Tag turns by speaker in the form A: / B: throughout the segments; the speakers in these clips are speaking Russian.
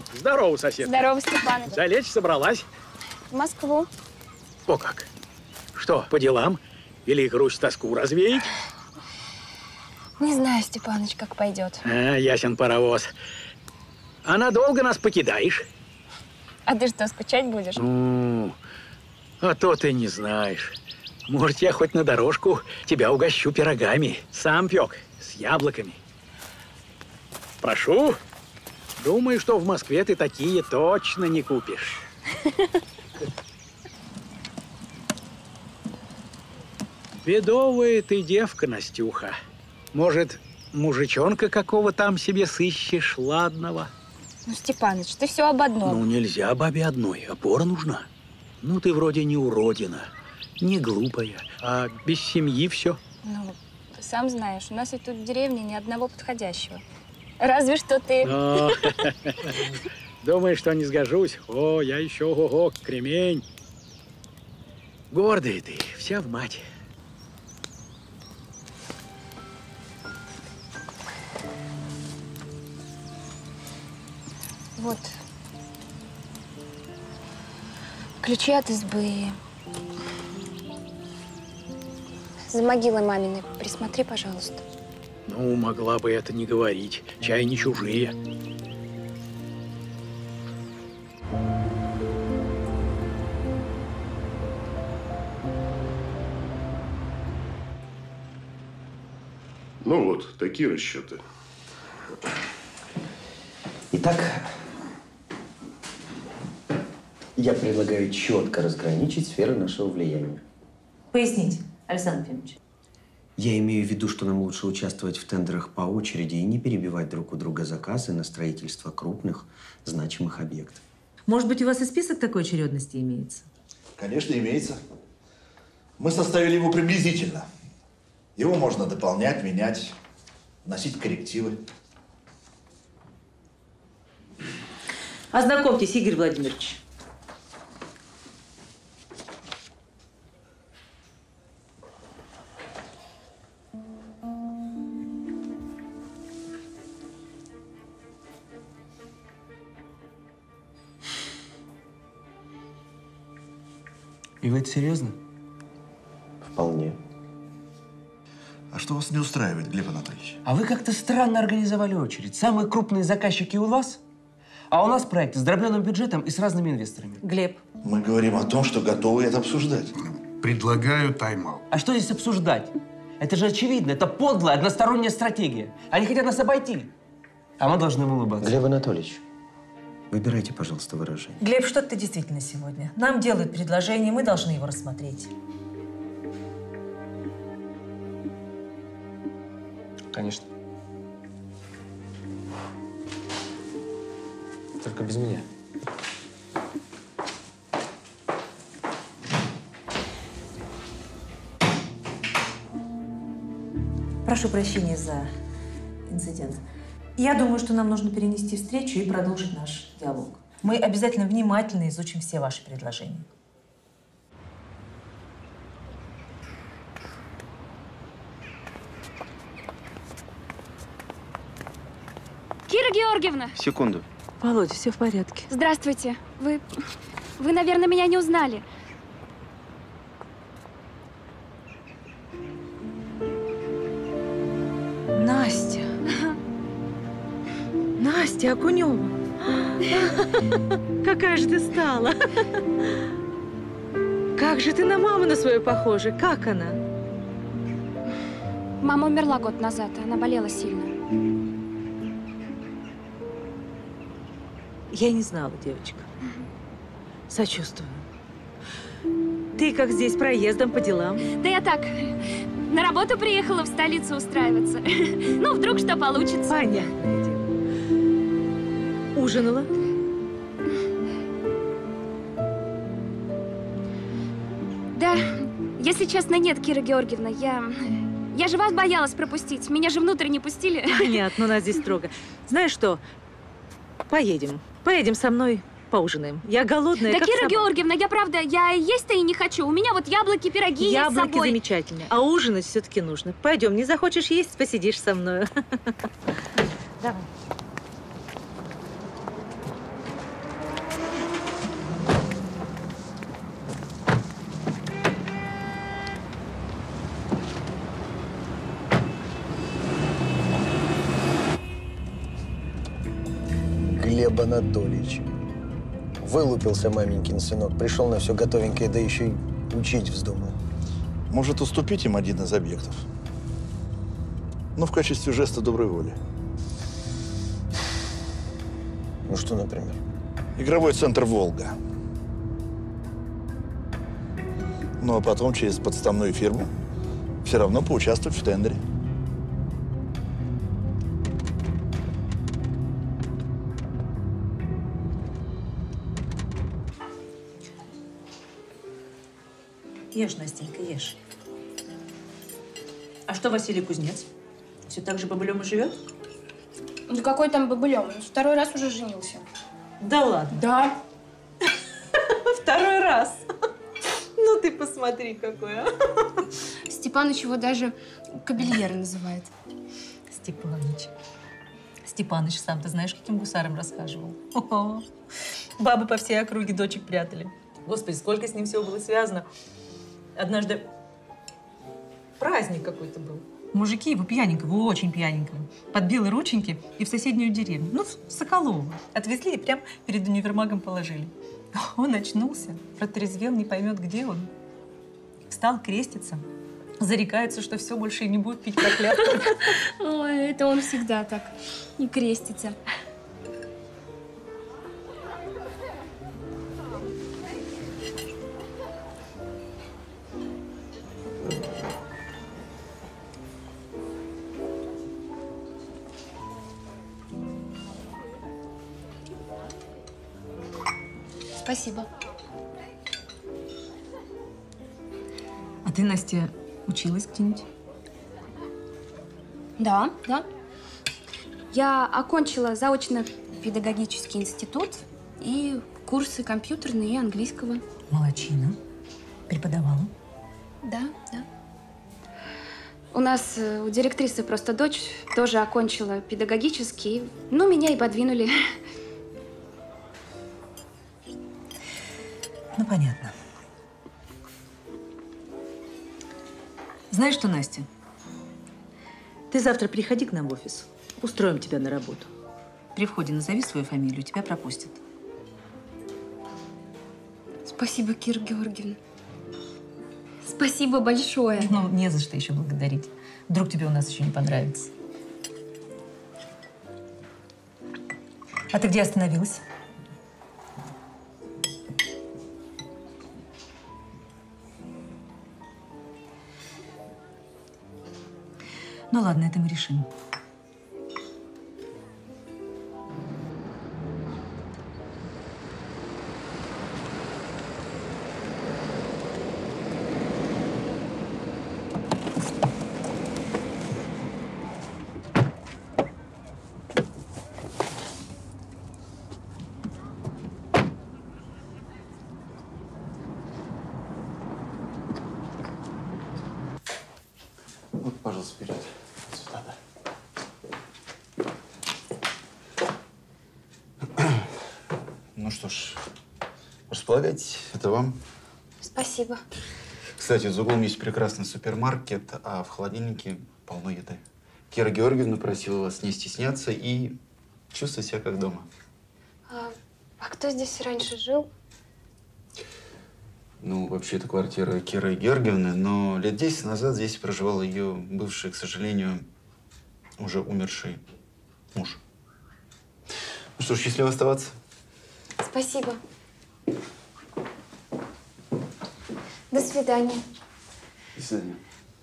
A: Ну, здорово, сосед.
B: Здорово, Степаныч.
A: Залечь собралась?
B: В Москву.
A: О как. Что, по делам? Или грусть-тоску развеять?
B: Не знаю, Степаныч, как пойдет.
A: Ясен паровоз. А надолго нас покидаешь?
B: А ты что, скучать будешь?
A: Ну, а то ты не знаешь. Может, я хоть на дорожку тебя угощу пирогами. Сам пек, с яблоками. Прошу. Думаю, что в Москве ты такие точно не купишь. Бедовая ты девка, Настюха. Может, мужичонка какого там себе сыщешь ладного?
B: Ну, Степаныч, ты все об одном.
A: Ну, нельзя бабе одной, опора нужна. Ну, ты вроде не уродина, не глупая, а без семьи все.
B: Ну, ты сам знаешь, у нас ведь тут в деревне ни одного подходящего. Разве что ты.
A: Думаешь, что не сгожусь? О, я еще ого-го, кремень. Гордая ты, вся в мать.
B: Вот. Ключи от избы. За могилой маминой присмотри, пожалуйста.
A: Ну, могла бы это не говорить. Чай не чужие.
C: Ну вот, такие расчеты.
D: Итак, я предлагаю четко разграничить сферы нашего влияния.
E: Поясните, Александр Ефимович.
D: Я имею в виду, что нам лучше участвовать в тендерах по очереди и не перебивать друг у друга заказы на строительство крупных, значимых объектов.
E: Может быть, у вас и список такой очередности имеется?
F: Конечно, имеется. Мы составили его приблизительно. Его можно дополнять, менять, вносить коррективы.
E: Ознакомьтесь, Игорь Владимирович.
D: И вы это серьезно? Вполне.
F: А что вас не устраивает, Глеб Анатольевич?
D: А вы как-то странно организовали очередь. Самые крупные заказчики у вас, а у нас проект с дробленым бюджетом и с разными инвесторами.
E: Глеб.
F: Мы говорим о том, что готовы это обсуждать.
C: Предлагаю тайм-аут.
D: А что здесь обсуждать? Это же очевидно, это подлая, односторонняя стратегия. Они хотят нас обойти, а мы должны им улыбаться. Глеб Анатольевич, выбирайте, пожалуйста, выражение.
E: Глеб, что ты действительно сегодня? Нам делают предложение, мы должны его рассмотреть.
D: Конечно. Только без меня.
E: Прошу прощения за инцидент. Я думаю, что нам нужно перенести встречу и продолжить наш диалог. Мы обязательно внимательно изучим все ваши предложения.
B: Кира Георгиевна!
G: Секунду.
E: Володя, все в порядке.
B: Здравствуйте. Вы, наверное, меня не узнали.
E: Настя. Настя Окунева. Какая же ты стала. Как же ты на маму на свою похожа. Как она?
B: Мама умерла год назад, она болела сильно.
E: Я не знала, девочка. Сочувствую. Ты как здесь, проездом по делам?
B: Да я так, на работу приехала в столицу устраиваться. Ну, вдруг что получится.
E: Понятное дело. Ужинала?
B: Да, если честно, нет, Кира Георгиевна. Я же вас боялась пропустить. Меня же внутрь не пустили.
E: Понятно, у нас здесь строго. Знаешь что? Поедем. Поедем со мной, поужинаем. Я голодная,
B: да,
E: как
B: Кира
E: собака.
B: Георгиевна, я правда, я есть-то и не хочу. У меня вот яблоки, пироги есть с
E: Яблоки
B: собой.
E: замечательные. А ужинать все-таки нужно. Пойдем, не захочешь есть, посидишь со мной. Давай.
G: Анатольевич. Вылупился маменькин сынок. Пришел на все готовенькое, да еще и учить вздумал.
F: Может, уступить им один из объектов? Ну, в качестве жеста доброй воли.
G: Ну, что, например?
F: Игровой центр «Волга». Ну, а потом через подставную фирму все равно поучаствовать в тендере.
E: Ешь, Настенька, ешь. А что Василий Кузнец? Все так же бобылем и живет?
B: Да какой там бобылем? Он второй раз уже женился.
E: Да ладно?
B: Да.
E: Второй раз. Ну ты посмотри, какой, а.
B: Степаныч его даже кабельера называет.
E: Степаныч. Степаныч сам, ты знаешь, каким гусаром расхаживал? О-о. Бабы по всей округе дочек прятали. Господи, сколько с ним всего было связано. Однажды праздник какой-то был. Мужики его пьяненького, очень пьяненького, подбили рученьки и в соседнюю деревню, ну, в Соколово. Отвезли и прям перед универмагом положили. Он очнулся, протрезвел, не поймет, где он. Встал креститься, зарекается, что все больше и не будет пить проклятый.
B: Ой, это он всегда так, не крестится. Спасибо.
E: А ты, Настя, училась где-нибудь?
B: Да. Я окончила заочно-педагогический институт и курсы компьютерные и английского.
E: Молодчина. Преподавала?
B: Да. У нас у директрисы просто дочь тоже окончила педагогический. Ну, меня и подвинули.
E: Ну, понятно. Знаешь что, Настя? Ты завтра приходи к нам в офис. Устроим тебя на работу. При входе назови свою фамилию, тебя пропустят.
B: Спасибо, Кира Георгиевна. Спасибо большое.
E: Ну, не за что еще благодарить. Вдруг тебе у нас еще не понравится. А ты где остановилась? Ну ладно, это мы решим.
F: Вот, пожалуйста, вперед. Сюда, да. Ну что ж, располагайтесь, это вам.
B: Спасибо.
F: Кстати, за углом есть прекрасный супермаркет, а в холодильнике полно еды. Кира Георгиевна просила вас не стесняться и чувствовать себя как дома.
B: А кто здесь раньше жил?
F: Ну, вообще, это квартира Киры Георгиевны, но лет 10 назад здесь проживал ее бывший, к сожалению, уже умерший муж. Ну что ж, счастливо оставаться.
B: Спасибо. До свидания.
F: До свидания.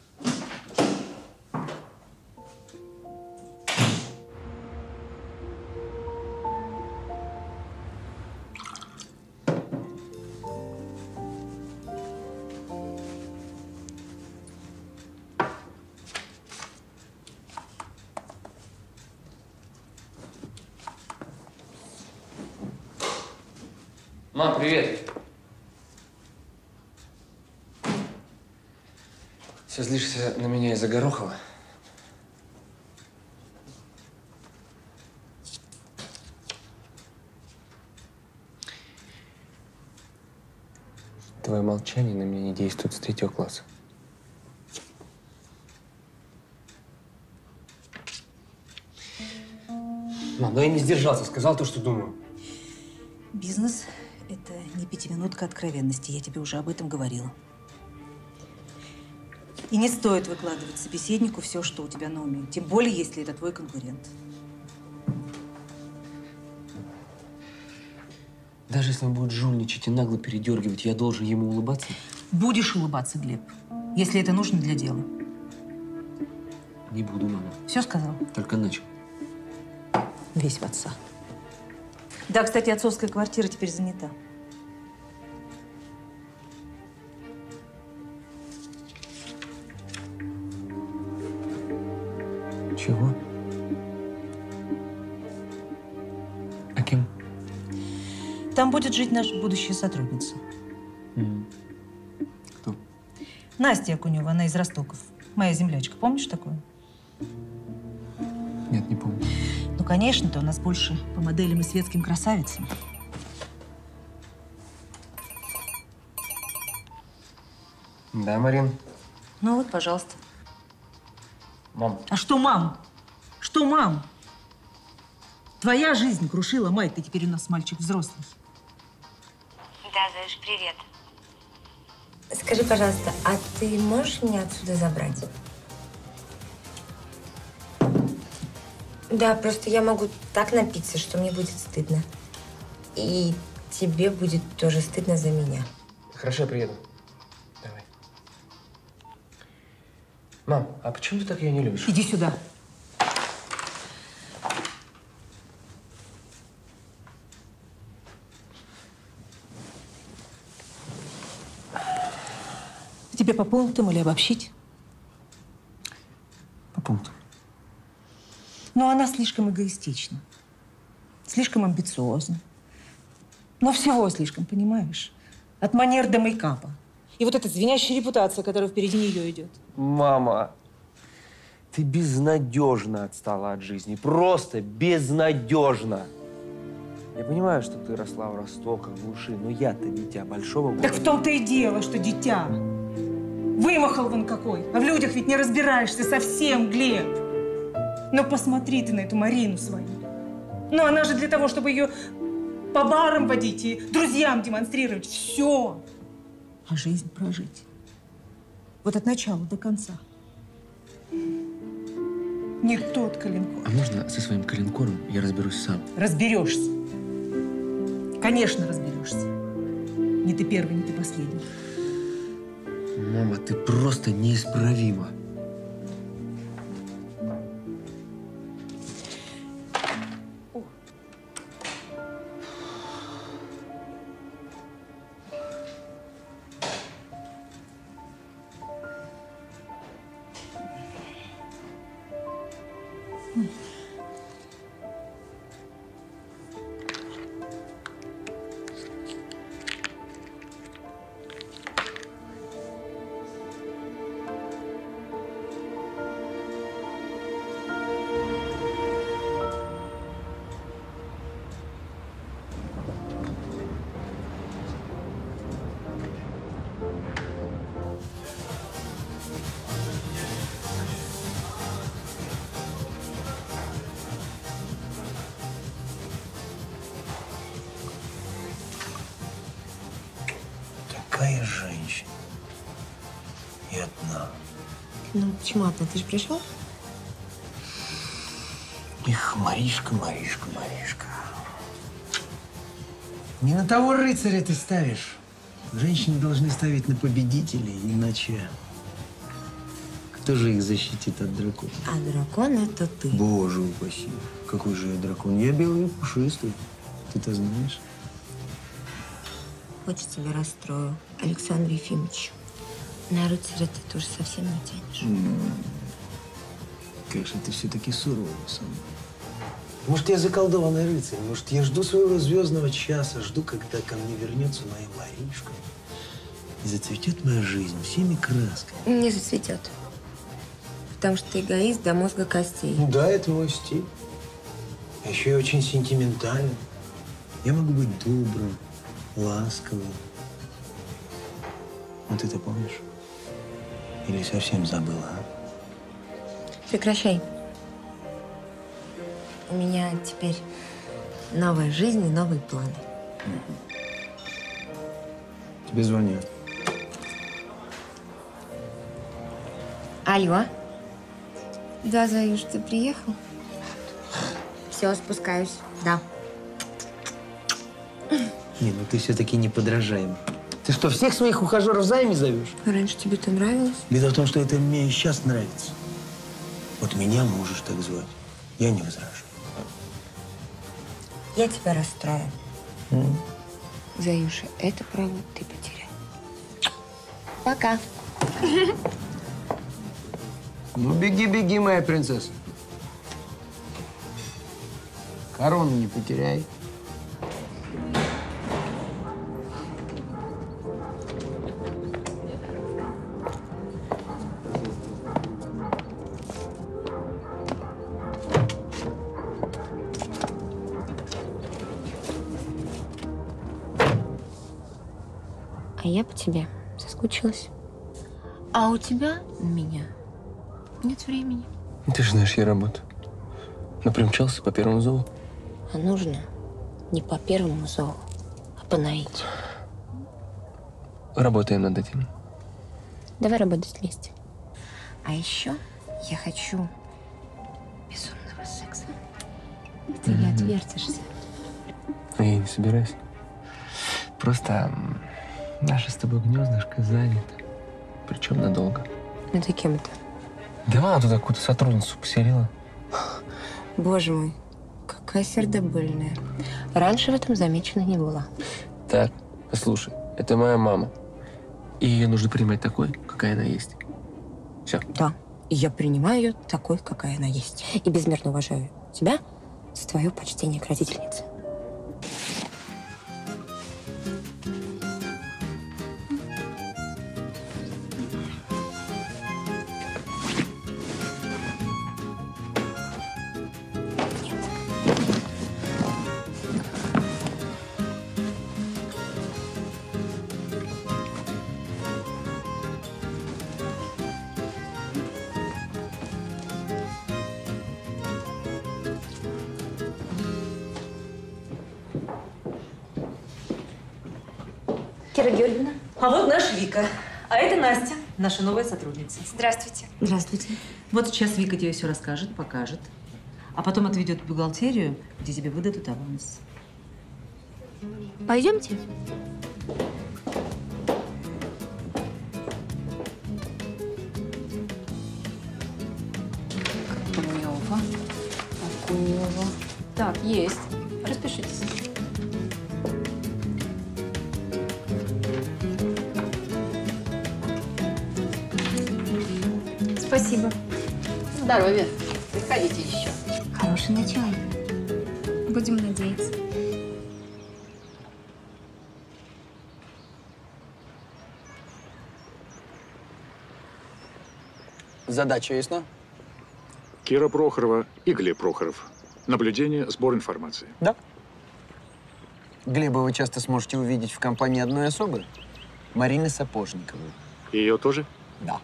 D: Мам, привет. Все злишься на меня из-за Горохова? Твое молчание на меня не действует с 3-го класса. Мам, ну я не сдержался, сказал то, что думаю.
E: Бизнес – это не пятиминутка откровенности. Я тебе уже об этом говорила. И не стоит выкладывать собеседнику все, что у тебя на уме. Тем более, если это твой конкурент.
D: Даже если он будет жульничать и нагло передергивать, я должен ему улыбаться?
E: Будешь улыбаться, Глеб, если это нужно для дела.
D: Не буду, мама.
E: Все сказал?
D: Только начал.
E: Весь в отца. Да, кстати, отцовская квартира теперь занята.
D: Чего? А кем?
E: Там будет жить наша будущая сотрудница.
D: Кто?
E: Настя Акунева, она из Ростоков. Моя землячка. Помнишь такую?
D: Нет, не помню.
E: Ну, конечно, ты у нас больше по моделям и светским красавицам.
D: Да, Марин?
E: Ну вот, пожалуйста.
D: Мам.
E: А что, мам? Что, мам? Твоя жизнь крушила мать, ты теперь у нас мальчик взрослый.
H: Да, Заюш, привет. Скажи, пожалуйста, а ты можешь меня отсюда забрать? Да, просто я могу так напиться, что мне будет стыдно. И тебе будет тоже стыдно за меня.
D: Хорошо, я приеду. Давай. Мам, а почему ты так ее не любишь?
E: Иди сюда. Тебе по пунктам или обобщить?
D: По пунктам.
E: Но она слишком эгоистична, слишком амбициозна. Но всего слишком, понимаешь? От манер до мейкапа. И вот эта звенящая репутация, которая впереди нее идет.
D: Мама, ты безнадежно отстала от жизни. Просто безнадежно. Я понимаю, что ты росла в Ростоках, в глуши, но я-то дитя большого города.
E: Так в том-то и дело, что дитя. Вымахал вон какой. А в людях ведь не разбираешься совсем, Глеб. Но посмотри ты на эту Марину свою. Ну, она же для того, чтобы ее по барам водить и друзьям демонстрировать. Все. А жизнь прожить. Вот от начала до конца. Не тот коленкор.
D: А можно со своим коленкором я разберусь сам?
E: Разберешься. Конечно, разберешься. Не ты первый, не ты последний.
D: Мама, ты просто неисправима.
G: Какая женщина. И одна.
H: Ну, почему одна? Ты же пришел?
G: Эх, Маришка, Маришка, Маришка. Не на того рыцаря ты ставишь. Женщины должны ставить на победителей, иначе кто же их защитит от дракона?
H: А дракон – это ты.
G: Боже упаси. Какой же я дракон? Я белый и пушистый. Ты-то знаешь?
H: Хочешь, тебя расстрою, Александр Ефимович. На рыцаря ты тоже совсем не тянешь.
G: Как же ты все-таки сурова со мной. Может, я заколдованный рыцарь, может, я жду своего звездного часа, жду, когда ко мне вернется моя Маришка. И зацветет моя жизнь всеми красками.
H: Не зацветет. Потому что ты эгоист до мозга костей.
G: Ну да, это мой стиль. А еще я очень сентиментальный. Я могу быть добрым, ласковым. Ну ты-то помнишь? Или совсем забыла, а?
H: Прекращай. У меня теперь новая жизнь и новые планы.
G: Тебе звонят.
H: Алло. Да, Заюш, ты приехал? Все, спускаюсь. Да.
G: Не, ну ты все-таки неподражаем. Ты что, всех своих ухажеров Заями зовешь?
H: Раньше тебе это нравилось?
G: Беда в том, что это мне и сейчас нравится. Вот меня можешь так звать. Я не возражу.
H: Я тебя расстрою. Заюша, это право ты потерял. Пока.
G: Ну, беги, беги, моя принцесса. Корону не потеряй.
H: А я по тебе соскучилась. А у тебя на меня нет времени.
D: Ты же знаешь, я работаю. Но примчался по первому зову.
H: А нужно не по первому зову, а по наитию.
D: Работаем над этим.
H: Давай работать вместе. А еще я хочу безумного секса. Ты не отвертишься.
D: А я не собираюсь. Просто наше с тобой гнездышко занято. Причем надолго.
H: Это кем это?
D: Да мама туда какую-то сотрудницу поселила.
H: Боже мой, какая сердобольная. Раньше в этом замечено не было.
D: Так, послушай, это моя мама. И ее нужно принимать такой, какая она есть. Все.
H: Да, и я принимаю ее такой, какая она есть. И безмерно уважаю тебя за твое почтение к родительнице.
B: Кира Георгиевна.
E: А вот наша Вика. А это Настя, наша новая сотрудница.
B: Здравствуйте.
H: Здравствуйте.
E: Вот сейчас Вика тебе все расскажет, покажет. А потом отведет в бухгалтерию, где тебе выдадут аванс.
B: Пойдемте.
I: Акунева. Акунева. Так, есть. Распишитесь.
B: Спасибо.
I: Здоровья. Приходите еще.
H: Хороший начальник.
B: Будем надеяться.
J: Задача ясна?
K: Кира Прохорова и Глеб Прохоров. Наблюдение, сбор информации.
J: Да. Глеба вы часто сможете увидеть в компании одной особы, Марины Сапожниковой.
K: Ее тоже?
J: Да.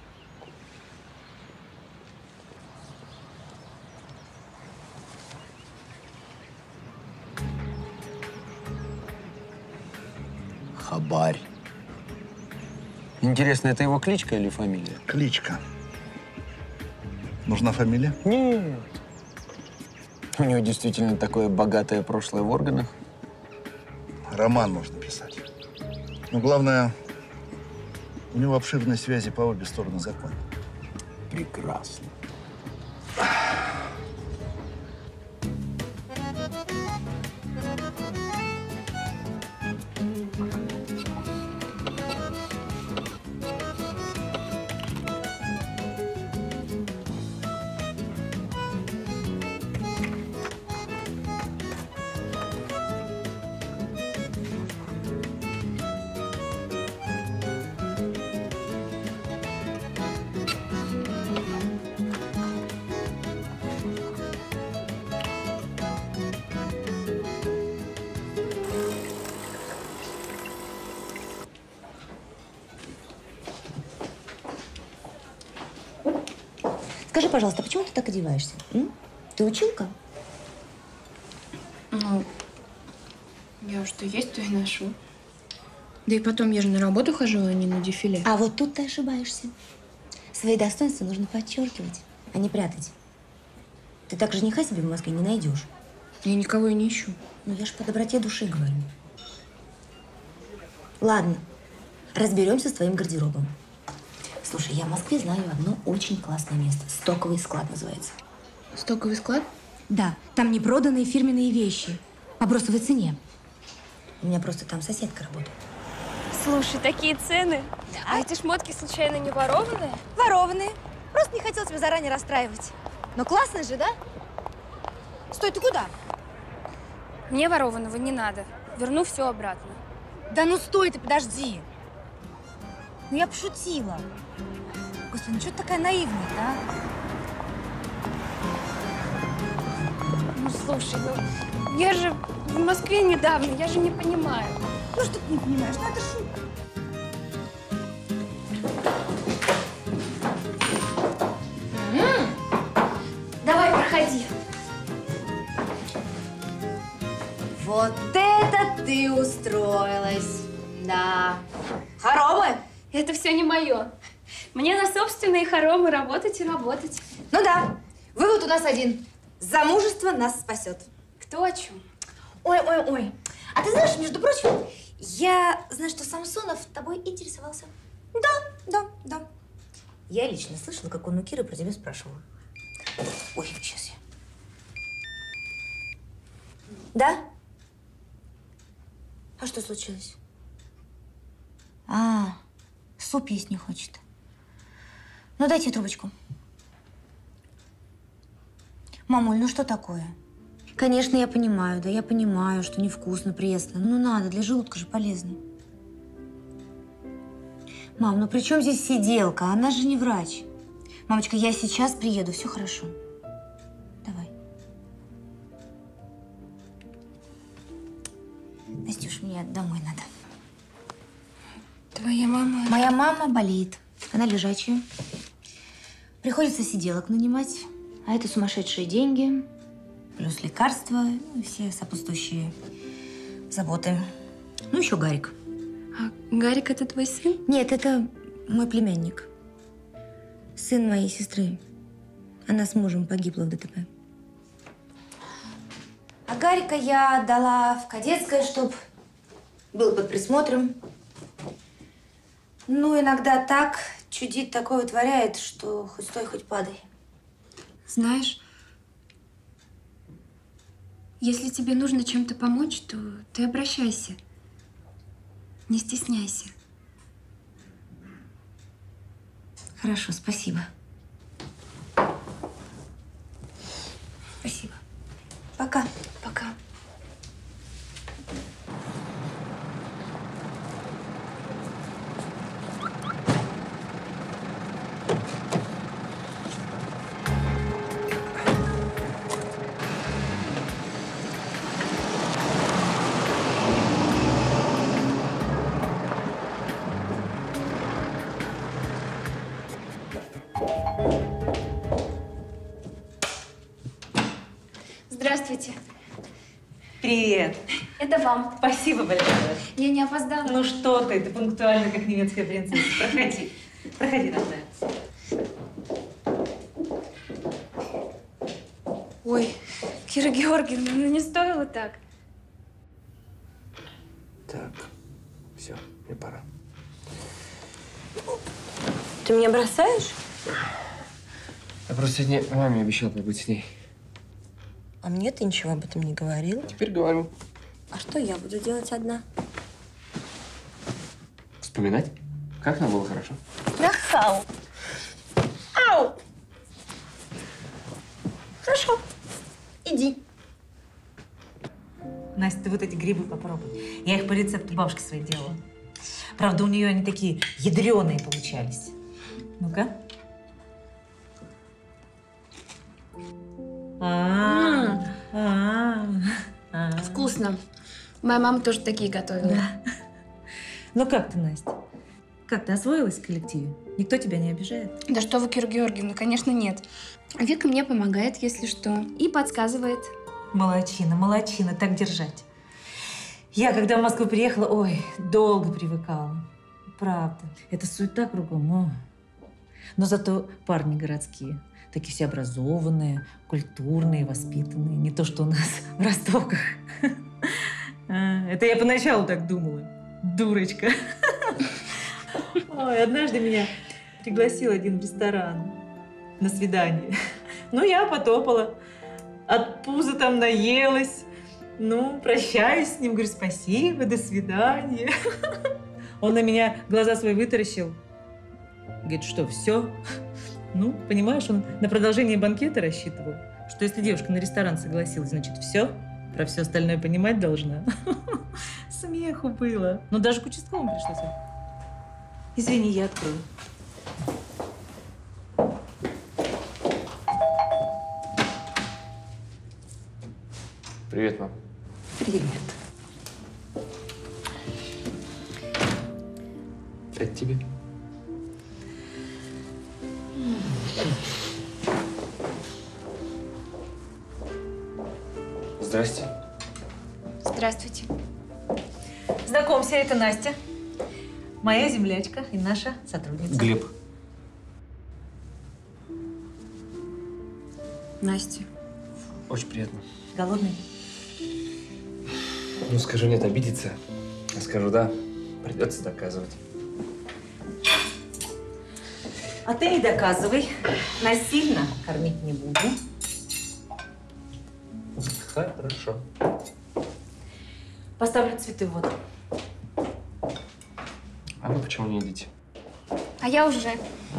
J: Хабарь. Интересно, это его кличка или фамилия?
L: Кличка. Нужна фамилия?
J: Нет. У него действительно такое богатое прошлое в органах.
L: Роман можно писать. Но главное, у него обширные связи по обе стороны закона.
J: Прекрасно.
H: Скажи, пожалуйста, почему ты так одеваешься? Ты училка?
I: Ну,
B: Я что есть, то и ношу. Да и потом, я же на работу хожу, а не на дефиле.
H: А вот тут ты ошибаешься. Свои достоинства нужно подчеркивать, а не прятать. Ты так жениха себе в Москве не найдешь.
B: Я никого и не ищу.
H: Ну, я ж по доброте души говорю. Ладно, разберемся с твоим гардеробом. Слушай, я в Москве знаю одно очень классное место. Стоковый склад называется.
B: Стоковый склад?
H: Да, там непроданные фирменные вещи по бросовой цене. У меня просто там соседка работает.
B: Слушай, такие цены. Да. А эти шмотки случайно не ворованные?
H: Ворованные. Просто не хотела тебя заранее расстраивать. Но классно же, да? Стой, ты куда?
B: Мне ворованного не надо. Верну все обратно.
H: Да ну стой ты, подожди. Ну я пошутила. Господи, ну что ты такая наивная-то, а?
B: Ну слушай, ну я же в Москве недавно, я же не понимаю.
H: Ну что ты не понимаешь? Ну это шутка.
B: Давай, проходи.
H: Вот это ты устроилась. Да. Хоромы?
B: Это все не мое. Мне на собственные хоромы работать и работать.
H: Ну да. Вывод у нас один. Замужество нас спасет.
B: Кто о чем?
H: Ой. А ты знаешь, между прочим, я знаю, что Самсонов тобой интересовался. Да. Я лично слышала, как он у Киры про тебя спрашивал. Ой, сейчас я. Да? А что случилось? А, суп есть не хочет. Ну, дайте трубочку. Мамуль, ну что такое? Конечно, я понимаю, я понимаю, что невкусно, пресно. Ну, надо, для желудка же полезно. Мам, ну при чем здесь сиделка? Она же не врач. Мамочка, я сейчас приеду, все хорошо. Давай. Настюш, мне домой надо.
B: Твоя мама?
H: Моя мама болеет. Она лежачая. Приходится сиделок нанимать. А это сумасшедшие деньги. Плюс лекарства и все сопутствующие заботы. Ну, еще Гарик.
B: А Гарик – это твой сын?
H: Нет, это мой племянник. Сын моей сестры. Она с мужем погибла в ДТП. А Гарика я отдала в кадетское, чтоб был под присмотром. Ну, иногда так чудит, такое творяет, что хоть стой, хоть падай.
B: Знаешь, если тебе нужно чем-то помочь, то ты обращайся. Не стесняйся.
H: Хорошо, спасибо. Спасибо. Пока.
B: Пока. Здравствуйте.
E: Привет.
B: Это вам.
E: Спасибо большое.
B: Я не опоздала.
E: Ну что ты пунктуальна, как немецкая принцесса. Проходи. Проходи, родная.
B: Ой, Кира Георгиевна, ну не стоило так.
D: Так, все, мне пора.
H: Ты меня бросаешь?
D: Я просто сегодня маме обещал побыть с ней.
H: А мне ты ничего об этом не говорил.
D: Теперь говорю.
H: А что я буду делать одна?
D: Вспоминать, как нам было хорошо.
H: Нахал. Ау! Хорошо. Иди.
E: Настя, ты вот эти грибы попробуй. Я их по рецепту бабушки своей делала. Правда, у нее они такие ядреные получались. Ну-ка.
B: Вкусно. Моя мама тоже такие готовила.
E: Да. Ну как ты, Настя? Как ты освоилась в коллективе? Никто тебя не обижает?
B: Да что вы, Кира Георгиевна, конечно, нет. Вика мне помогает, если что, и подсказывает.
E: Молодчина, молодчина, так держать. Я, когда в Москву приехала, ой, долго привыкала. Правда. Это суета кругом. О. Но зато парни городские. Такие все образованные, культурные, воспитанные. Не то, что у нас в Ростоках. Это я поначалу так думала. Дурочка. Ой, однажды меня пригласил один в ресторан на свидание. Ну, я потопала. От пуза там наелась. Ну, прощаюсь с ним, говорю, спасибо, до свидания. Он на меня глаза свои вытаращил. Говорит, что, все? Ну, понимаешь, он на продолжение банкета рассчитывал, что если девушка на ресторан согласилась, значит, все, про все остальное понимать должна. Смеху было. Но даже к участковому пришлось. Извини, я открою.
D: Привет, мам.
E: Привет.
D: Это тебе. Здрасте.
B: Здравствуйте.
E: Знакомься, это Настя. Моя землячка и наша сотрудница.
D: Глеб.
B: Настя.
D: Очень приятно.
E: Голодный?
D: Ну, скажу нет, обидится. Я скажу да, придется доказывать.
E: А ты не доказывай. Насильно кормить не буду.
D: Хорошо.
E: Поставлю цветы в воду.
D: А вы почему не едите?
B: А я уже.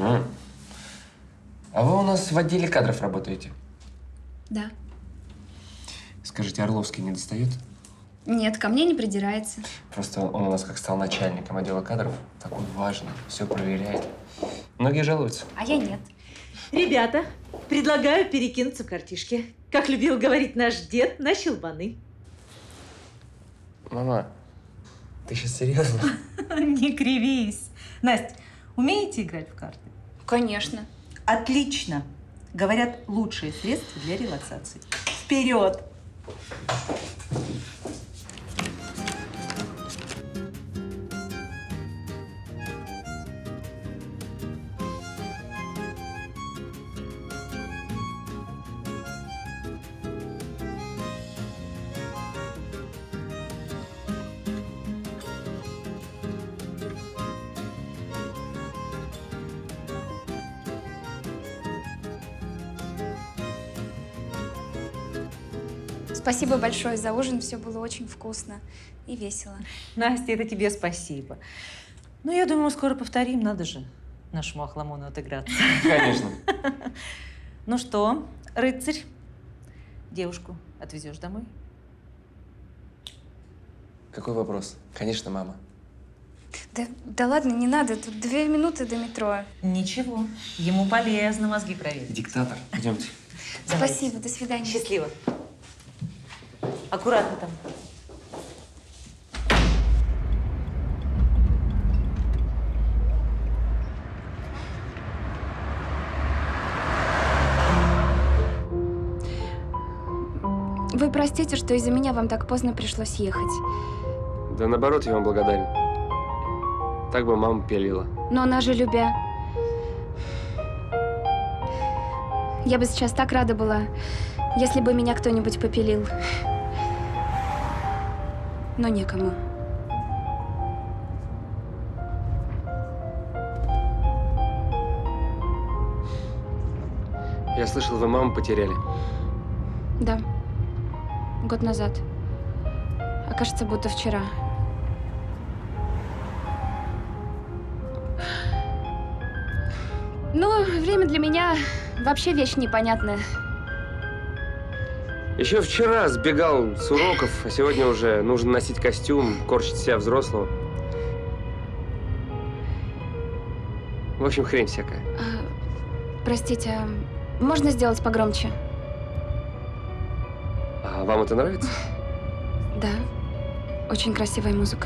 D: А вы у нас в отделе кадров работаете?
B: Да.
D: Скажите, Орловский не достает?
B: Нет, ко мне не придирается.
D: Просто он у нас как стал начальником отдела кадров, такой важный, все проверяет. Многие жалуются.
B: А я нет.
E: Ребята, предлагаю перекинуться в картишки. Как любил говорить наш дед, на щелбаны.
D: Мама, ты сейчас серьезно?
E: Не кривись. Настя, умеете играть в карты?
B: Конечно.
E: Отлично. Говорят, лучшие средства для релаксации. Вперед!
B: Спасибо большое за ужин. Все было очень вкусно и весело.
E: Настя, это тебе спасибо. Ну, я думаю, скоро повторим. Надо же нашему Ахламону отыграться.
D: Конечно.
E: Ну что, рыцарь, девушку отвезешь домой?
D: Какой вопрос? Конечно, мама.
B: Да ладно, не надо. Тут 2 минуты до метро.
E: Ничего. Ему полезно мозги проверить.
D: Диктатор. Идемте.
B: Спасибо, до свидания.
E: Счастливо. Аккуратно там.
B: Вы простите, что из-за меня вам так поздно пришлось ехать.
D: Да наоборот, я вам благодарен. Так бы мама пилила.
B: Но она же любя. Я бы сейчас так рада была, если бы меня кто-нибудь попилил. Но некому.
D: Я слышал, вы маму потеряли.
B: Да. Год назад. А кажется, будто вчера. Ну, время для меня вообще вещь непонятная.
M: Еще вчера сбегал с уроков, а сегодня уже нужно носить костюм, корчить себя взрослого. В общем, хрень всякая.
B: Простите, а можно сделать погромче?
M: А вам это нравится?
B: Да. Очень красивая музыка.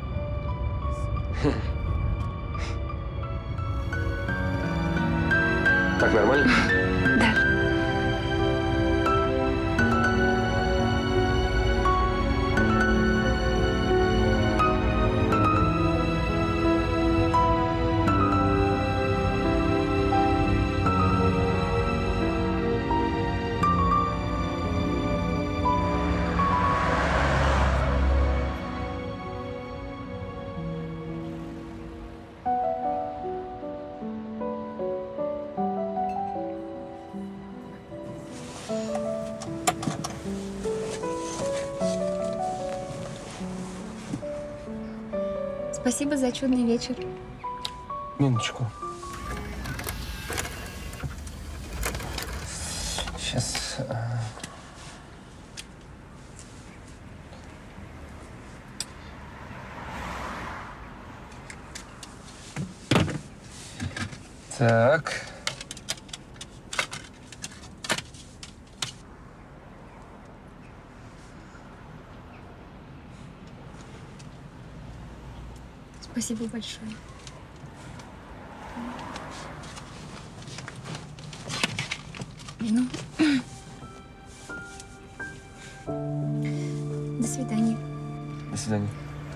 M: Так нормально?
B: Да. Спасибо за чудный вечер.
D: Минуточку. Сейчас. Так.
B: Спасибо большое. Ну, до свидания.
D: До свидания.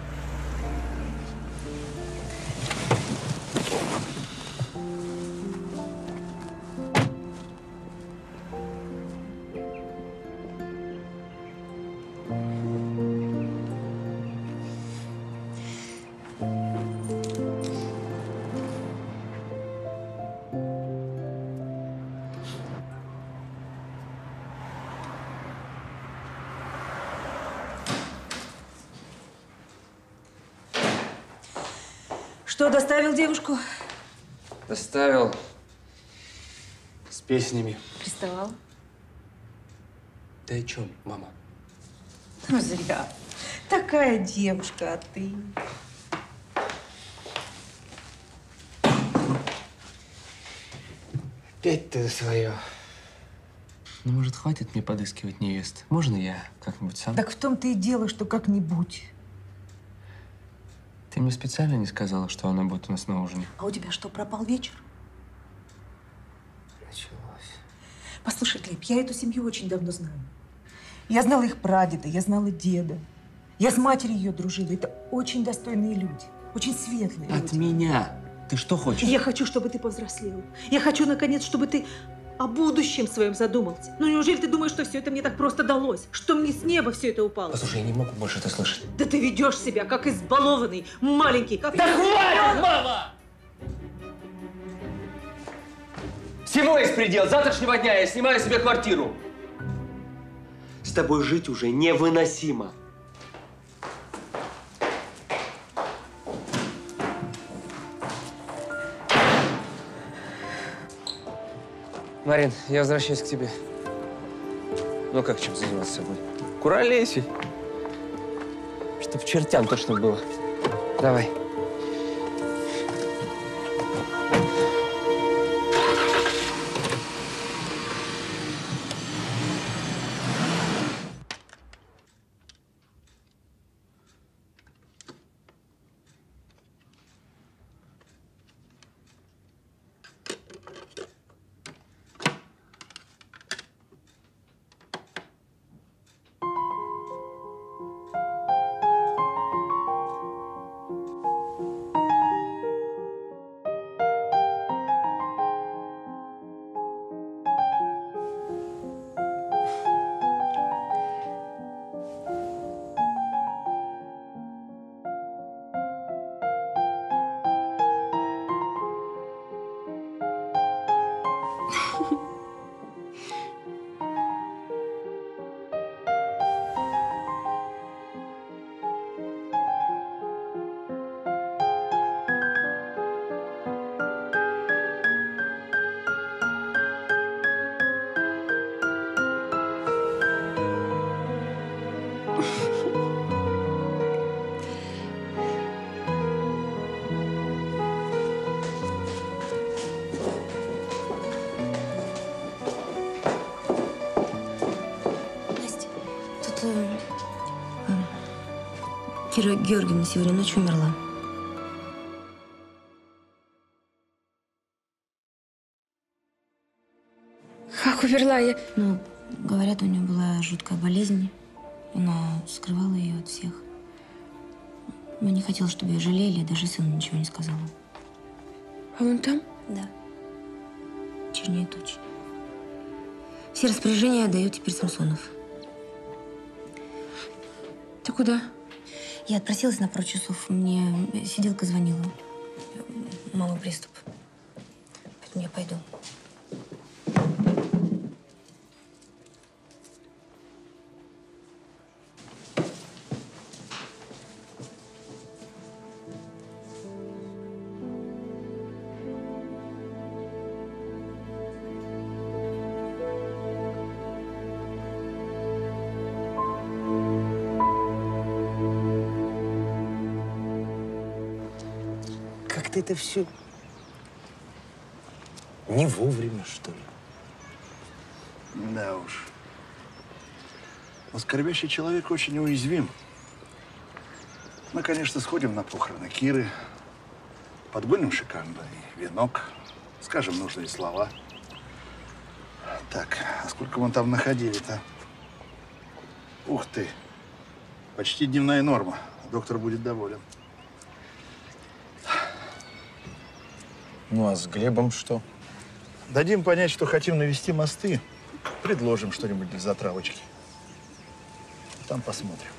E: Что, доставил девушку?
D: Доставил. С песнями.
E: Приставал?
D: Да о чем, мама?
E: Ну, зря. Такая девушка, а ты?
D: Опять ты свое. Ну, может, хватит мне подыскивать невест? Можно я как-нибудь сам?
E: Так в том-то и дело, что как-нибудь.
D: Ты мне специально не сказала, что она будет у нас на ужине?
E: А у тебя что, пропал вечер?
D: Началось.
E: Послушай, Глеб, я эту семью очень давно знаю. Я знала их прадеда, я знала деда. Я с матерью ее дружила. Это очень достойные люди, очень светлые люди.
D: От меня ты что хочешь?
E: Я хочу, чтобы ты повзрослел. Я хочу, наконец, чтобы ты о будущем своем задумался. Ну, неужели ты думаешь, что все это мне так просто далось? Что мне с неба все это упало?
D: Послушай, я не могу больше это слышать.
E: Да ты ведешь себя, как избалованный, маленький, как…
D: Да хватит, мама! Всего есть предел. С завтрашнего дня я снимаю себе квартиру. С тобой жить уже невыносимо. Марин, я возвращаюсь к тебе. Ну как, чем заниматься собой? Куролесить. Чтоб чертям точно было. Давай.
H: Кира Георгиевна сегодня ночью умерла.
B: Как умерла я?
H: Ну, говорят, у нее была жуткая болезнь. Она скрывала ее от всех. Но не хотела, чтобы ее жалели, и даже сыну ничего не сказала.
B: А он там?
H: Да. Чернее тучи. Все распоряжения дает теперь Самсонов.
B: Ты куда?
H: Я отпросилась на пару часов. Мне сиделка звонила. Мама, приступ. Поэтому я пойду.
G: как-то это все не вовремя, что ли.
L: Да уж. Но скорбящий человек очень уязвим. Мы, конечно, сходим на похороны Киры, подгоним шикарный венок, скажем нужные слова. Так, а сколько вон там находили-то? Ух ты! Почти дневная норма. Доктор будет доволен.
J: Ну, а с Глебом что?
L: Дадим понять, что хотим навести мосты. Предложим что-нибудь для затравочки. Там посмотрим.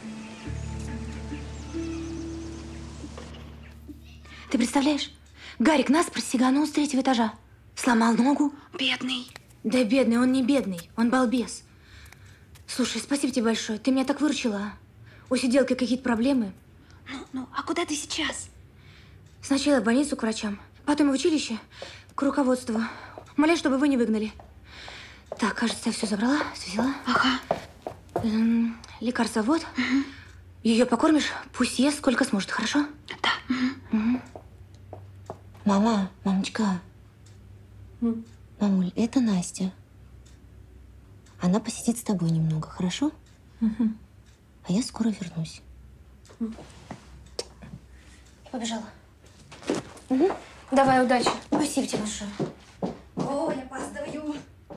H: Ты представляешь? Гарик наспор сиганул с 3-го этажа. Сломал ногу.
B: Бедный.
H: Да бедный, он не бедный. Он балбес. Слушай, спасибо тебе большое. Ты меня так выручила. У сиделки какие-то проблемы.
B: Ну, а куда ты сейчас?
H: Сначала в больницу к врачам, потом в училище, к руководству. Молясь, чтобы вы не выгнали. Так, кажется, я все забрала, все взяла.
B: Ага.
H: Лекарство вот. Ее покормишь, пусть ест, сколько сможет, хорошо?
B: Да.
H: Угу. Мама, мамочка. Мамуль, это Настя. Она посидит с тобой немного, хорошо? А я скоро вернусь. Я побежала.
B: Давай, удачи.
H: Спасибо тебе большое. Ой, я опаздываю.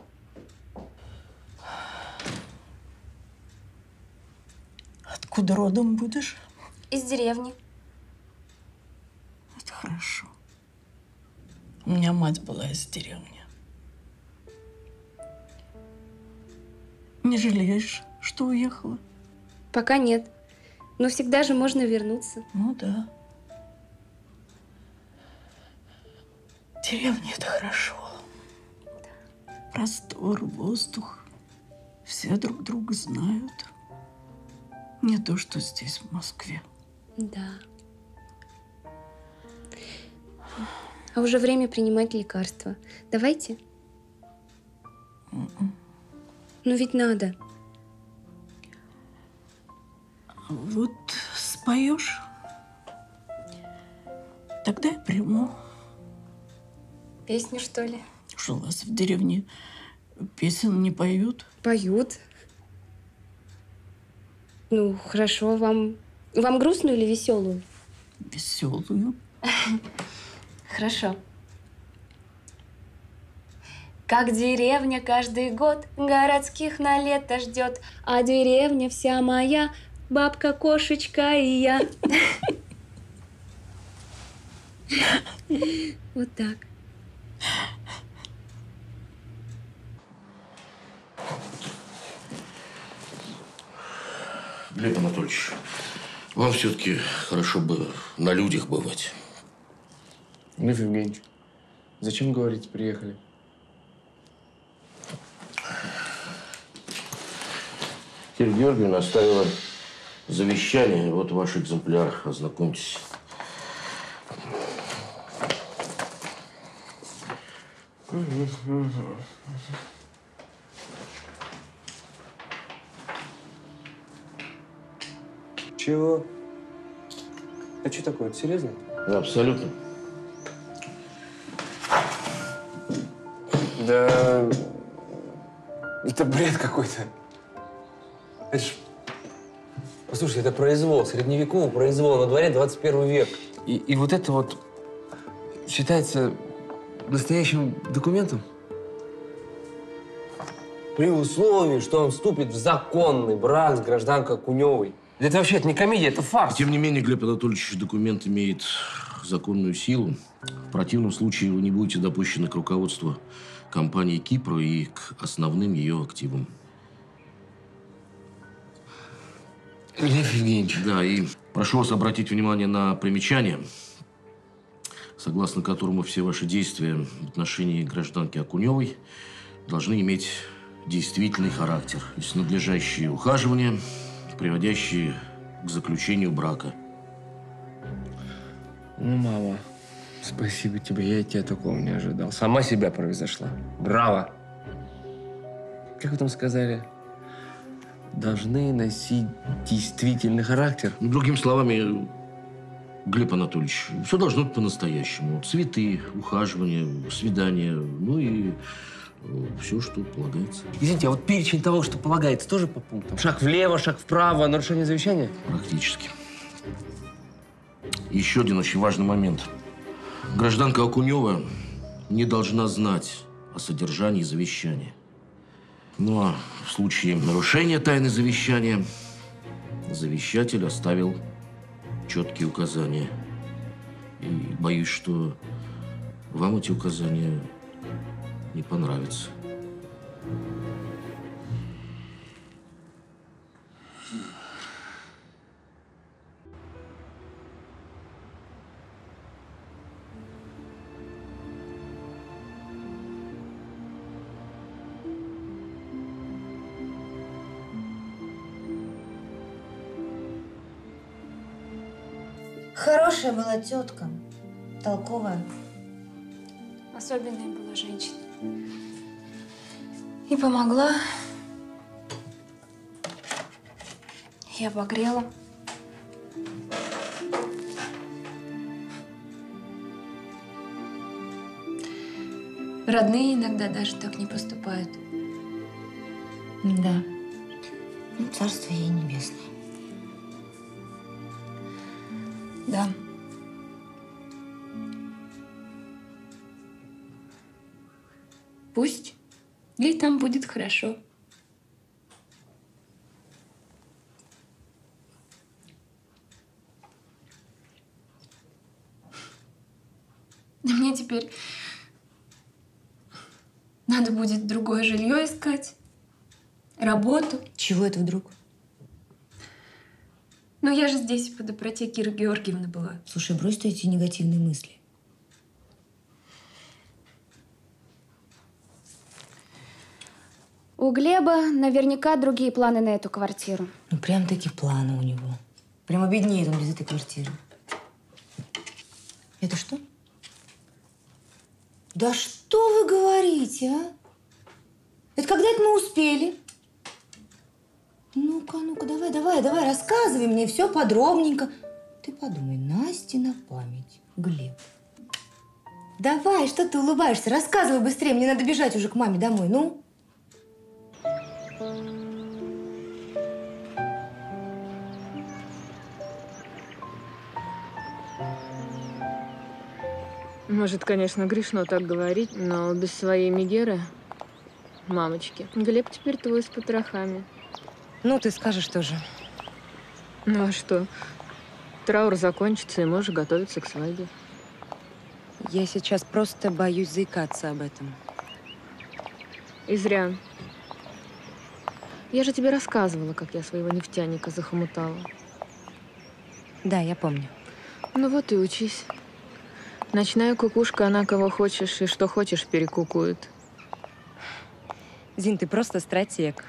E: Откуда родом будешь?
B: Из деревни.
E: Это хорошо. У меня мать была из деревни. Не жалеешь, что уехала?
B: Пока нет. Но всегда же можно вернуться.
E: Ну да. Деревня – это хорошо. Простор, воздух. Все друг друга знают. Не то, что здесь, в Москве.
B: Да. А уже время принимать лекарства. Давайте. Ну ведь надо.
E: Вот споешь, тогда я приму.
B: Песню, что ли?
E: Что у вас в деревне песен не поют?
B: Поют. Ну, хорошо. Вам грустную или веселую?
E: Веселую.
B: Хорошо. Как деревня каждый год городских на лето ждет, а деревня вся моя, бабка, кошечка и я. Вот так.
N: Глеб Анатольевич, вам все-таки хорошо бы на людях бывать.
D: Глеб Евгеньевич, зачем, говорите, приехали?
N: Кира Георгиевна оставила завещание. Вот ваш экземпляр. Ознакомьтесь.
D: Чего? А что такое? Это серьезно?
N: Да, абсолютно.
D: Да, это бред какой-то. Это ж... Послушайте, это произвол, средневековый произвол, на дворе 21 век. И вот это вот считается настоящим документом? При условии, что он вступит в законный брак с гражданкой Куневой. Это вообще не комедия, это фарс.
N: Тем не менее, Глеб Анатольевич, документ имеет законную силу. В противном случае вы не будете допущены к руководству компании Кипра и к основным ее активам.
D: Глеб Евгеньевич.
N: Да, и прошу вас обратить внимание на примечание, согласно которому все ваши действия в отношении гражданки Окуневой должны иметь действительный характер, то есть надлежащие ухаживания, приводящие к заключению брака.
D: Ну, мама, спасибо тебе, я от тебя такого не ожидал. Сама себя превзошла. Браво! Как вы там сказали? Должны носить действительный характер.
N: Другими словами, Глеб Анатольевич, все должно быть по-настоящему. Цветы, ухаживание, свидания, ну и все, что полагается.
D: Извините, а вот перечень того, что полагается, тоже по пунктам? Шаг влево, шаг вправо, нарушение завещания?
N: Практически. Еще один очень важный момент. Гражданка Окунева не должна знать о содержании завещания. Ну а в случае нарушения тайны завещания завещатель оставил четкие указания. И боюсь, что вам эти указания не понравятся.
H: Хорошая была тетка, толковая.
B: Особенная была женщина. И помогла. И обогрела. Родные иногда даже так не поступают.
H: Да. Ну, царство ей небесное.
B: Да. Пусть ей там будет хорошо. А мне теперь надо будет другое жилье искать, работу.
H: Чего это вдруг?
B: Но я же здесь по доброте Киры Георгиевны была.
H: Слушай, брось ты эти негативные мысли.
B: У Глеба наверняка другие планы на эту квартиру.
H: Ну, прям такие планы у него. Прям обеднеет он без этой квартиры. Это что? Да что вы говорите, а? Это когда это мы успели? Ну-ка, ну-ка, давай, рассказывай мне все подробненько. Ты подумай, Насте на память. Глеб. Давай, что ты улыбаешься? Рассказывай быстрее, мне надо бежать уже к маме домой, ну.
O: Может, конечно, грешно так говорить, но без своей Мегеры, мамочки, Глеб теперь твой с потрохами.
H: Ну, ты скажешь тоже.
O: Ну, а что? Траур закончится, и можешь готовиться к свадьбе.
H: Я сейчас просто боюсь заикаться об этом.
O: И зря. Я же тебе рассказывала, как я своего нефтяника захомутала.
H: Да, я помню.
O: Ну вот и учись. Ночная кукушка, она кого хочешь и что хочешь перекукует.
H: Зин, ты просто стратег.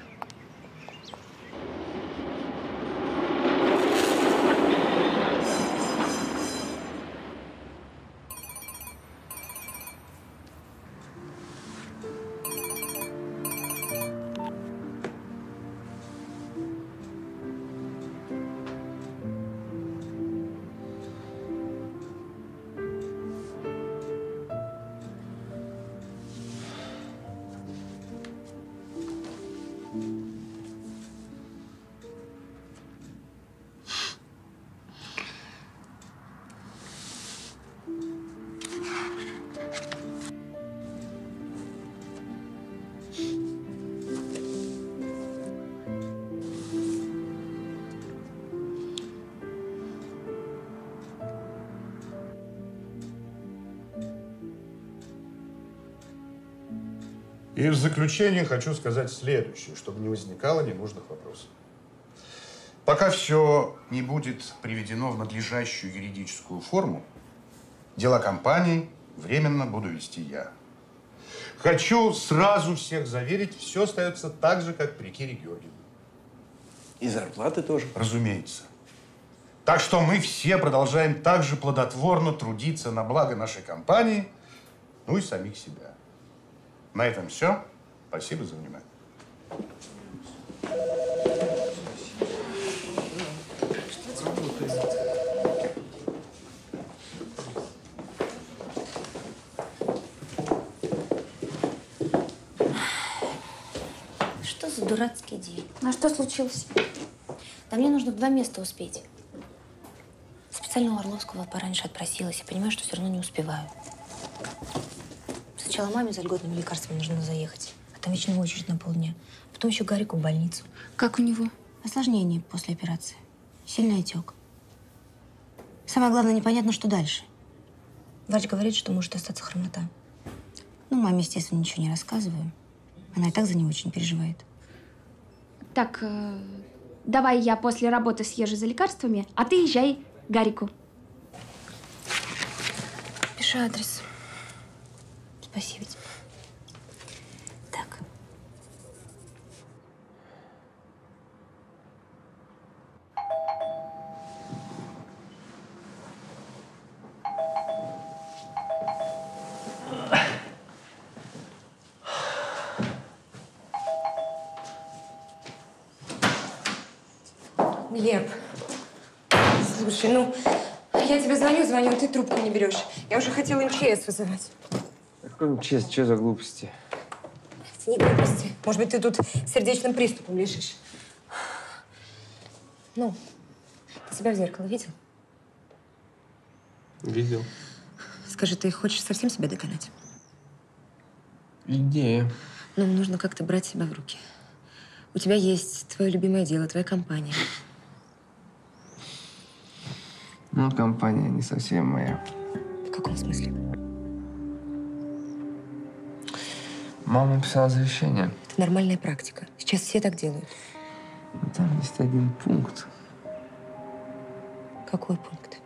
C: И в заключение хочу сказать следующее, чтобы не возникало ненужных вопросов. Пока все не будет приведено в надлежащую юридическую форму, дела компании временно буду вести я. Хочу сразу всех заверить, все остается так же, как при Кире Георгиевне.
J: И зарплаты тоже.
C: Разумеется. Так что мы все продолжаем так же плодотворно трудиться на благо нашей компании, ну и самих себя. На этом все. Спасибо за внимание.
H: Что за дурацкий день?
B: А что случилось?
H: Да мне нужно в 2 места успеть. Специально у Орловского пораньше отпросилась. Я понимаю, что все равно не успеваю. Сначала маме за льготными лекарствами нужно заехать. А там вечная очередь на полдня. Потом еще Гарику в больницу.
B: Как у него?
H: Осложнение после операции. Сильный отек. Самое главное, непонятно, что дальше. Врач говорит, что может остаться хромота. Ну, маме, естественно, ничего не рассказываю. Она и так за него очень переживает.
B: Так, давай я после работы съезжу за лекарствами, а ты езжай к Гарику.
H: Пиши адрес. Спасибо тебе. Так.
P: Глеб, слушай, ну, я тебе звоню, ты трубку не берешь. Я уже хотела МЧС вызывать.
D: Какой МЧС? Что за глупости?
P: Это не глупости. Может быть, ты тут сердечным приступом лежишь. Ну, ты себя в зеркало видел?
D: Видел.
P: Скажи, ты хочешь совсем себя доконать?
D: Идея.
P: Ну, нужно как-то брать себя в руки. У тебя есть твое любимое дело, твоя компания.
D: Ну, компания не совсем моя.
P: В каком смысле?
D: Мама написала завещание.
P: Это нормальная практика. Сейчас все так делают.
D: Но там есть один пункт.
P: Какой пункт?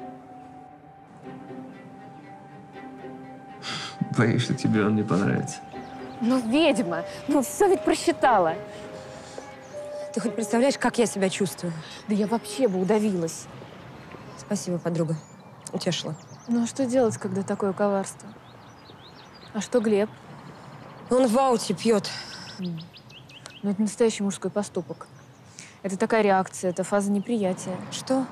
D: Боюсь, что тебе он не понравится.
P: Ну, ведьма! Ну, все ведь просчитала. Ты хоть представляешь, как я себя чувствую? Да я вообще бы удавилась. Спасибо, подруга. Утешила.
O: Ну, а что делать, когда такое коварство? А что Глеб?
P: Он в ауте пьет.
O: Ну, это настоящий мужской поступок. Это такая реакция, это фаза неприятия.
P: Что?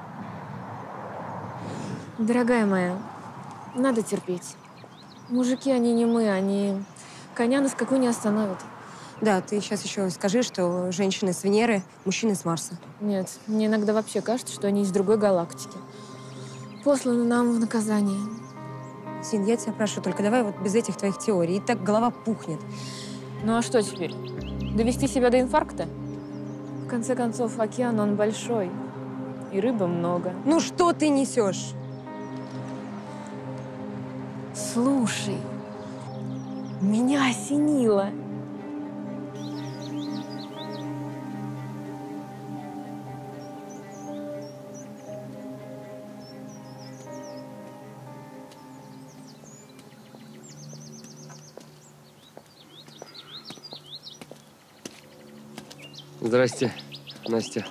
O: Дорогая моя, надо терпеть. Мужики, они не мы, они коня на скаку не остановят.
P: Да, ты сейчас еще скажи, что женщины с Венеры, мужчины с Марса.
O: Нет, мне иногда вообще кажется, что они из другой галактики. Посланы нам в наказание.
P: Син, я тебя прошу, только давай вот без этих твоих теорий. И так голова пухнет.
O: Ну а что теперь? Довести себя до инфаркта? В конце концов, океан, он большой. И рыбы много.
P: Ну что ты несешь?
O: Слушай, меня осенило.
M: Здрасте, Настя.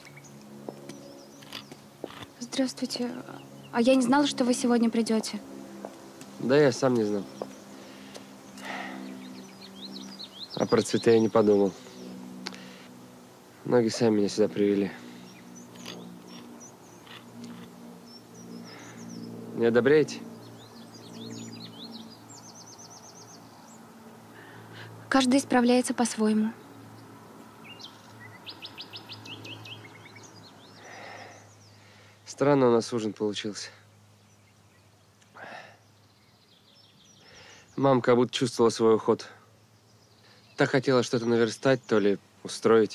B: Здравствуйте. А я не знала, что вы сегодня придете.
M: Да я сам не знал. А про цветы я не подумал. Ноги сами меня сюда привели. Не одобряете?
B: Каждый справляется по-своему.
M: Странно у нас ужин получился. Мама как будто чувствовала свой уход. Так хотела что-то наверстать, то ли устроить.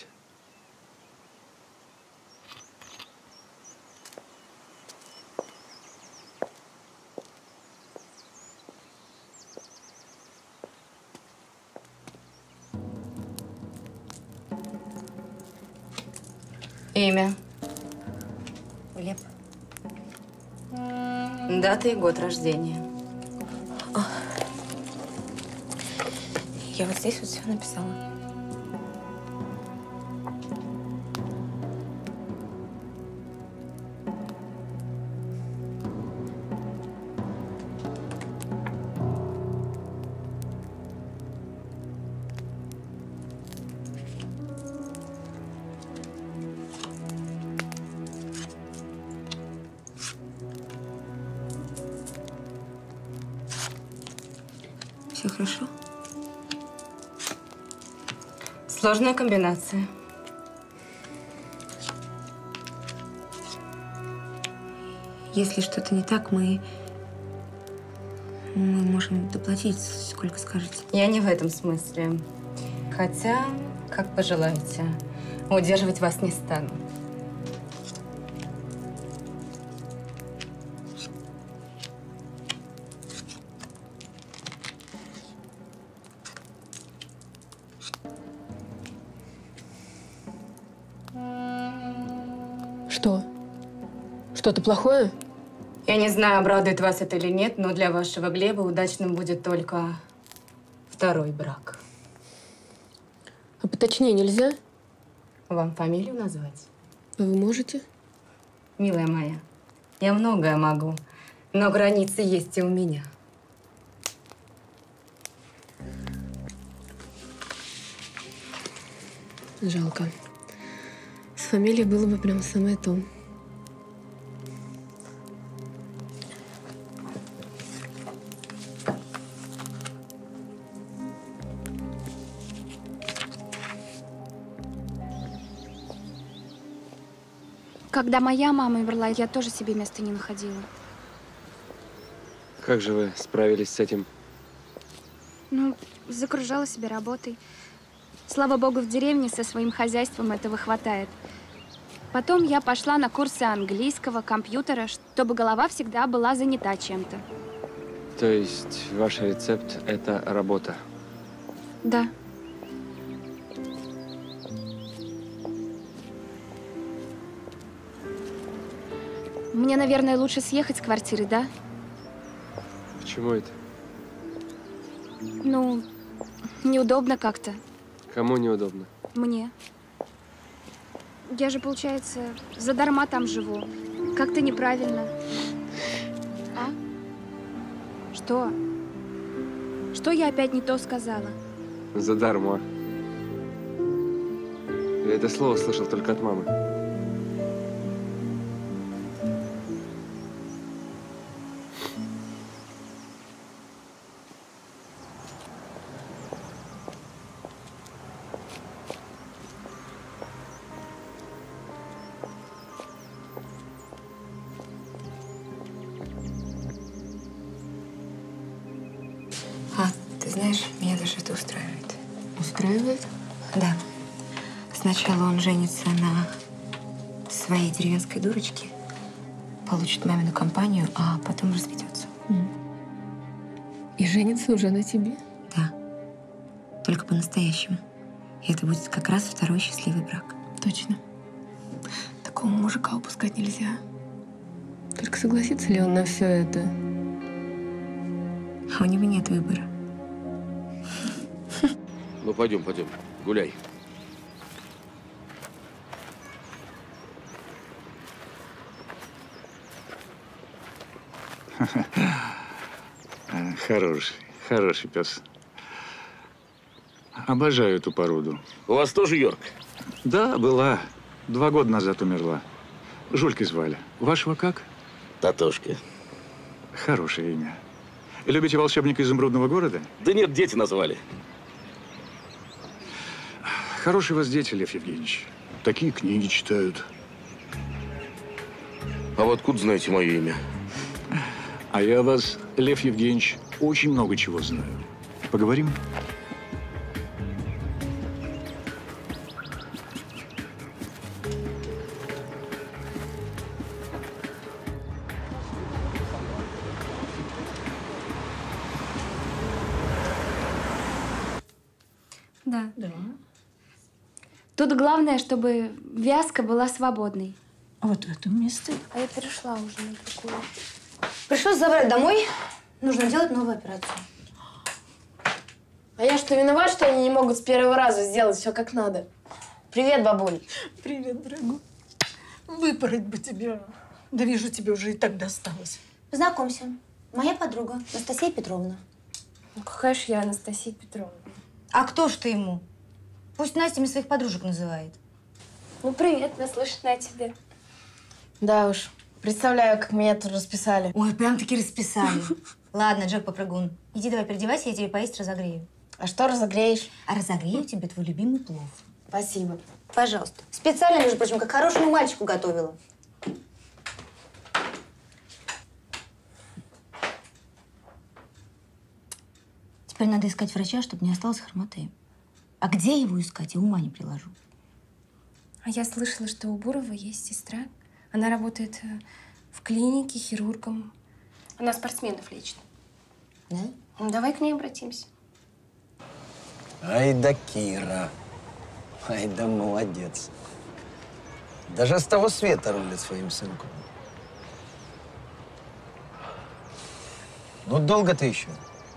I: Имя?
P: Глеб.
I: Дата и год рождения.
P: Я вот здесь вот все написала. Все хорошо?
I: Сложная комбинация.
H: Если что-то не так, мы можем доплатить, сколько скажете.
I: Я не в этом смысле. Хотя, как пожелаете, удерживать вас не стану.
O: Что? Что-то плохое?
I: Я не знаю, обрадует вас это или нет, но для вашего Глеба удачным будет только второй брак.
O: А поточнее нельзя?
I: Вам фамилию назвать?
O: А вы можете?
I: Милая моя, я многое могу, но границы есть и у меня.
O: Жалко. С фамилией было бы прям самое то.
B: Когда моя мама умерла, я тоже себе места не находила.
M: Как же вы справились с этим?
B: Ну, загружала себя работой. Слава богу, в деревне со своим хозяйством этого хватает. Потом я пошла на курсы английского, компьютера, чтобы голова всегда была занята чем-то.
M: То есть ваш рецепт – это работа?
B: Да. Мне, наверное, лучше съехать с квартиры, да?
M: Почему это?
B: Ну, неудобно как-то.
M: Кому неудобно?
B: Мне. Я же, получается, задарма там живу. Как-то неправильно. А? Что? Что я опять не то сказала?
M: Задарма. Я это слово слышал только от мамы.
H: Знаешь, меня даже это устраивает.
O: Устраивает?
H: Да. Сначала он женится на своей деревенской дурочке, получит мамину компанию, а потом разведется.
O: И женится уже на тебе?
H: Да. Только по-настоящему. И это будет как раз второй счастливый брак.
O: Точно. Такого мужика упускать нельзя. Только согласится ли он на все это?
H: А у него нет выбора.
N: Ну, пойдем, гуляй.
K: Хороший пес. Обожаю эту породу.
N: У вас тоже Йорк?
K: Да, была. 2 года назад умерла. Жулькой звали. Вашего как?
N: Татошка.
K: Хорошее имя. Любите волшебника изумрудного города?
N: Да нет, дети назвали.
K: Хорошие у вас дети, Лев Евгеньевич. Такие книги читают.
N: А вы откуда знаете мое имя?
K: А я вас, Лев Евгеньевич, очень много чего знаю. Поговорим?
B: Да. Тут главное, чтобы вязка была свободной.
E: Вот в этом месте.
B: А я перешла уже на другую.
H: Пришлось забрать домой. Нужно делать новую операцию.
Q: А я что, виноват, что они не могут с первого раза сделать все как надо? Привет, бабуль.
E: Привет, дорогой. Выпороть бы тебя. Да вижу, тебе уже и так досталось.
H: Знакомься. Моя подруга Анастасия Петровна.
Q: Ну, какая ж я Анастасия Петровна?
H: А кто ж ты ему? Пусть Настями своих подружек называет.
Q: Ну, привет, наслышанная о тебе. Да уж, представляю, как меня тут расписали.
H: Ой, прям-таки расписали. Ладно, Джек Попрыгун, иди давай переодевайся, я тебе поесть разогрею.
Q: А что разогреешь?
H: А разогрею тебе твой любимый плов.
Q: Спасибо.
H: Пожалуйста. Специально, между прочим, как хорошему мальчику готовила. Теперь надо искать врача, чтобы не осталось хромоты. А где его искать, я ума не приложу.
Q: А я слышала, что у Бурова есть сестра. Она работает в клинике хирургом. Она спортсменов лечит.
H: Да?
Q: Ну, давай к ней обратимся.
G: Ай да Кира. Ай да молодец. Даже с того света рулит своим сынком. Ну, долго ты еще?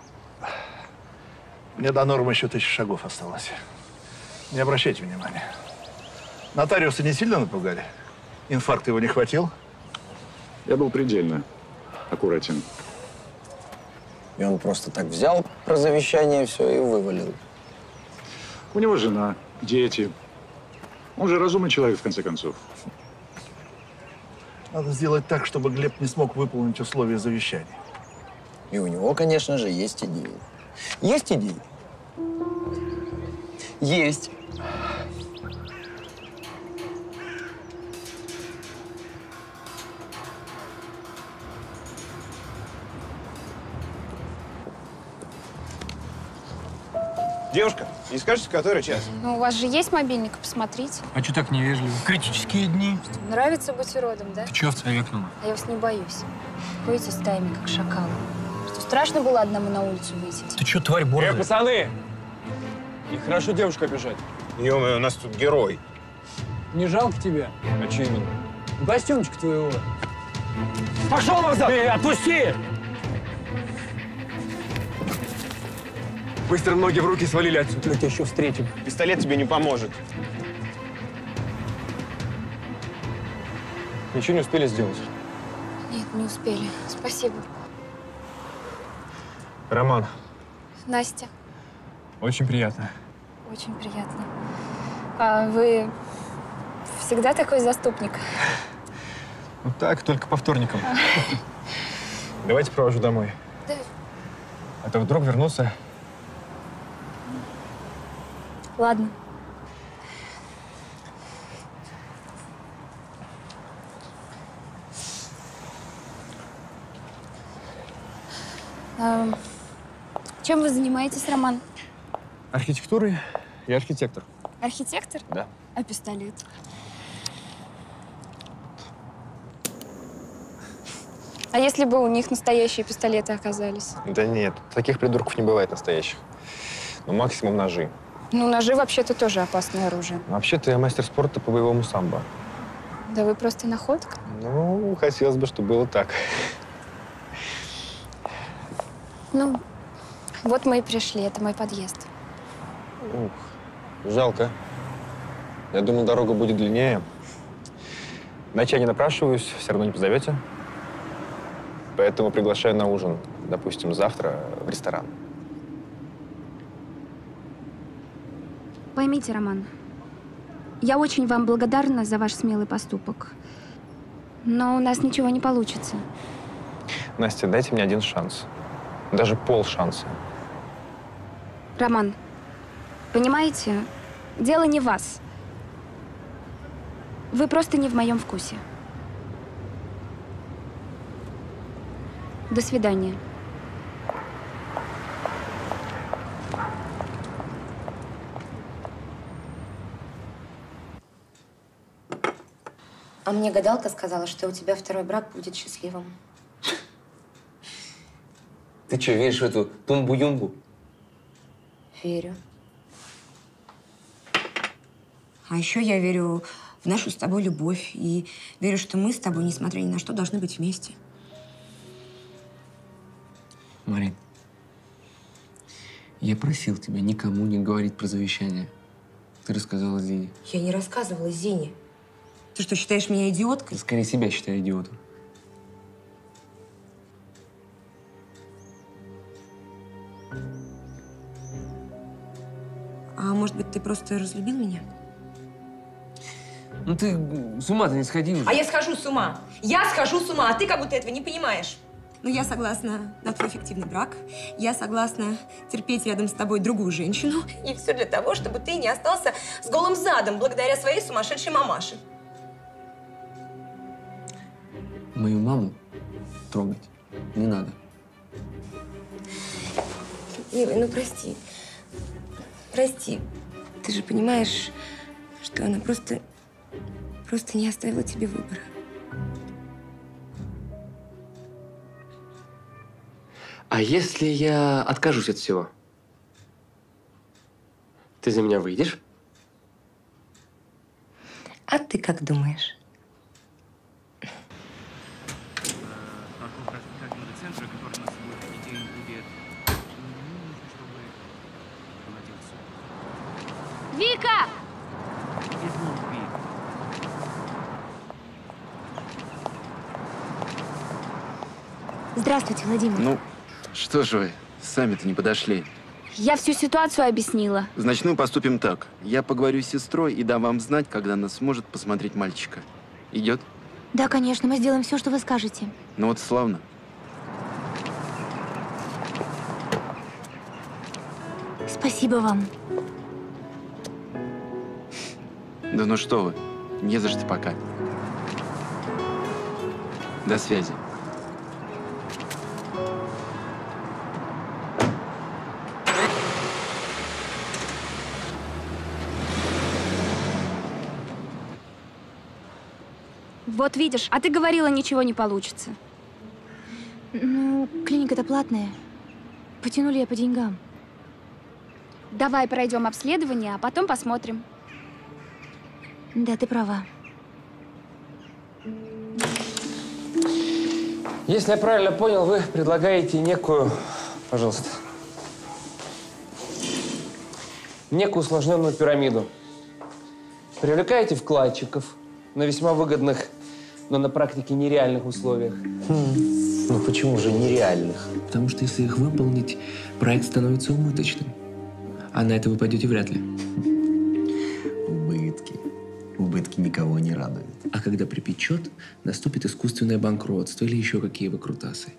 L: Мне до нормы еще 1000 шагов осталось. Не обращайте внимания. Нотариуса не сильно напугали? Инфаркта его не хватил?
K: Я был предельно аккуратен.
G: И он просто так взял про завещание все и вывалил.
K: У него жена, дети. Он же разумный человек, в конце концов.
L: Надо сделать так, чтобы Глеб не смог выполнить условия завещания.
G: И у него, конечно же, есть идеи. Есть идеи? Есть.
J: Девушка, не скажете, который час?
B: Ну, у вас же есть мобильник, посмотрите.
R: А что так невежливо? Критические дни.
B: Нравится быть уродом, да?
R: Ты чего вцовекнула?
B: А я вас не боюсь. Ходите стаями, как шакалы. Что, страшно было одному на улицу выйти?
R: Ты что, тварь борзая?
J: Пацаны! Нехорошо девушку обижать. Ё-моё, у нас тут герой.
R: Не жалко тебя?
J: А че именно?
R: Костюмчик твоего.
J: Пошел назад!
R: Отпусти!
J: Быстро ноги в руки свалили отсюда.
R: Мы тебя еще встретим.
J: Пистолет тебе не поможет. Ничего не успели сделать?
B: Нет, не успели. Спасибо.
J: Роман,
B: Настя,
J: очень приятно.
B: очень приятно. А вы всегда такой заступник?
J: Вот так, только по вторникам. Давайте провожу домой.
B: Да.
J: А то вдруг вернуться.
B: Ладно. Чем вы занимаетесь, Роман?
J: Архитектурой и архитектор.
B: Архитектор?
J: Да.
B: А пистолет? А если бы у них настоящие пистолеты оказались?
J: Да нет, таких придурков не бывает настоящих. Ну, максимум ножи.
B: Ну, ножи вообще-то тоже опасное оружие.
J: Вообще-то я мастер спорта по боевому самбо.
B: Да вы просто находка.
J: Ну, хотелось бы, чтобы было так.
B: Ну, вот мы и пришли. Это мой подъезд.
J: Ух, жалко. Я думал, дорога будет длиннее. Иначе я не напрашиваюсь, все равно не позовете. Поэтому приглашаю на ужин, допустим, завтра в ресторан.
B: Поймите, Роман, я очень вам благодарна за ваш смелый поступок. Но у нас ничего не получится.
J: Настя, дайте мне один шанс. Даже полшанса.
B: Роман, понимаете, дело не в вас. Вы просто не в моем вкусе. До свидания.
H: А мне гадалка сказала, что у тебя второй брак будет счастливым.
D: Ты что, веришь в эту тумбу-юмбу?
H: Верю. А еще я верю в нашу с тобой любовь. И верю, что мы с тобой, несмотря ни на что, должны быть вместе.
D: Марин, я просил тебя никому не говорить про завещание. Ты рассказала Зине.
H: Я не рассказывала Зине. Ты что, считаешь меня идиоткой?
D: Ты скорее себя считай идиотом.
H: А может быть, ты просто разлюбил меня?
D: Ну ты с ума-то не сходи уже.
H: А я схожу с ума. Я схожу с ума, а ты как будто этого не понимаешь.
P: Но я согласна на твой фиктивный брак. Я согласна терпеть рядом с тобой другую женщину. И все для того, чтобы ты не остался с голым задом благодаря своей сумасшедшей мамаше.
J: Мою маму трогать не надо.
P: Милый, ну прости. Прости. Ты же понимаешь, что она просто не оставила тебе выбора.
M: А если я откажусь от всего? Ты за меня выйдешь?
P: А ты как думаешь?
B: Вика!
H: Здравствуйте, Владимир.
F: Ну, что же вы, сами-то не подошли.
B: Я всю ситуацию объяснила.
F: Значит, мы поступим так. Я поговорю с сестрой и дам вам знать, когда она сможет посмотреть мальчика. Идет?
H: Да, конечно, мы сделаем все, что вы скажете.
F: Ну вот славно.
H: Спасибо вам.
F: Да ну что вы, не за что пока. До связи.
B: Вот видишь, а ты говорила, ничего не получится.
H: Ну, клиника-то платная. Потянули я по деньгам.
B: Давай пройдем обследование, а потом посмотрим.
H: Да, ты права.
D: Если я правильно понял, вы предлагаете некую, пожалуйста, некую усложненную пирамиду. Привлекаете вкладчиков на весьма выгодных, но на практике нереальных условиях.
G: Ну почему же нереальных?
S: Потому что если их выполнить, проект становится убыточным. А на это вы пойдете вряд ли.
G: Убытки. Убытки никого не радуют.
S: А когда припечет, наступит искусственное банкротство или еще какие выкрутасы.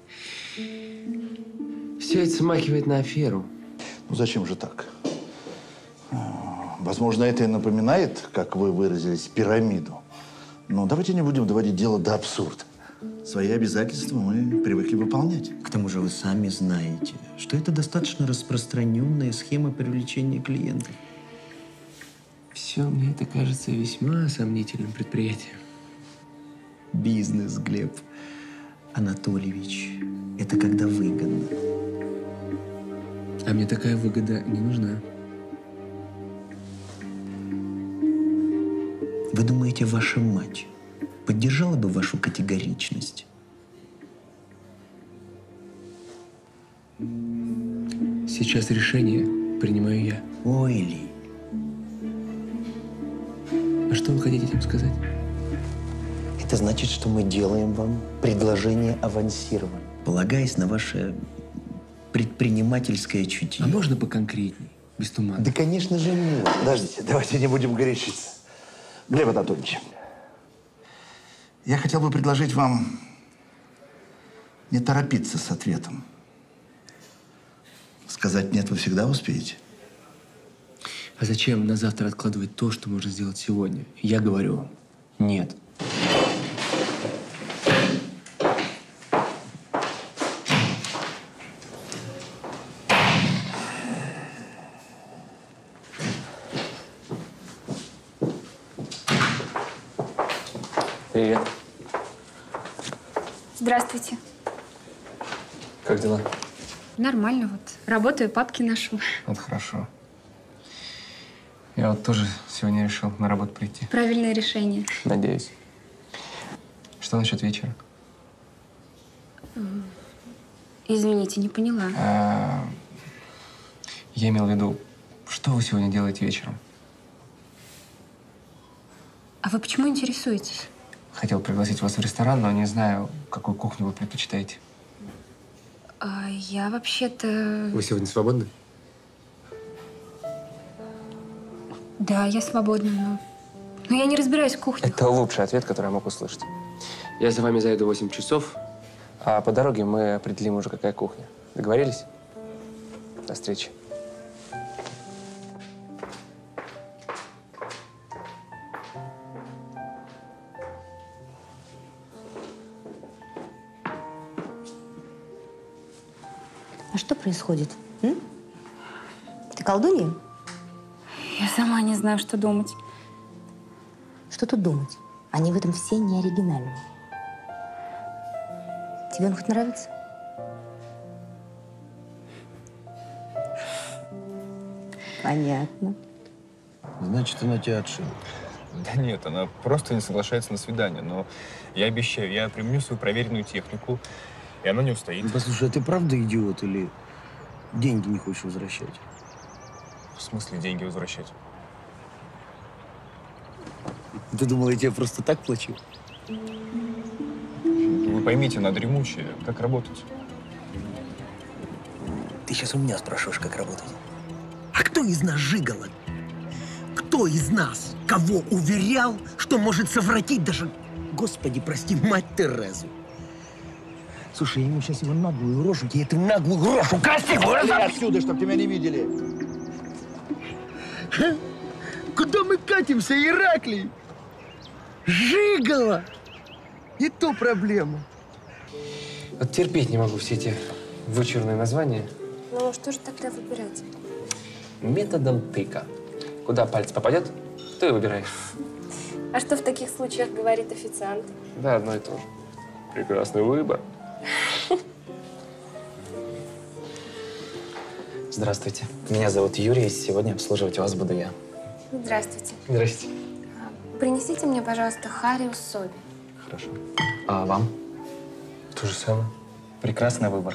D: Все это смахивает на аферу.
L: Ну зачем же так? Возможно, это и напоминает, как вы выразились, пирамиду. Но давайте не будем доводить дело до абсурда. Свои обязательства мы привыкли выполнять.
G: К тому же вы сами знаете, что это достаточно распространенная схема привлечения клиентов.
S: Все мне это кажется весьма сомнительным предприятием.
G: Бизнес, Глеб Анатольевич, это когда выгодно.
S: А мне такая выгода не нужна.
G: Вы думаете, ваша мать поддержала бы вашу категоричность?
S: Сейчас решение принимаю я.
G: Ой, Ли.
S: А что вы хотите этим сказать?
G: Это значит, что мы делаем вам предложение авансирования, полагаясь на ваше предпринимательское чутье.
S: А можно поконкретней, без тумана?
G: Да, конечно же, нет.
L: Подождите, давайте не будем горячиться. Глеб Анатольевич, я хотел бы предложить вам не торопиться с ответом. Сказать «нет» вы всегда успеете.
S: А зачем на завтра откладывать то, что можно сделать сегодня? Я говорю вам «нет».
D: Привет.
B: Здравствуйте.
D: Как дела?
B: Нормально вот. Работаю, папки ношу.
J: Вот хорошо. Я вот тоже сегодня решил на работу прийти.
B: Правильное решение.
J: Надеюсь. Что насчет вечера?
B: Извините, не поняла.
J: Я имел в виду, что вы сегодня делаете вечером?
B: А вы почему интересуетесь?
J: Хотел пригласить вас в ресторан, но не знаю, какую кухню вы предпочитаете.
B: Я вообще-то…
J: Вы сегодня свободны?
B: Да, я свободна, но я не разбираюсь в кухне.
D: Это лучший ответ, который я мог услышать.
M: Я за вами заеду в 8 часов.
S: А по дороге мы определим уже, какая кухня. Договорились? До встречи.
H: А что происходит? М? Ты колдунья?
B: Я сама не знаю, что думать.
H: Что тут думать? Они в этом все не оригинальные. Тебе он хоть нравится? Понятно.
G: Значит, она тебя отшила.
J: Да нет, она просто не соглашается на свидание. Но я обещаю, я применю свою проверенную технику, и она не устоит.
G: Ну, послушай, а ты правда идиот или деньги не хочешь возвращать?
J: В смысле деньги возвращать?
G: Ты думал, я тебе просто так плачу?
J: Вы поймите, она дремучая. Как работать?
G: Ты сейчас у меня спрашиваешь, как работать. А кто из нас жигало? Кто из нас кого уверял, что может совратить даже, Господи, прости, мать Терезу? Слушай, я ему сейчас его наглую рожу, я эту наглую рожу красивую разобью отсюда, чтоб тебя не видели. Куда мы катимся, Ираклий? Жигало! И то проблема.
S: Вот терпеть не могу все эти вычурные названия.
Q: Ну, что же тогда выбирать?
S: Методом тыка. Куда палец попадет, то и выбираешь.
Q: А что в таких случаях говорит официант?
S: Да, одно и то же. Прекрасный выбор.
T: Здравствуйте. Меня зовут Юрий, и сегодня обслуживать вас буду я.
Q: Здравствуйте.
S: Здрасте.
Q: Принесите мне, пожалуйста, хариус соби.
T: Хорошо. А вам?
S: То же самое.
T: Прекрасный выбор.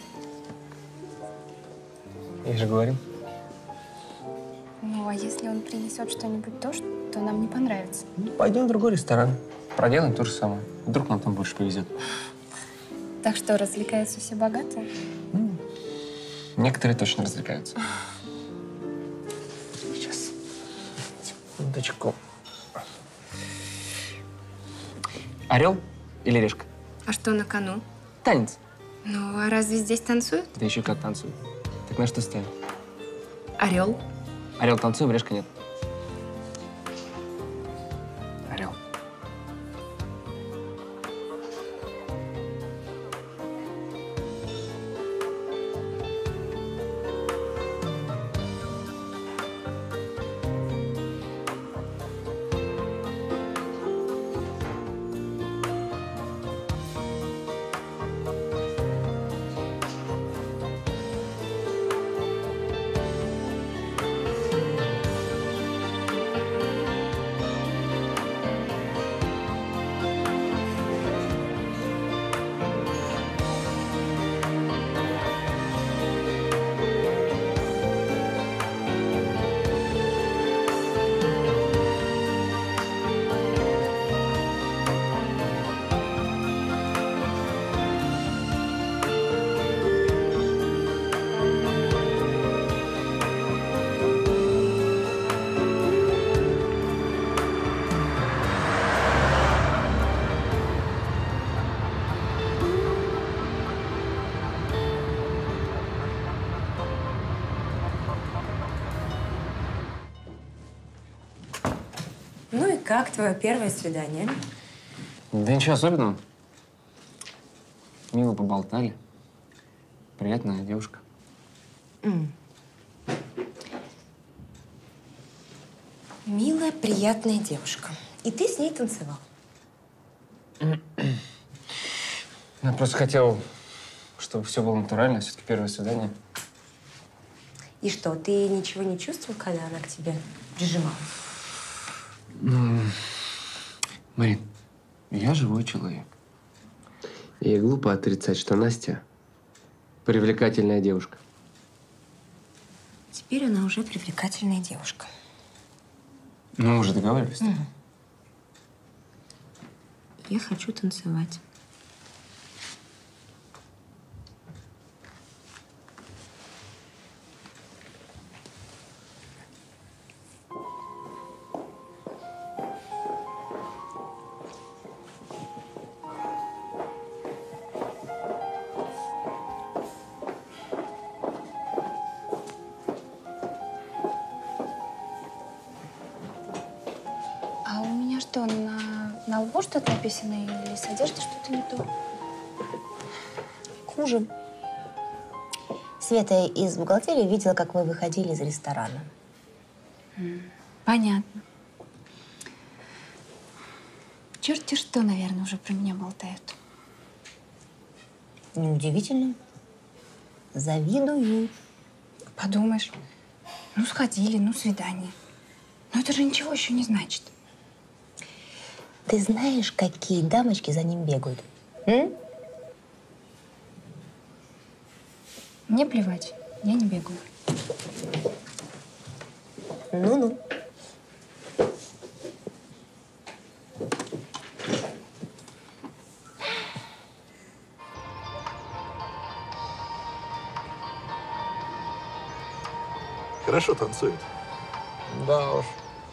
S: Я же говорил.
Q: Ну, а если он принесет что-нибудь то, что нам не понравится?
S: Ну, пойдем в другой ресторан. Проделаем то же самое. Вдруг нам там больше повезет.
Q: Так что, развлекаются все богатые?
S: Некоторые точно развлекаются. Сейчас. Секундочку. Орел или решка?
Q: А что на кону?
S: Танец.
Q: Ну, а разве здесь танцуют?
S: Да еще как танцуют. Так на что ставим?
Q: Орел.
S: Орел танцуем, решка нет.
Q: Орел.
P: Ну и как твое первое свидание?
S: Да ничего особенного. Мило поболтали. Приятная девушка.
P: Милая, приятная девушка. И ты с ней танцевал?
S: Я просто хотел, чтобы все было натурально. Все-таки первое свидание.
P: И что, ты ничего не чувствовал, когда она к тебе прижималась?
S: Марин, я живой человек. И глупо отрицать, что Настя привлекательная девушка.
P: Теперь она уже привлекательная девушка.
S: Ну, мы уже договаривались.
P: Я хочу танцевать.
B: что, на лбу что-то написано или с одеждой что-то не то?
H: Хуже. Света из бухгалтерии видела, как вы выходили из ресторана.
B: Понятно. Черти что, наверное, уже про меня болтают.
H: Неудивительно. Завидую.
B: Подумаешь. Ну, сходили, ну, свидание. Но это же ничего еще не значит.
H: Ты знаешь, какие дамочки за ним бегают?
B: Мне плевать. Я не бегаю.
H: Ну-ну.
L: Хорошо танцует.
G: Да уж.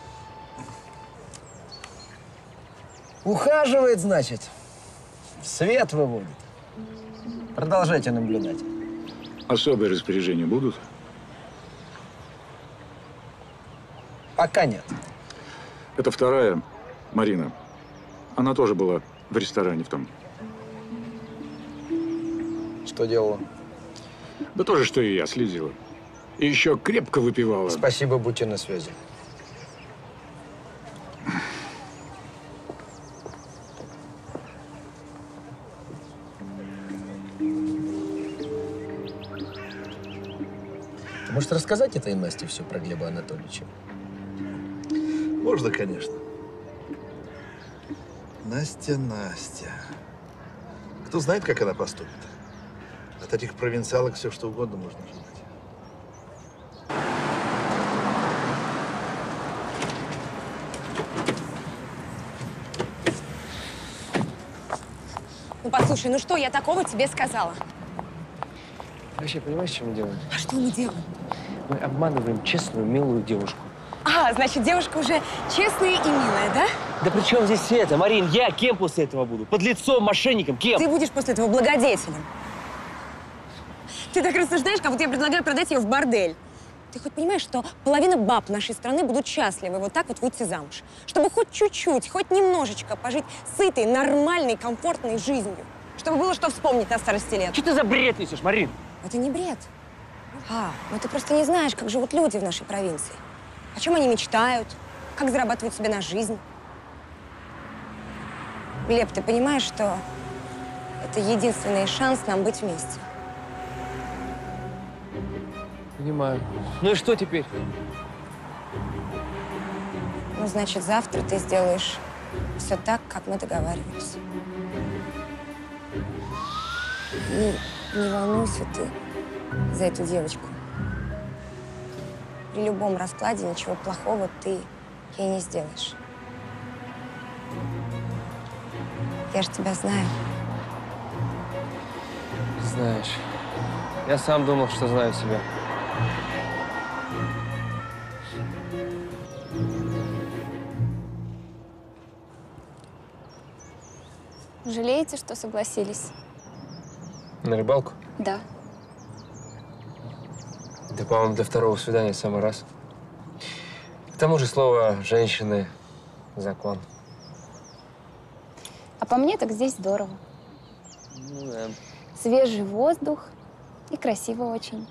G: Ухаживает, значит. В свет выводит. Продолжайте наблюдать.
K: Особые распоряжения будут?
G: Пока нет.
K: Это вторая, Марина. Она тоже была в ресторане в том.
G: Что делала?
K: Да то же, что и я, следила. И еще крепко выпивала.
G: Спасибо, будьте на связи. Ты можешь рассказать этой Насте все про Глеба Анатольевича?
L: Можно, конечно. Настя, Настя. Кто знает, как она поступит? От этих провинциалок все что угодно можно ожидать.
P: Ну, послушай, ну что я такого тебе сказала?
S: Вообще, понимаешь, в чем дело?
P: А что мы делаем?
S: Мы обманываем честную, милую девушку.
P: А, значит, девушка уже честная и милая, да?
D: Да при чем здесь это, Марин? Я кем после этого буду? Подлецом, мошенником, кем?
P: Ты будешь после этого благодетелем. Ты так рассуждаешь, как будто я предлагаю продать ее в бордель. Ты хоть понимаешь, что половина баб нашей страны будут счастливы вот так вот выйти замуж? Чтобы хоть чуть-чуть, хоть немножечко пожить сытой, нормальной, комфортной жизнью. Чтобы было что вспомнить на старости лет.
D: Что ты за бред несешь, Марин?
P: Это не бред. Ну ты просто не знаешь, как живут люди в нашей провинции. О чем они мечтают, как зарабатывают себе на жизнь. Глеб, ты понимаешь, что это единственный шанс нам быть вместе?
S: Понимаю. Ну и что теперь?
P: Ну, значит, завтра ты сделаешь все так, как мы договаривались. И не волнуйся ты за эту девочку. При любом раскладе ничего плохого ты ей не сделаешь. Я же тебя знаю.
S: Знаешь, я сам думал, что знаю себя.
B: Жалеете, что согласились?
S: На рыбалку?
B: Да.
S: Да, по-моему, для второго свидания в самый раз. К тому же слово «женщины» – закон.
B: А по мне так здесь здорово.
S: Ну да.
B: Свежий воздух и красиво очень.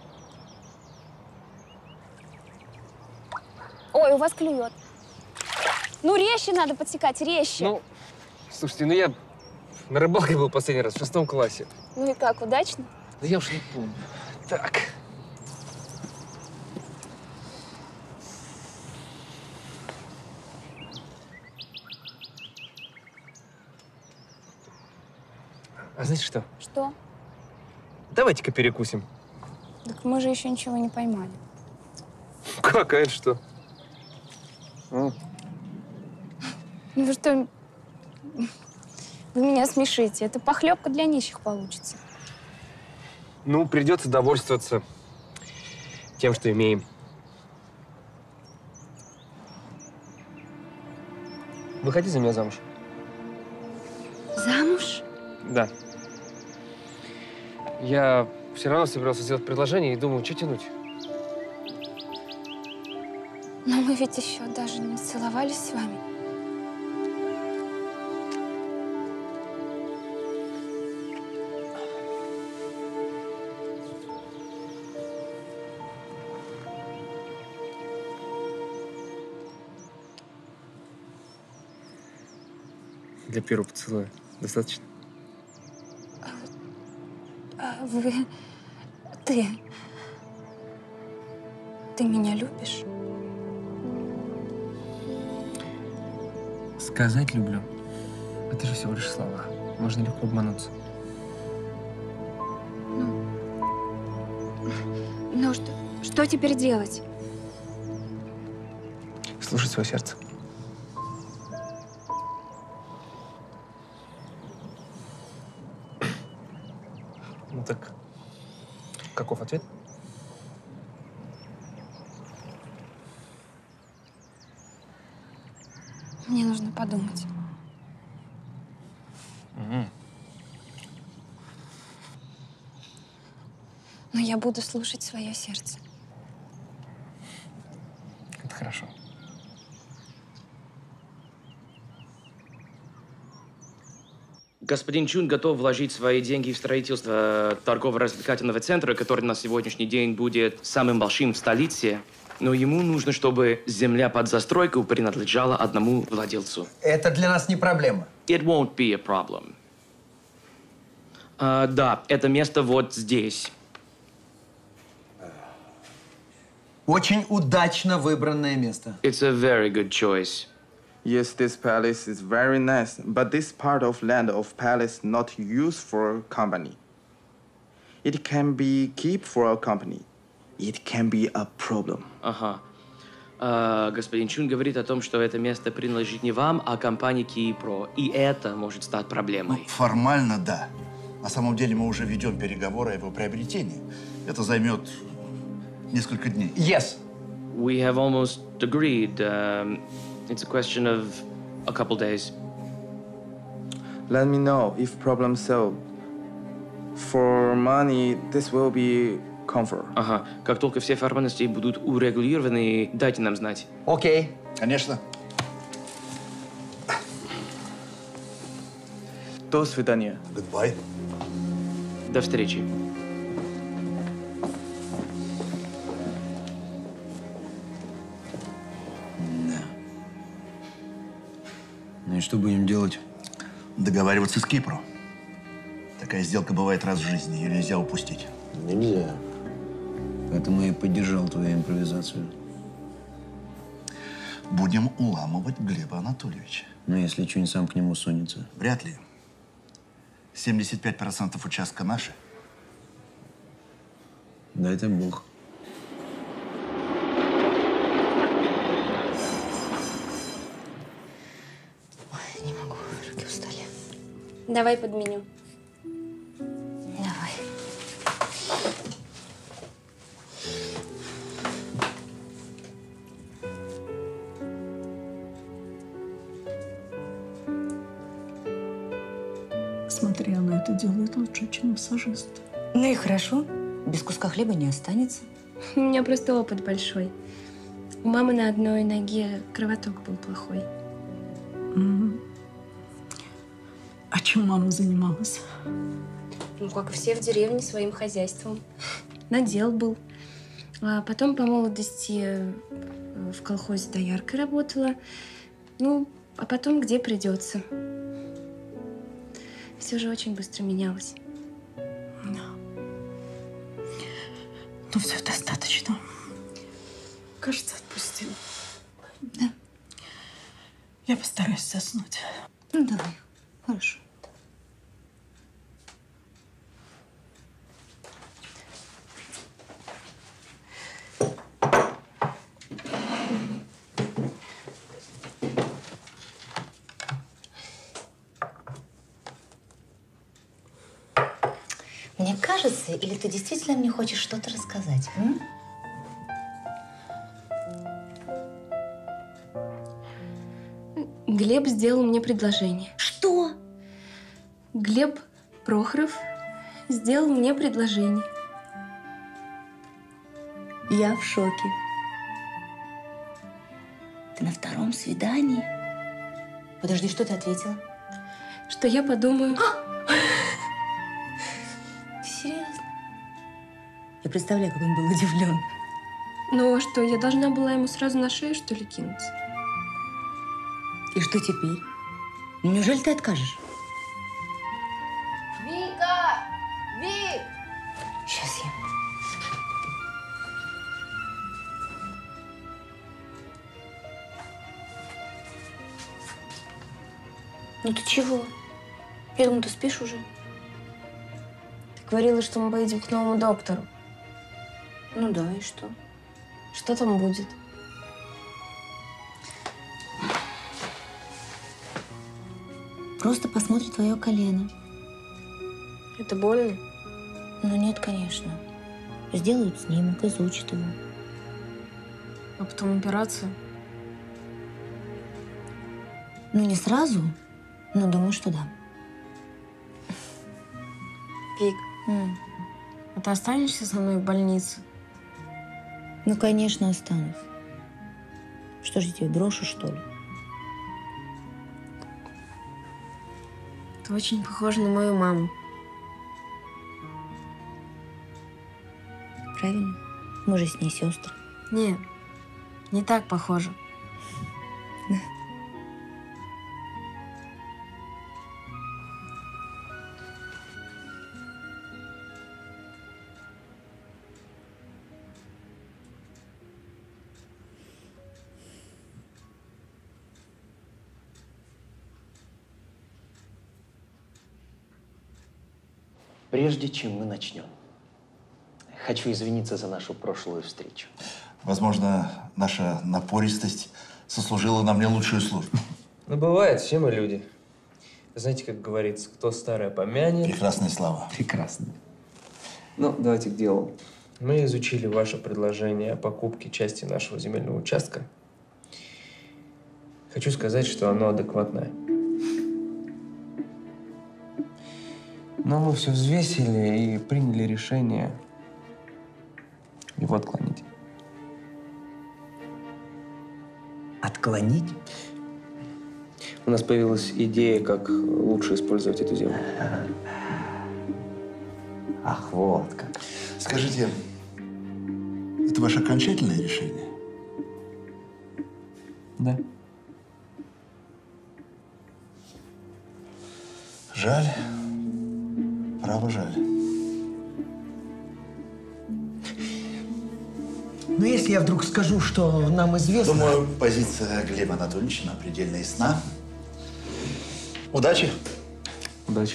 B: Ой, у вас клюет. Ну, резче надо подсекать, резче.
S: Ну, слушайте, ну я на рыбалке был последний раз в 6 классе.
B: Ну и как, удачно?
S: Да я уж не помню. Так. А знаете что?
B: Что?
S: Давайте-ка перекусим.
B: Так мы же еще ничего не поймали.
S: Как, а это что?
B: Ну вы что, вы меня смешите. Это похлебка для нищих получится.
S: Ну, придется довольствоваться тем, что имеем. Выходи за меня замуж.
B: Замуж?
S: Да. Я все равно собирался сделать предложение и думаю, что тянуть.
B: Но мы ведь еще даже не целовались с вами.
S: Для первого поцелуя достаточно?
Q: Ты меня любишь?
S: Сказать люблю. Это же всего лишь слова. Можно легко обмануться.
B: Ну что теперь делать?
S: Слушать свое сердце. Ну так, каков ответ?
Q: Мне нужно подумать. Но я буду слушать свое сердце.
S: Это хорошо.
U: Господин Чун готов вложить свои деньги в строительство торгово-развлекательного центра, который на сегодняшний день будет самым большим в столице. Но ему нужно, чтобы земля под застройку принадлежала одному владельцу.
V: Это для нас не проблема.
U: It won't be a problem. Да, это место вот здесь.
V: Очень удачно выбранное место.
U: It's a very good choice.
W: Yes, this palace is very nice, but this part of land of palace not used for company. It can be keep for a company. It can be a problem.
U: Ага. Господин Чун говорит о том, что это место принадлежит не вам, а компании Кипро. И это может стать проблемой.
L: Ну, формально, да. На самом деле мы уже ведем переговоры о его приобретении. Это займет несколько дней.
V: Yes.
U: We have almost agreed. It's a question of a couple days.
W: Let me know if problem solved. For money, this will be comfort.
U: Ага. Как только все формальности будут урегулированы, дайте нам знать.
V: Окей.
L: Конечно.
W: До свидания.
L: Goodbye.
U: До встречи.
G: Ну и что будем делать?
L: Договариваться с Кипро. Такая сделка бывает раз в жизни, ее нельзя упустить.
G: Нельзя. Поэтому я и поддержал твою импровизацию.
L: Будем уламывать Глеба Анатольевича.
G: Ну, если Чунь сам к нему сунется.
L: Вряд ли. 75% участка наши.
G: Да это Бог.
H: Ой, не могу, руки устали.
Q: Давай подменю.
H: Давай.
X: Смотри, она это делает лучше, чем массажист.
H: Ну и хорошо. Без куска хлеба не останется.
Q: У меня просто опыт большой. У мамы на одной ноге кровоток был плохой.
X: А чем мама занималась?
Q: Ну, как и все в деревне, своим хозяйством. Надел был. А потом по молодости в колхозе дояркой работала. Ну, а потом где придется. Все же очень быстро менялось.
X: Ну, все достаточно. Кажется, отпустил.
H: Да.
X: Я постараюсь заснуть.
H: Ну, давай. Хорошо. Мне кажется, или ты действительно мне хочешь что-то рассказать?
Q: Глеб сделал мне предложение.
H: Что?
Q: Глеб Прохоров сделал мне предложение.
H: Я в шоке. Ты на втором свидании? Подожди, что ты ответила?
Q: Что я подумаю.
H: Ты серьезно? Я представляю, как он был удивлен.
Q: Ну а что, я должна была ему сразу на шею, что ли, кинуться?
H: И что теперь? Ну, неужели ты откажешь?
A: Вика! Вик!
H: Сейчас я. Ну ты чего? Я думаю, ты спишь уже.
A: Ты говорила, что мы поедем к новому доктору.
H: Ну да, и что?
A: Что там будет?
H: Просто посмотрит твое колено.
A: Это больно?
H: Ну нет, конечно. Сделают снимок, изучат его.
A: А потом операцию?
H: Ну не сразу, но думаю, что да.
A: Вик, а ты останешься со мной в больнице?
H: Ну, конечно, останусь. Что же я тебе брошу, что ли?
A: Ты очень похожа на мою маму.
H: Правильно? Мы же с ней сестры.
A: Не, не так похожа.
G: Прежде чем мы начнем, хочу извиниться за нашу прошлую встречу.
L: Возможно, наша напористость сослужила нам не лучшую службу.
D: Ну, бывает, все мы люди. Знаете, как говорится, кто старое помянет…
L: Прекрасные слова.
G: Прекрасные. Ну, давайте к делу.
D: Мы изучили ваше предложение о покупке части нашего земельного участка. Хочу сказать, что оно адекватное. Но мы все взвесили и приняли решение его отклонить.
G: Отклонить?
D: У нас появилась идея, как лучше использовать эту землю.
G: Ах, вот как.
L: Скажите, это ваше окончательное решение?
D: Да.
L: Жаль. Право, жаль.
G: Но если я вдруг скажу, что нам известно…
L: Думаю, позиция Глеба Анатольевича предельно ясна. Удачи.
D: Удачи.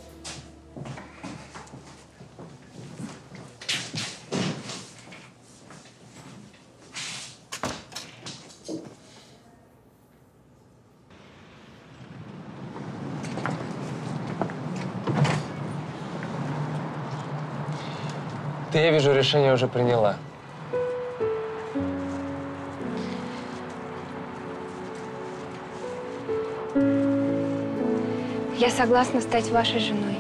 D: Ты, я вижу, решение уже приняла.
B: Я согласна стать вашей женой.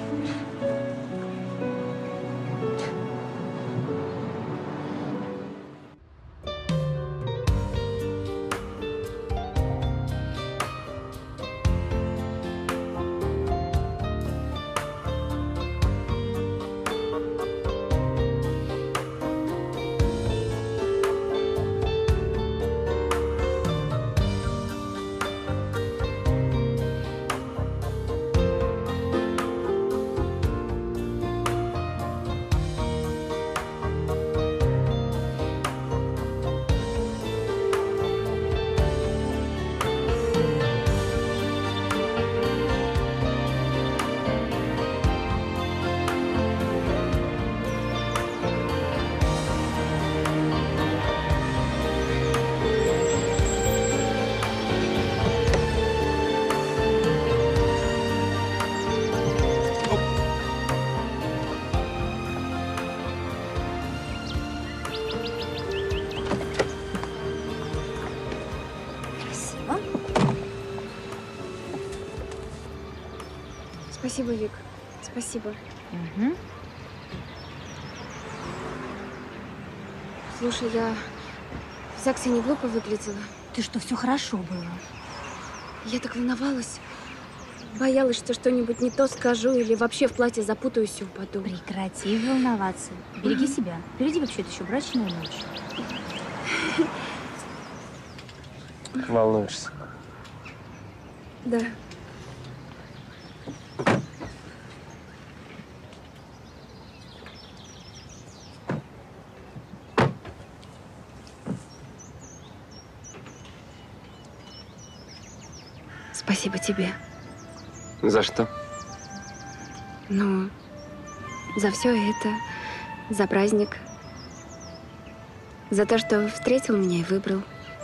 B: Спасибо, Вик. Спасибо.
H: Угу.
B: Слушай, я в ЗАГСе не глупо выглядела.
H: Ты что, все хорошо было?
B: Я так волновалась. Боялась, что что-нибудь не то скажу или вообще в платье запутаюсь и упаду.
H: Прекрати волноваться. Береги себя. Впереди вообще-то еще брачная ночь.
D: Волнуешься?
B: Да.
Q: Спасибо тебе.
M: За что?
Q: Ну, за все это, за праздник, за то, что встретил меня и выбрал.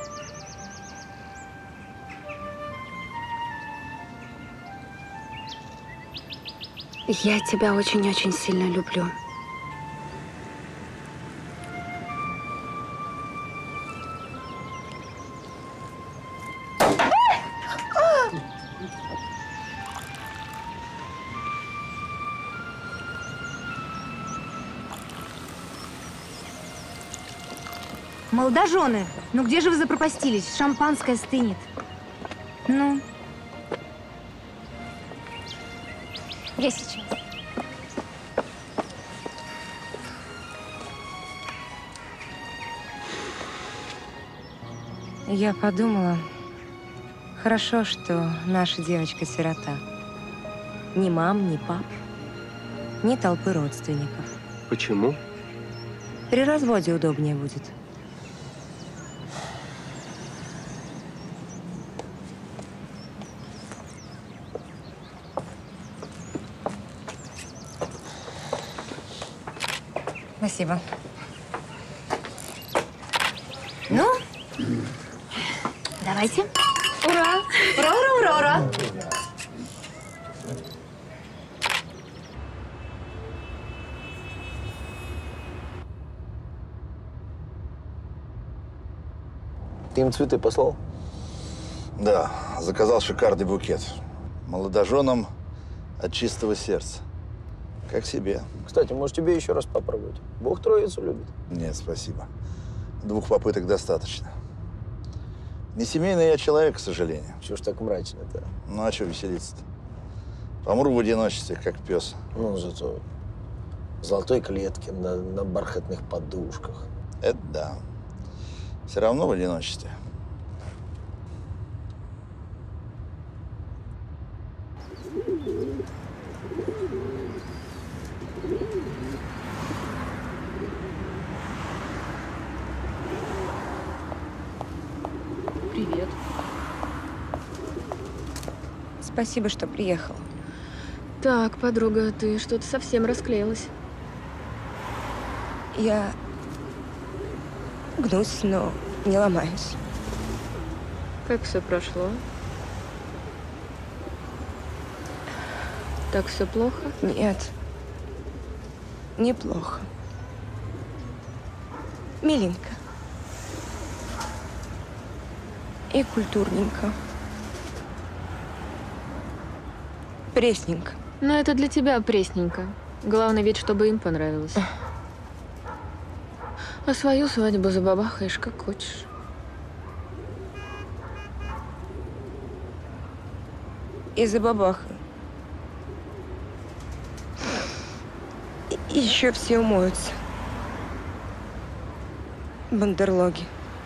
Q: Я тебя очень-очень сильно люблю.
H: Молодожены, ну где же вы запропастились? Шампанское стынет. Ну?
B: Я сейчас.
P: Я подумала, хорошо, что наша девочка сирота. Ни мам, ни пап, ни толпы родственников.
M: Почему?
P: При разводе удобнее будет. Спасибо.
H: Ну? Давайте.
B: Ура!
H: Ура, ура, ура, ура!
G: Ты им цветы послал?
L: Да, заказал шикарный букет. Молодоженам от чистого сердца. Как себе.
G: Кстати, может, тебе еще раз попробовать? Бог троицу любит.
L: Нет, спасибо. 2 попыток достаточно. Не семейный я человек, к сожалению.
G: Чего ж так мрачно-то?
L: Ну, а что веселиться-то? Помру в одиночестве, как пес.
G: Ну, зато в золотой клетке, на бархатных подушках.
L: Это да. Все равно в одиночестве.
B: Привет.
P: Спасибо, что приехал.
Q: Так, подруга, ты что-то совсем расклеилась.
P: Я гнусь, но не ломаюсь.
Q: Как все прошло? Так все плохо?
P: Нет. Неплохо. Миленько. И культурненько. Пресненько.
Q: Но это для тебя пресненько. Главное ведь, чтобы им понравилось. А свою свадьбу забабахаешь, как хочешь.
P: И забабахаю. И еще все умоются. Бандерлоги.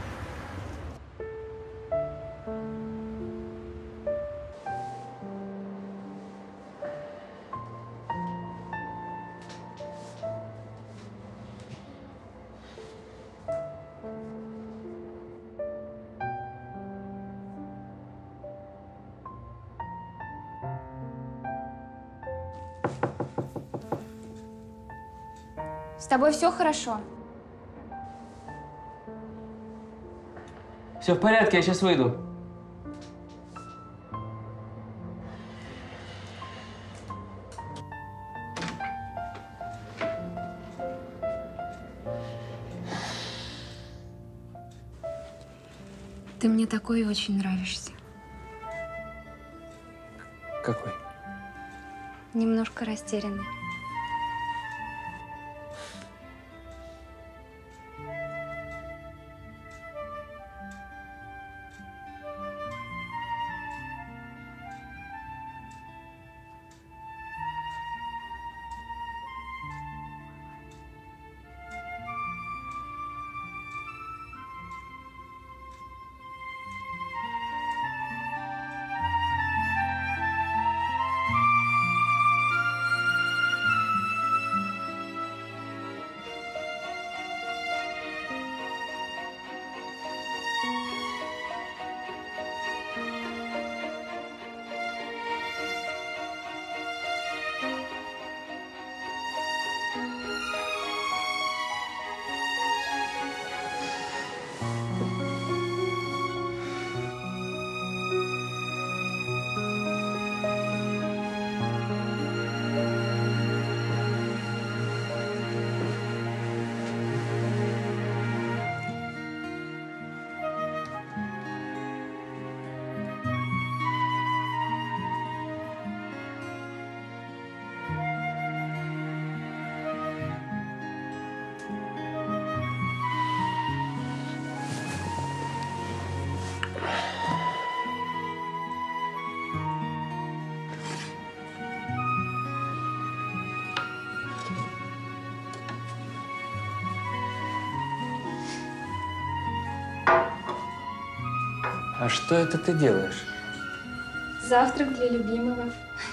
B: С тобой все хорошо?
S: Все в порядке, я сейчас выйду.
Q: Ты мне такой очень нравишься.
S: Какой?
Q: Немножко растерянный.
S: А что это ты делаешь?
B: Завтрак для любимого.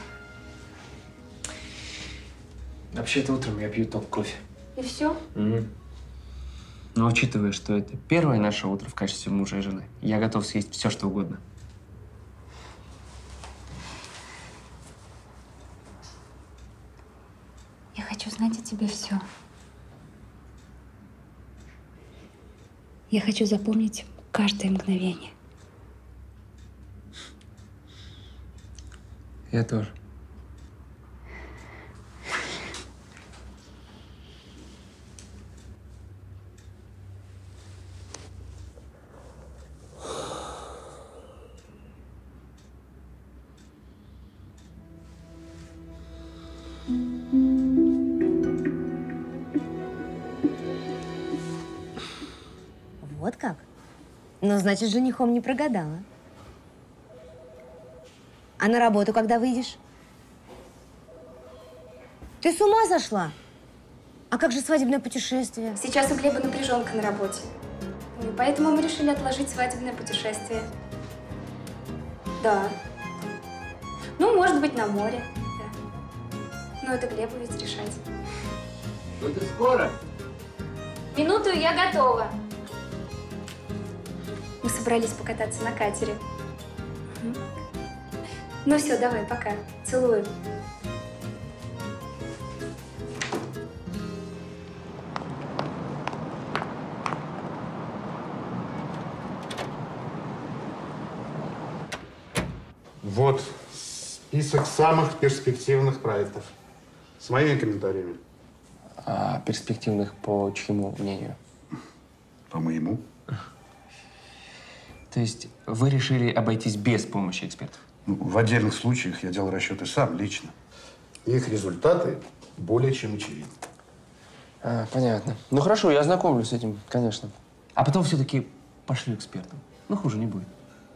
S: Вообще-то утром я пью только кофе.
B: И все?
S: Но учитывая, что это первое наше утро в качестве мужа и жены, я готов съесть все, что угодно.
B: Я хочу знать о тебе все. Я хочу запомнить каждое мгновение.
S: Я тоже.
P: Вот как? Ну, значит, с женихом не прогадала. А на работу когда выйдешь? Ты с ума сошла? А как же свадебное путешествие?
B: Сейчас у Глеба напряженка на работе. И поэтому мы решили отложить свадебное путешествие. Да. Ну, может быть, на море. Да. Но это Глебу ведь решать.
S: Ну ты скоро?
B: Минуту, и я готова. Мы собрались покататься на катере. Ну все, давай, пока. Целую.
L: Вот список самых перспективных проектов. С моими комментариями.
S: А перспективных по чьему мнению?
L: По моему.
S: То есть вы решили обойтись без помощи экспертов?
L: Ну, в отдельных случаях я делал расчеты сам, лично. Их результаты более чем очевидны.
S: Понятно. Ну хорошо, я ознакомлюсь с этим, конечно. А потом все-таки пошлю экспертам. Ну, хуже не будет.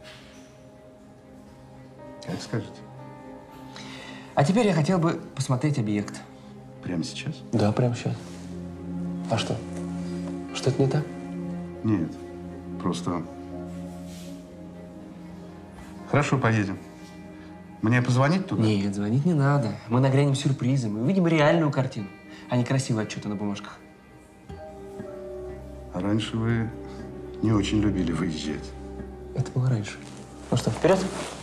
L: Как скажете.
S: А теперь я хотел бы посмотреть объект.
L: Прямо сейчас?
S: Да, прямо сейчас. А что? Что-то не так?
L: Нет, просто… Хорошо, поедем. Мне позвонить туда?
S: Нет, звонить не надо. Мы нагрянем сюрпризом и увидим реальную картину, а не красивые отчеты на бумажках.
L: А раньше вы не очень любили выезжать.
S: Это было раньше. Ну что, вперед?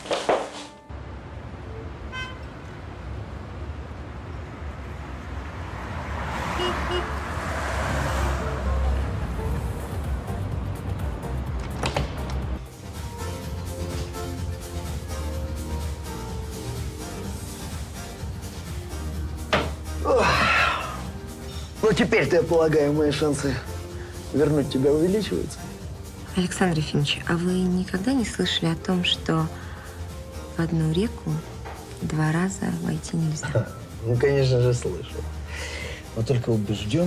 G: Ну, теперь-то, я полагаю, мои шансы вернуть тебя увеличиваются.
P: Александр Ефимович, а вы никогда не слышали о том, что в одну реку 2 раза войти нельзя?
G: Ну, конечно же, слышал. Но только убежден,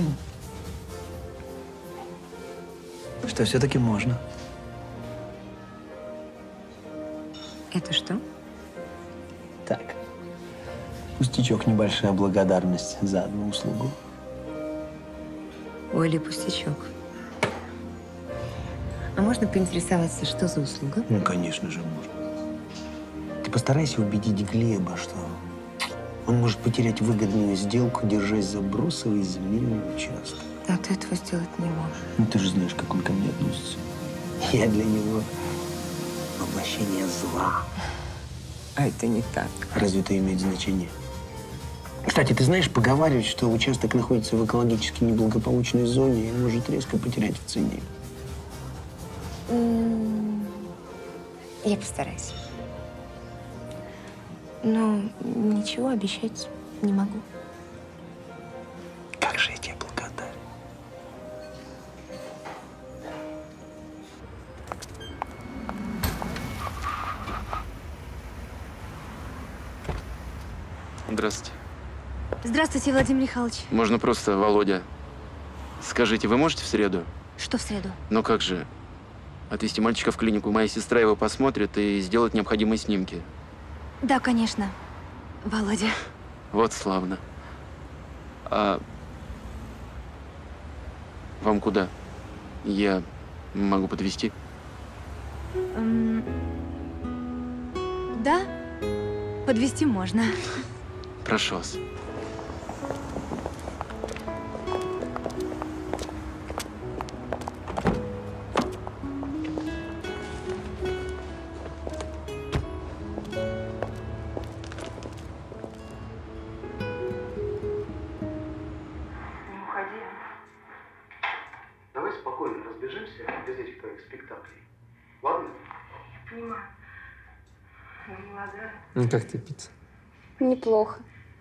G: что все-таки можно.
P: Это что?
G: Так. Пустячок, небольшая благодарность за одну услугу.
P: Ой, или пустячок. А можно поинтересоваться, что за услуга?
G: Ну, конечно же, можно. Ты постарайся убедить Глеба, что он может потерять выгодную сделку, держась за бросовый земельный участок.
P: А ты этого сделать не можешь.
G: Ну, ты же знаешь, как он ко мне относится. Я для него воплощение зла.
P: А это не так.
G: Разве это имеет значение? Кстати, ты знаешь, поговаривают, что участок находится в экологически неблагополучной зоне и может резко потерять в цене.
P: Я постараюсь. Но ничего обещать не могу.
G: Как же я тебе благодарен.
M: Здравствуйте.
P: Здравствуйте, Владимир Михайлович.
M: Можно просто Володя. Скажите, вы можете в среду?
P: Что в среду?
M: Ну как же? Отвезти мальчика в клинику. Моя сестра его посмотрит и сделать необходимые снимки.
P: Да, конечно. Володя.
M: Вот славно. А вам куда? Я могу подвезти.
B: Да, подвезти можно.
S: Прошу вас.
C: Давай спокойно разбежимся без этих твоих спектаклей. Ладно?
Q: Я понимаю. Я молодая.
S: Ну как тебе пицца?
Q: Неплохо.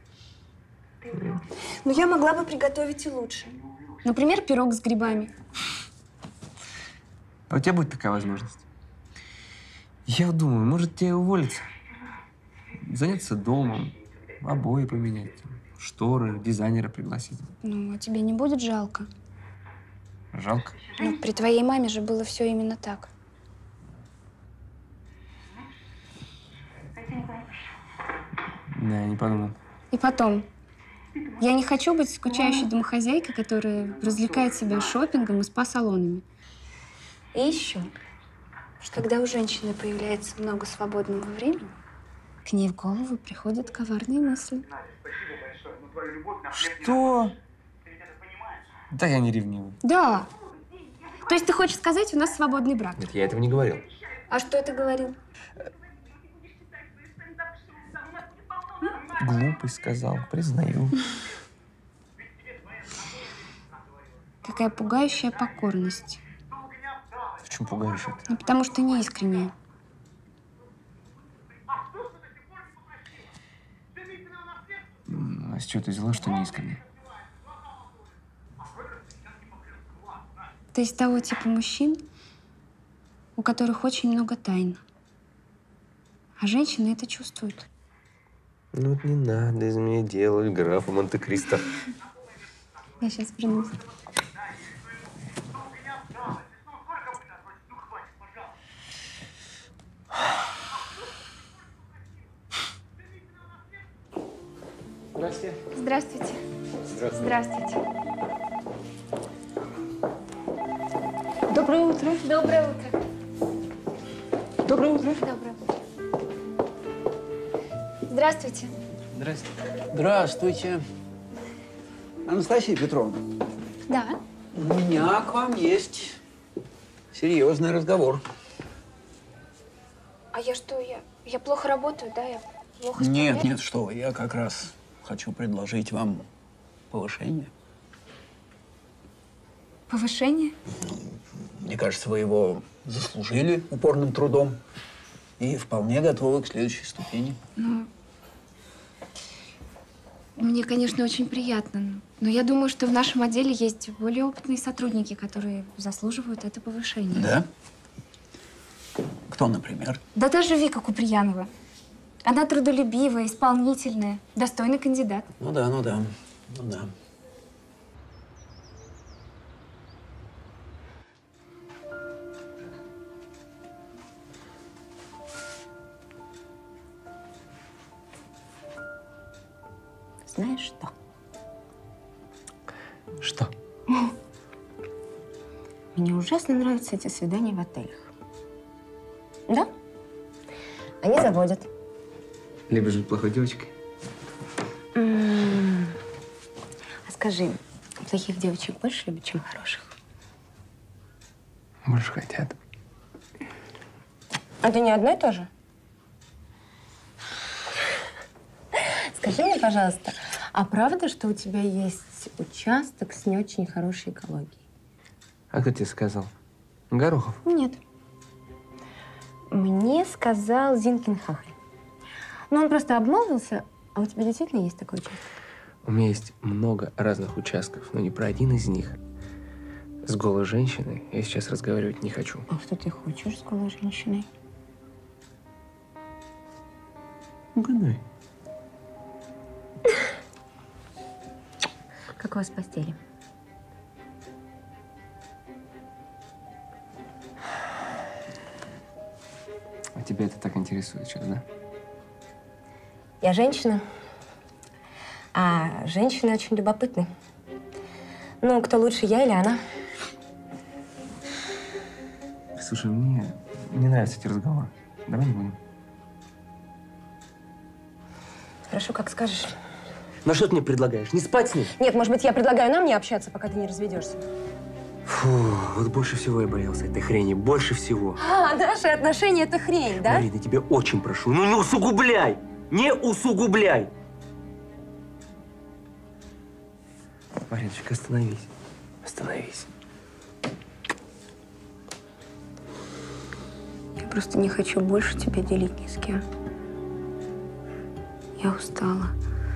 Q: Но я могла бы приготовить и лучше. Например, пирог с грибами.
S: А у тебя будет такая возможность? Я вот думаю, может тебе уволиться? Заняться домом, обои поменять, шторы, дизайнера пригласить.
Q: Ну, а тебе не будет жалко?
S: Жалко?
Q: Ну, при твоей маме же было все именно так.
S: Да, я не подумал.
Q: И потом, я не хочу быть скучающей домохозяйкой, которая развлекает себя шопингом и спа-салонами. И еще, когда у женщины появляется много свободного времени, к ней в голову приходят коварные мысли.
S: Что? Да, я не ревнивый.
Q: Да. То есть ты хочешь сказать, у нас свободный брак?
S: Нет, я этого не говорил.
Q: А что ты говорил?
S: Глупость сказал, признаю.
Q: Какая пугающая покорность.
S: В чем пугающая?
Q: Ну, потому что не искренняя.
S: А с чего ты взяла, что не искренне?
Q: Ты из того типа мужчин, у которых очень много тайн. А женщины это чувствуют.
S: Ну вот не надо из меня делать графа Монте-Кристо.
Q: Я сейчас вернусь.
S: Здравствуйте.
Q: Здравствуйте.
S: Здравствуйте.
Q: Здравствуйте. Доброе утро. Доброе утро.
R: Доброе утро.
Q: Доброе утро. Здравствуйте.
S: Здравствуйте.
R: Здравствуйте. Анастасия Петровна,
Q: Да.
R: у меня к вам есть серьезный разговор.
Q: А я что, я плохо работаю, да? Я плохо
R: Нет,
Q: справляюсь?
R: нет, что вы, я как раз хочу предложить вам повышение.
Q: Повышение?
R: Мне кажется, вы его заслужили упорным трудом и вполне готовы к следующей ступени.
Q: Ну, мне, конечно, очень приятно. Но я думаю, что в нашем отделе есть более опытные сотрудники, которые заслуживают это повышение.
R: Да? Кто, например?
Q: Да даже Вика Куприянова. Она трудолюбивая, исполнительная, достойный кандидат.
R: Ну да, ну да, ну да.
H: Знаешь что?
S: Что?
H: Мне ужасно нравятся эти свидания в отелях. Да? Они заводят.
S: Любишь быть плохой девочкой?
H: А скажи, плохих девочек больше любят, чем хороших?
S: Больше хотят.
H: А ты не одно и то же? Скажи мне, пожалуйста, а правда, что у тебя есть участок с не очень хорошей экологией?
S: А кто тебе сказал? Горохов?
H: Нет. Мне сказал Зинкин хахаль. Но он просто обмолвился, а у тебя действительно есть такой участок?
S: У меня есть много разных участков, но ни про один из них. С голой женщиной я сейчас разговаривать не хочу.
H: А что ты хочешь с голой женщиной?
S: Угадай.
H: Как у вас в постели?
S: А тебя это так интересует сейчас, да?
H: Я женщина, а женщины очень любопытны. Ну, кто лучше, я или она?
S: Слушай, мне не нравятся эти разговоры. Давай не будем.
P: Хорошо, как скажешь.
D: Ну что ты мне предлагаешь? Не спать с ним?
P: Нет, может быть, я предлагаю нам не общаться, пока ты не разведешься.
D: Фу, вот больше всего я боялся этой хрени. Больше всего.
P: Наши отношения – это хрень, да?
D: Марина, я тебя очень прошу, ну не усугубляй! Не усугубляй! Мариночка, остановись. Остановись.
Q: Я просто не хочу больше тебя делить ни с кем. Я устала.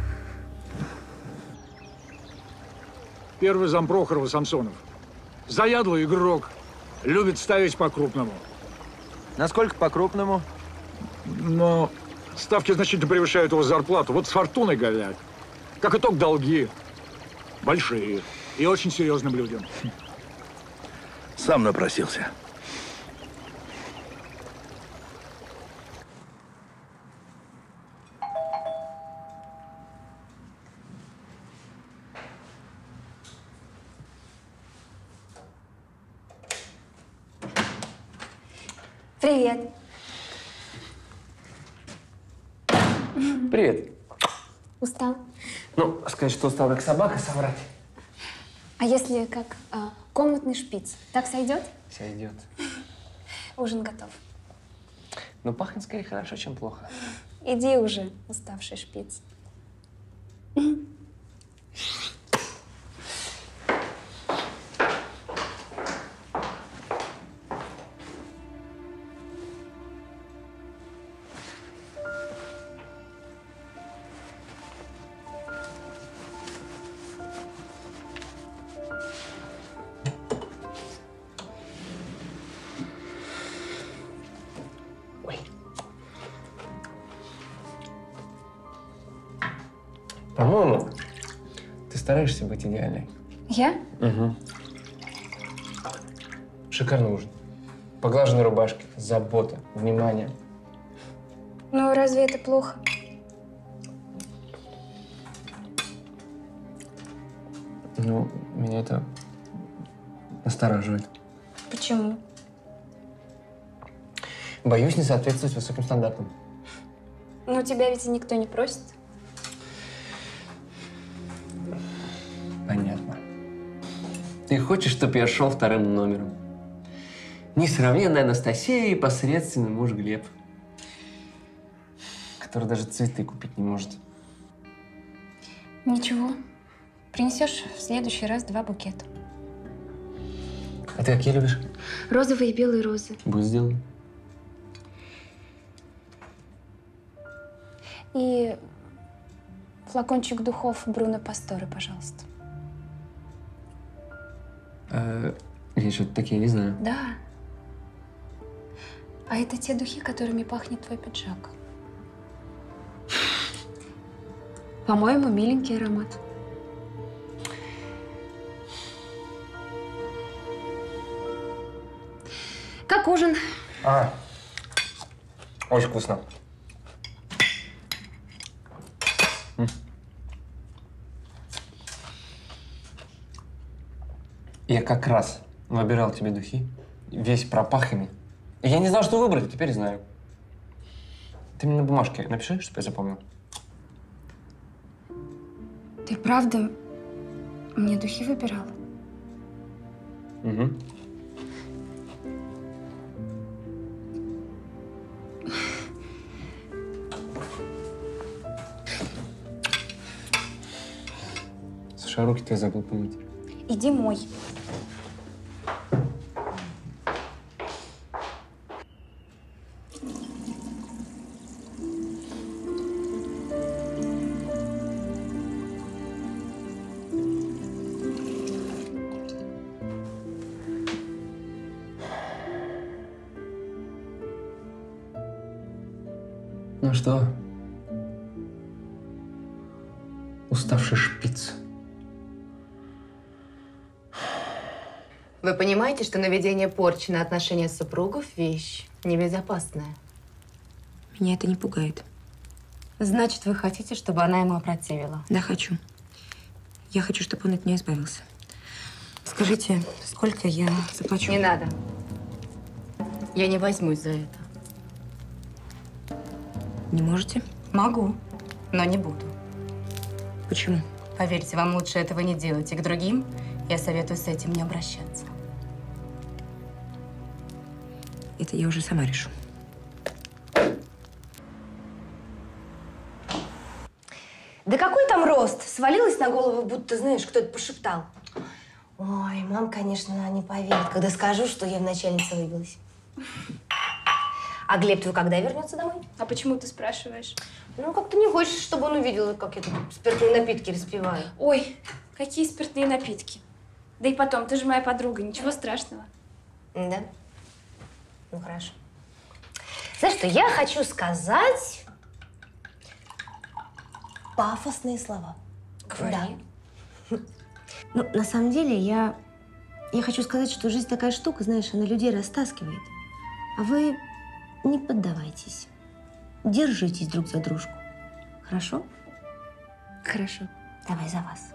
K: Первый зам Прохорова Самсонов. Заядлый игрок. Любит ставить по-крупному.
V: Насколько по-крупному?
K: Но ставки значительно превышают его зарплату. Вот с Фортуной голяк. Как итог, долги. Большие. И очень серьезным людям.
L: Сам напросился.
B: Привет.
S: Привет.
B: Устал?
S: Ну, сказать, что устал, как собака, соврать.
B: А если как комнатный шпиц, так сойдет?
S: Сойдет.
B: Ужин готов.
S: Но пахнет скорее хорошо, чем плохо.
B: Иди уже, уставший шпиц.
S: По-моему, ты стараешься быть идеальной.
B: Я?
S: Угу. Шикарный ужин. Поглаженные рубашки, забота, внимание.
B: Ну, разве это плохо?
S: Ну, меня это настораживает.
B: Почему?
S: Боюсь не соответствовать высоким стандартам.
B: Ну, тебя ведь и никто не просит.
S: Понятно. Ты хочешь, чтобы я шел вторым номером? Несравненная Анастасия и посредственный муж Глеб, который даже цветы купить не может.
B: Ничего. Принесешь в следующий раз 2 букета.
S: А ты какие любишь?
B: Розовые и белые розы.
S: Будет сделано.
B: И флакончик духов Бруно Пасторе, пожалуйста.
S: Я что-то такие не знаю.
B: Да. А это те духи, которыми пахнет твой пиджак. По-моему, миленький аромат. Как ужин?
S: Очень вкусно. Я как раз выбирал тебе духи, весь пропах ими. И я не знал, что выбрать, а теперь знаю. Ты мне на бумажке напиши, чтобы я запомнил.
B: Ты правда мне духи выбирал?
S: Угу. Слушай, а руки-то я забыл помыть.
B: Иди мой.
S: Ну что? Уставший шпиц.
E: Вы понимаете, что наведение порчи на отношения супругов – вещь небезопасная?
H: Меня это не пугает.
E: Значит, вы хотите, чтобы она ему опротивила?
H: Да, хочу. Я хочу, чтобы он от нее избавился. Скажите, сколько я заплачу?
E: Не надо. Я не возьмусь за это.
P: Не можете?
E: Могу, но не буду.
P: Почему?
E: Поверьте, вам лучше этого не делать. И к другим я советую с этим не обращаться.
P: Это я уже сама решу.
H: Да какой там рост? Свалилась на голову, будто, знаешь, кто-то пошептал. Ой, мам, конечно, не поверит, когда скажу, что я в начальнице выбилась. А Глеб твой когда вернется домой?
B: А почему ты спрашиваешь?
H: Ну, как-то не хочешь, чтобы он увидел, как я тут спиртные напитки распиваю.
B: Ой, какие спиртные напитки. Да и потом, ты же моя подруга, ничего страшного.
H: Да? Ну, хорошо. Знаешь что, я хочу сказать пафосные слова.
B: Говори.
H: Да. Ну, на самом деле, я хочу сказать, что жизнь такая штука, знаешь, она людей растаскивает. А вы не поддавайтесь. Держитесь друг за дружку. Хорошо?
B: Хорошо.
H: Давай за вас.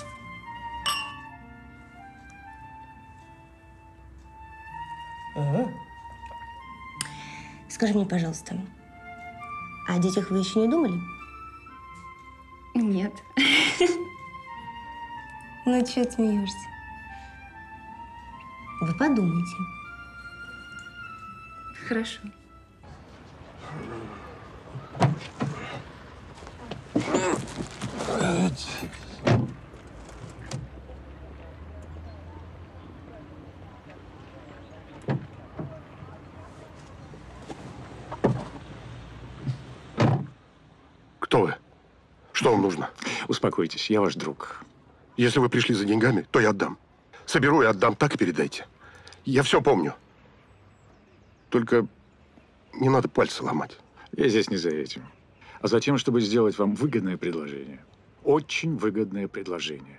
H: Угу. Скажи мне, пожалуйста, о детях вы еще не думали?
B: Нет.
H: Ну, чего смеешься? Вы подумайте.
B: Хорошо.
F: Кто вы? Что вам нужно?
K: Успокойтесь, я ваш друг.
F: Если вы пришли за деньгами, то я отдам. Соберу и отдам, так и передайте. Я все помню. Только не надо пальцы ломать.
K: Я здесь не за этим, а за тем, чтобы сделать вам выгодное предложение. Очень выгодное предложение.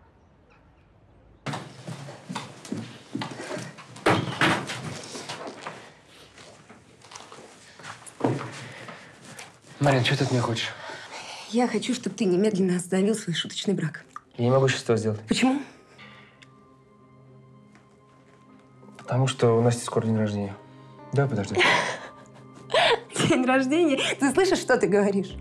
S: Марин, что ты от меня хочешь?
P: Я хочу, чтобы ты немедленно остановил свой шуточный брак.
S: Я не могу сейчас этого сделать.
P: Почему?
S: Потому что у Насти скоро день рождения. Давай подожди.
P: День рождения? Ты слышишь, что ты говоришь?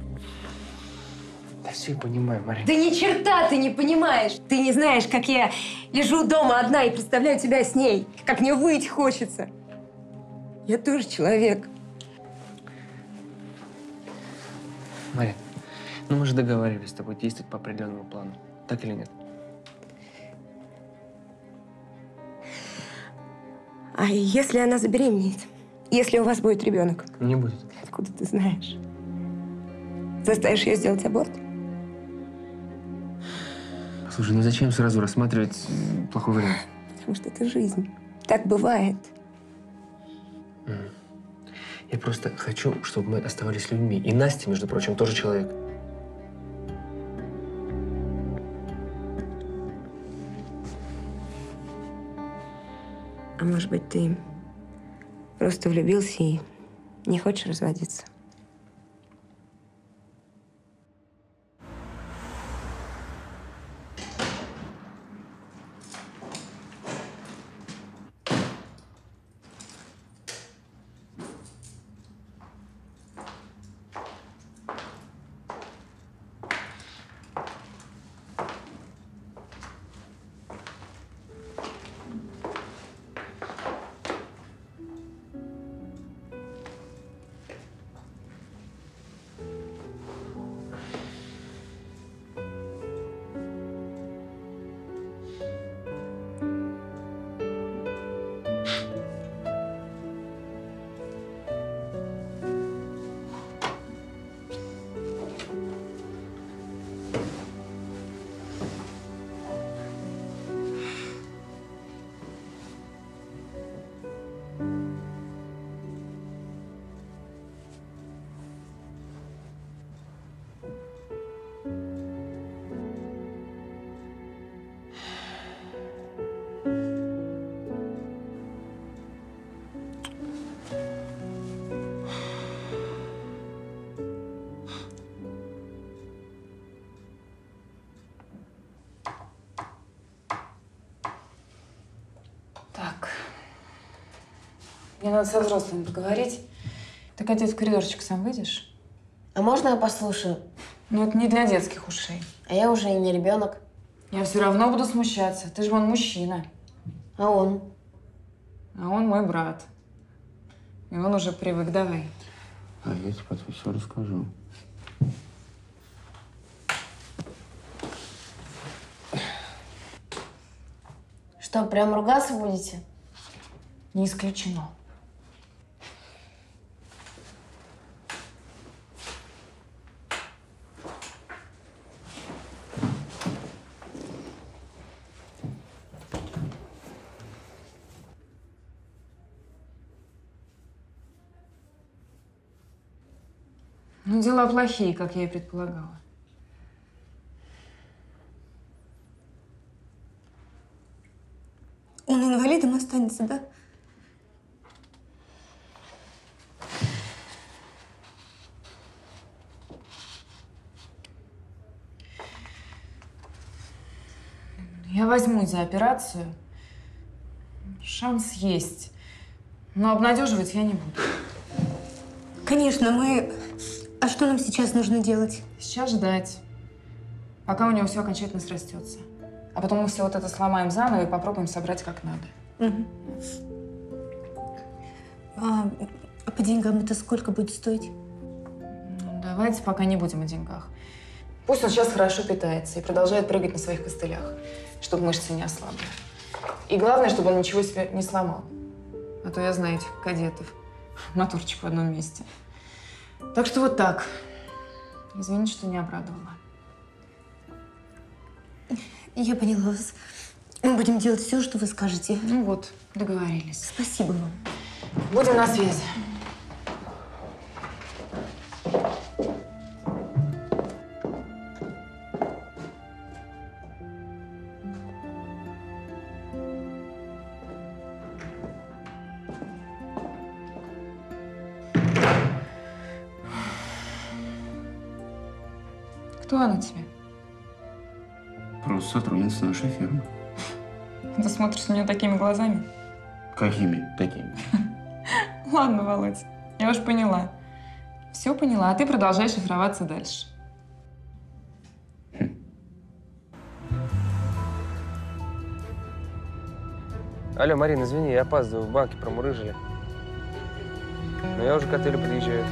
S: Да все я понимаю, Марин.
P: Да ни черта ты не понимаешь. Ты не знаешь, как я лежу дома одна и представляю тебя с ней. Как мне выйти хочется. Я тоже человек.
S: Марин, ну мы же договаривались с тобой действовать по определенному плану. Так или нет?
P: А если она забеременеет? Если у вас будет ребенок?
S: Не будет.
P: Откуда ты знаешь? Заставишь ее сделать аборт?
S: Слушай, ну зачем сразу рассматривать плохой вариант?
P: Потому что это жизнь. Так бывает.
S: Я просто хочу, чтобы мы оставались людьми. И Настя, между прочим, тоже человек.
P: А может быть, ты просто влюбился и не хочешь разводиться?
I: Мне надо со взрослыми поговорить. Ты, Катя, в коридорчик сам выйдешь?
A: А можно я послушаю?
I: Ну, это не для детских ушей.
A: А я уже и не ребенок.
I: Я все равно буду смущаться. Ты же вон мужчина.
A: А он?
I: А он мой брат. И он уже привык. Давай.
S: А я тебе потом все расскажу.
A: Что, прям ругаться будете?
I: Не исключено. Ну, дела плохие, как я и предполагала.
P: Он инвалидом останется, да?
I: Я возьмусь за операцию. Шанс есть. Но обнадеживать я не буду.
P: Конечно, мы... А что нам сейчас нужно делать?
I: Сейчас ждать, пока у него все окончательно срастется. А потом мы все вот это сломаем заново и попробуем собрать как надо.
P: Угу. А по деньгам это сколько будет стоить?
I: Ну, давайте пока не будем о деньгах. Пусть он сейчас хорошо питается и продолжает прыгать на своих костылях, чтобы мышцы не ослабли. И главное, чтобы он ничего себе не сломал. А то я знаю этих кадетов. Моторчик в одном месте. Так что вот так. Извините, что не обрадовала.
P: Я поняла вас. Мы будем делать все, что вы скажете.
I: Ну вот, договорились.
P: Спасибо вам.
I: Будем на связи. Кто она тебе?
S: Просто сотрудница нашей фирмы.
I: Ты смотришь на меня такими глазами?
S: Какими такими?
I: Ладно, Володь, я уж поняла. Все поняла, а ты продолжай шифроваться дальше.
D: Алло, Марина, извини, я опаздываю, в банке промурыжили. Но я уже к отелю подъезжаю.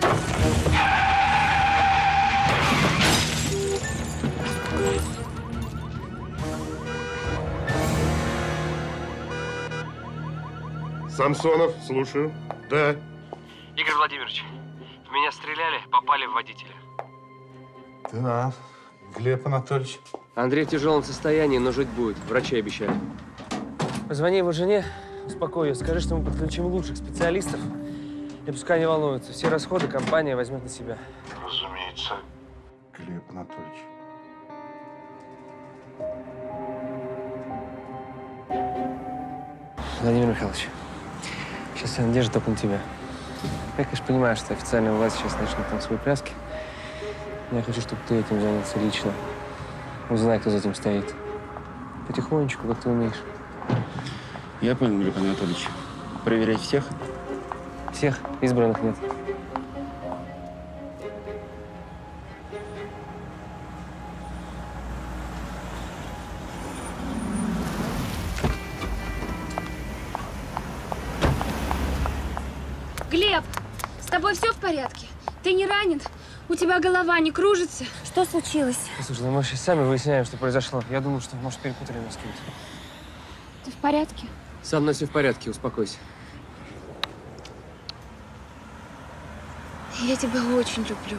F: Самсонов, слушаю. Да.
M: Игорь Владимирович, в меня стреляли, попали в водителя.
L: Да, Глеб Анатольевич.
M: Андрей в тяжелом состоянии, но жить будет. Врачи обещали.
D: Позвони его жене, успокой ее, скажи, что мы подключим лучших специалистов. И пускай не волнуются. Все расходы компания возьмет на себя.
L: Разумеется, Глеб Анатольевич.
D: Владимир Михайлович, сейчас вся надежда только на тебя. Я, конечно, понимаю, что официальная власть сейчас начнет там свои пляски. Но я хочу, чтобы ты этим занялся лично. Узнай, кто за этим стоит. Потихонечку, как ты умеешь.
S: Я понял, Глеб Анатольевич. Проверять всех?
D: Всех. Избранных нет.
B: Глеб, с тобой все в порядке? Ты не ранен? У тебя голова не кружится? Что случилось?
D: Слушай, ну мы сейчас сами выясняем, что произошло. Я думал, что, может, перепутали нас с кем-то.
B: Ты в порядке?
M: Со мной все в порядке, успокойся.
B: Я тебя очень люблю.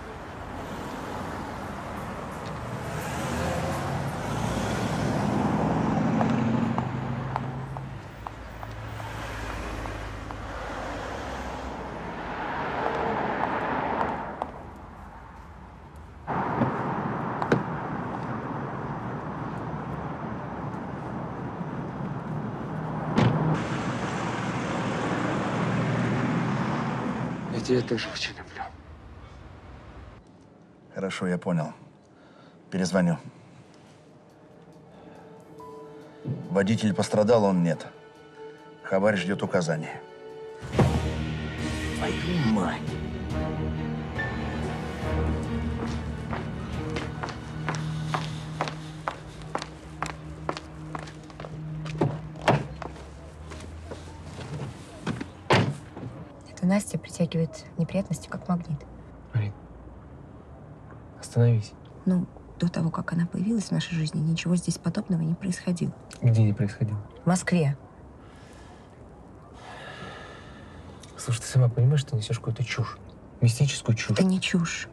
M: Я тебя тоже очень люблю.
L: Хорошо, я понял. Перезвоню. Водитель пострадал, он нет. Хабарь ждет указания.
G: Твою мать!
J: Эта Настя притягивает неприятности, как магнит.
S: Марин, остановись.
J: Ну, до того, как она появилась в нашей жизни, ничего здесь подобного не происходило.
S: Где не происходило?
J: В Москве.
S: Слушай, ты сама понимаешь, что несешь какую-то чушь? Мистическую чушь.
J: Это не чушь.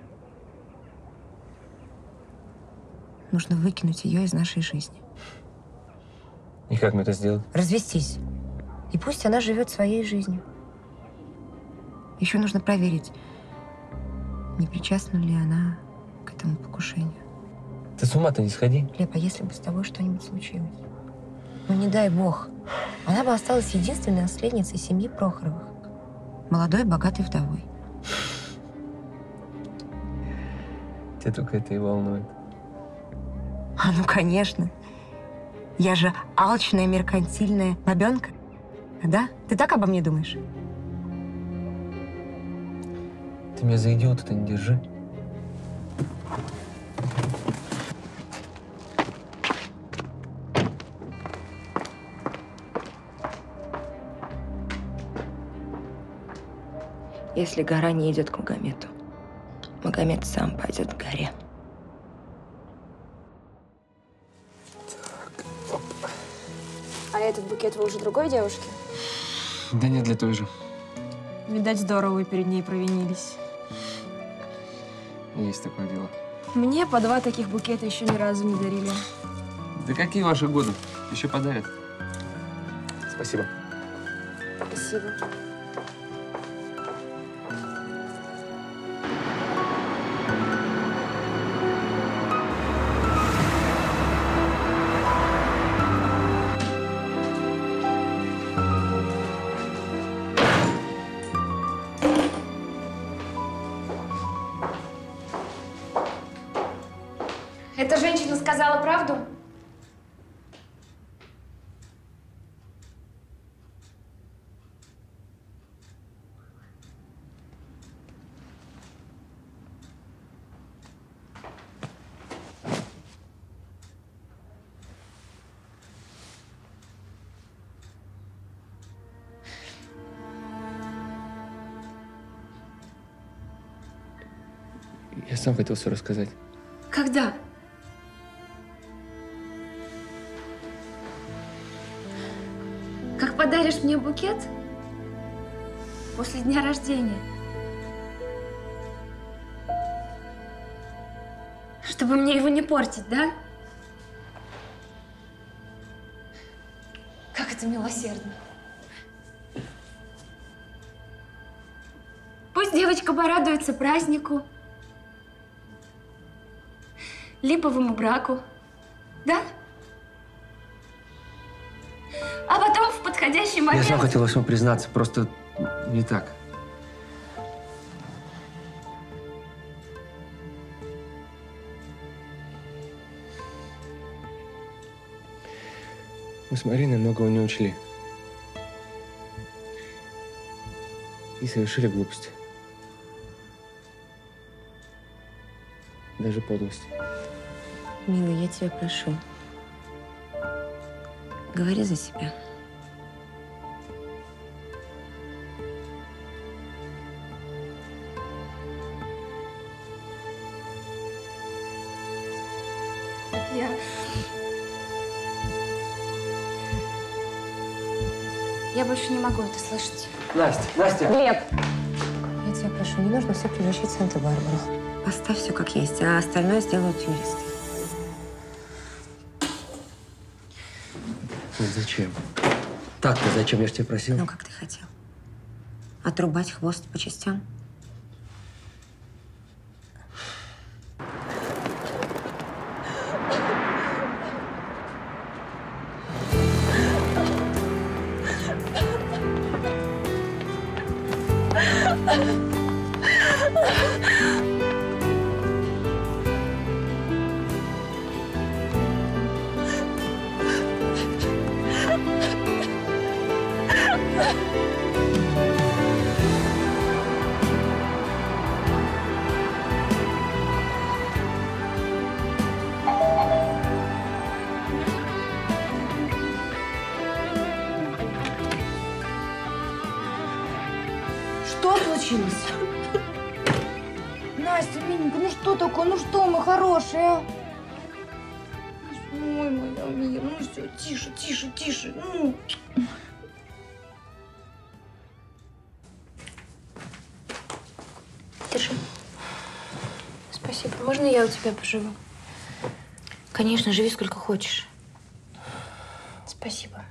J: Нужно выкинуть ее из нашей жизни.
S: И как мне это сделать?
J: Развестись. И пусть она живет своей жизнью. Еще нужно проверить, не причастна ли она к этому покушению.
S: Ты с ума-то не сходи.
J: Глеб, а если бы с тобой что-нибудь случилось? Ну, не дай бог. Она бы осталась единственной наследницей семьи Прохоровых. Молодой, богатой вдовой.
S: Тебя только это и волнует.
J: А ну, конечно. Я же алчная, меркантильная бабенка. Да? Ты так обо мне думаешь?
S: Ты меня за идиота-то не держи.
J: Если гора не идет к Магомету, Магомет сам пойдет к горе.
Q: А этот букет вы уже другой девушке?
S: Да нет, для той же.
Q: Видать, здорово вы перед ней провинились.
S: Есть такое дело.
Q: Мне по 2 таких букета еще ни разу не дарили.
S: Да какие ваши годы? Еще подарят. Спасибо.
Q: Спасибо.
B: Эта женщина сказала правду?
S: Я сам хотел все рассказать.
B: Когда? Как подаришь мне букет? После дня рождения. Чтобы мне его не портить, да? Как это милосердно. Пусть девочка порадуется празднику, липовому браку, да? А потом в подходящий момент…
S: Я сам хотел во всем признаться, просто не так. Мы с Мариной многого не учли. И совершили глупость. Даже подлость.
J: Милый, я тебя прошу. Говори за себя.
B: Я больше не могу это слышать.
S: Настя, Настя!
J: Глеб! Я тебя прошу, не нужно все превращать в Санта-Барбару. Оставь все как есть, а остальное сделают юристы.
S: Ну зачем? Так-то зачем? Я ж тебя просил.
J: Ну, как ты хотел. Отрубать хвост по частям.
H: Что случилось? Настя, миленькая, ну что такое? Ну что, мы хорошие? Ой, моя мир, ну все, тише, тише, тише. Ну.
Q: Держи. Спасибо. Можно я у тебя поживу?
H: Конечно, живи сколько хочешь.
Q: Спасибо.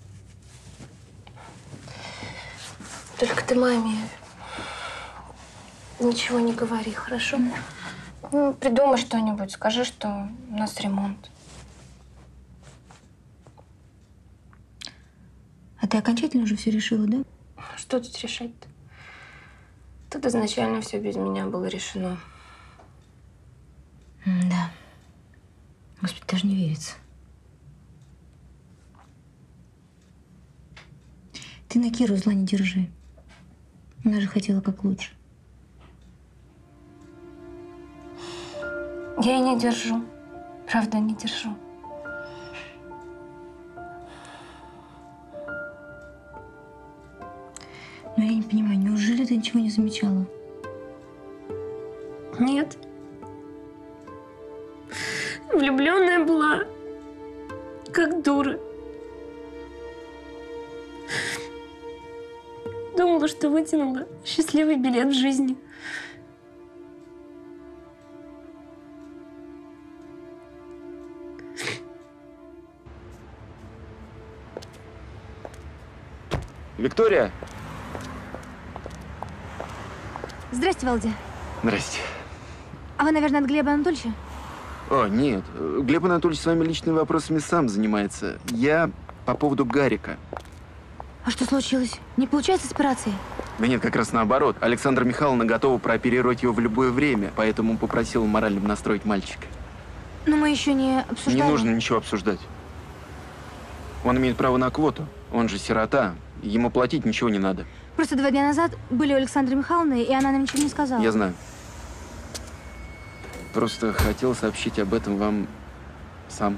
Q: Только ты маме ничего не говори, хорошо? Ну, придумай что-нибудь. Скажи, что у нас ремонт.
H: А ты окончательно уже все решила, да?
Q: Что тут решать-то? Тут изначально все без меня было решено.
H: Да. Господи, даже не верится. Ты на Киру зла не держи. Она же хотела как лучше.
Q: Я и не держу. Правда, не держу.
H: Но я не понимаю, неужели ты ничего не замечала?
Q: Нет. Влюбленная была, как дура. Думала, что вытянула счастливый билет в жизни.
M: Виктория!
H: Здрасте, Володя.
N: Здрасте.
H: А вы, наверное, от Глеба Анатольевича?
N: О, нет. Глеб Анатольевич своими личными вопросами сам занимается. Я по поводу Гарика.
H: А что случилось? Не получается с операцией?
N: Да нет, как раз наоборот. Александра Михайловна готова прооперировать его в любое время, поэтому попросила морально настроить мальчика.
H: Но мы еще не обсуждали.
N: Не нужно ничего обсуждать. Он имеет право на квоту. Он же сирота. Ему платить ничего не надо.
H: Просто 2 дня назад были у Александры Михайловны, и она нам ничего не сказала.
N: Я знаю. Просто хотел сообщить об этом вам сам.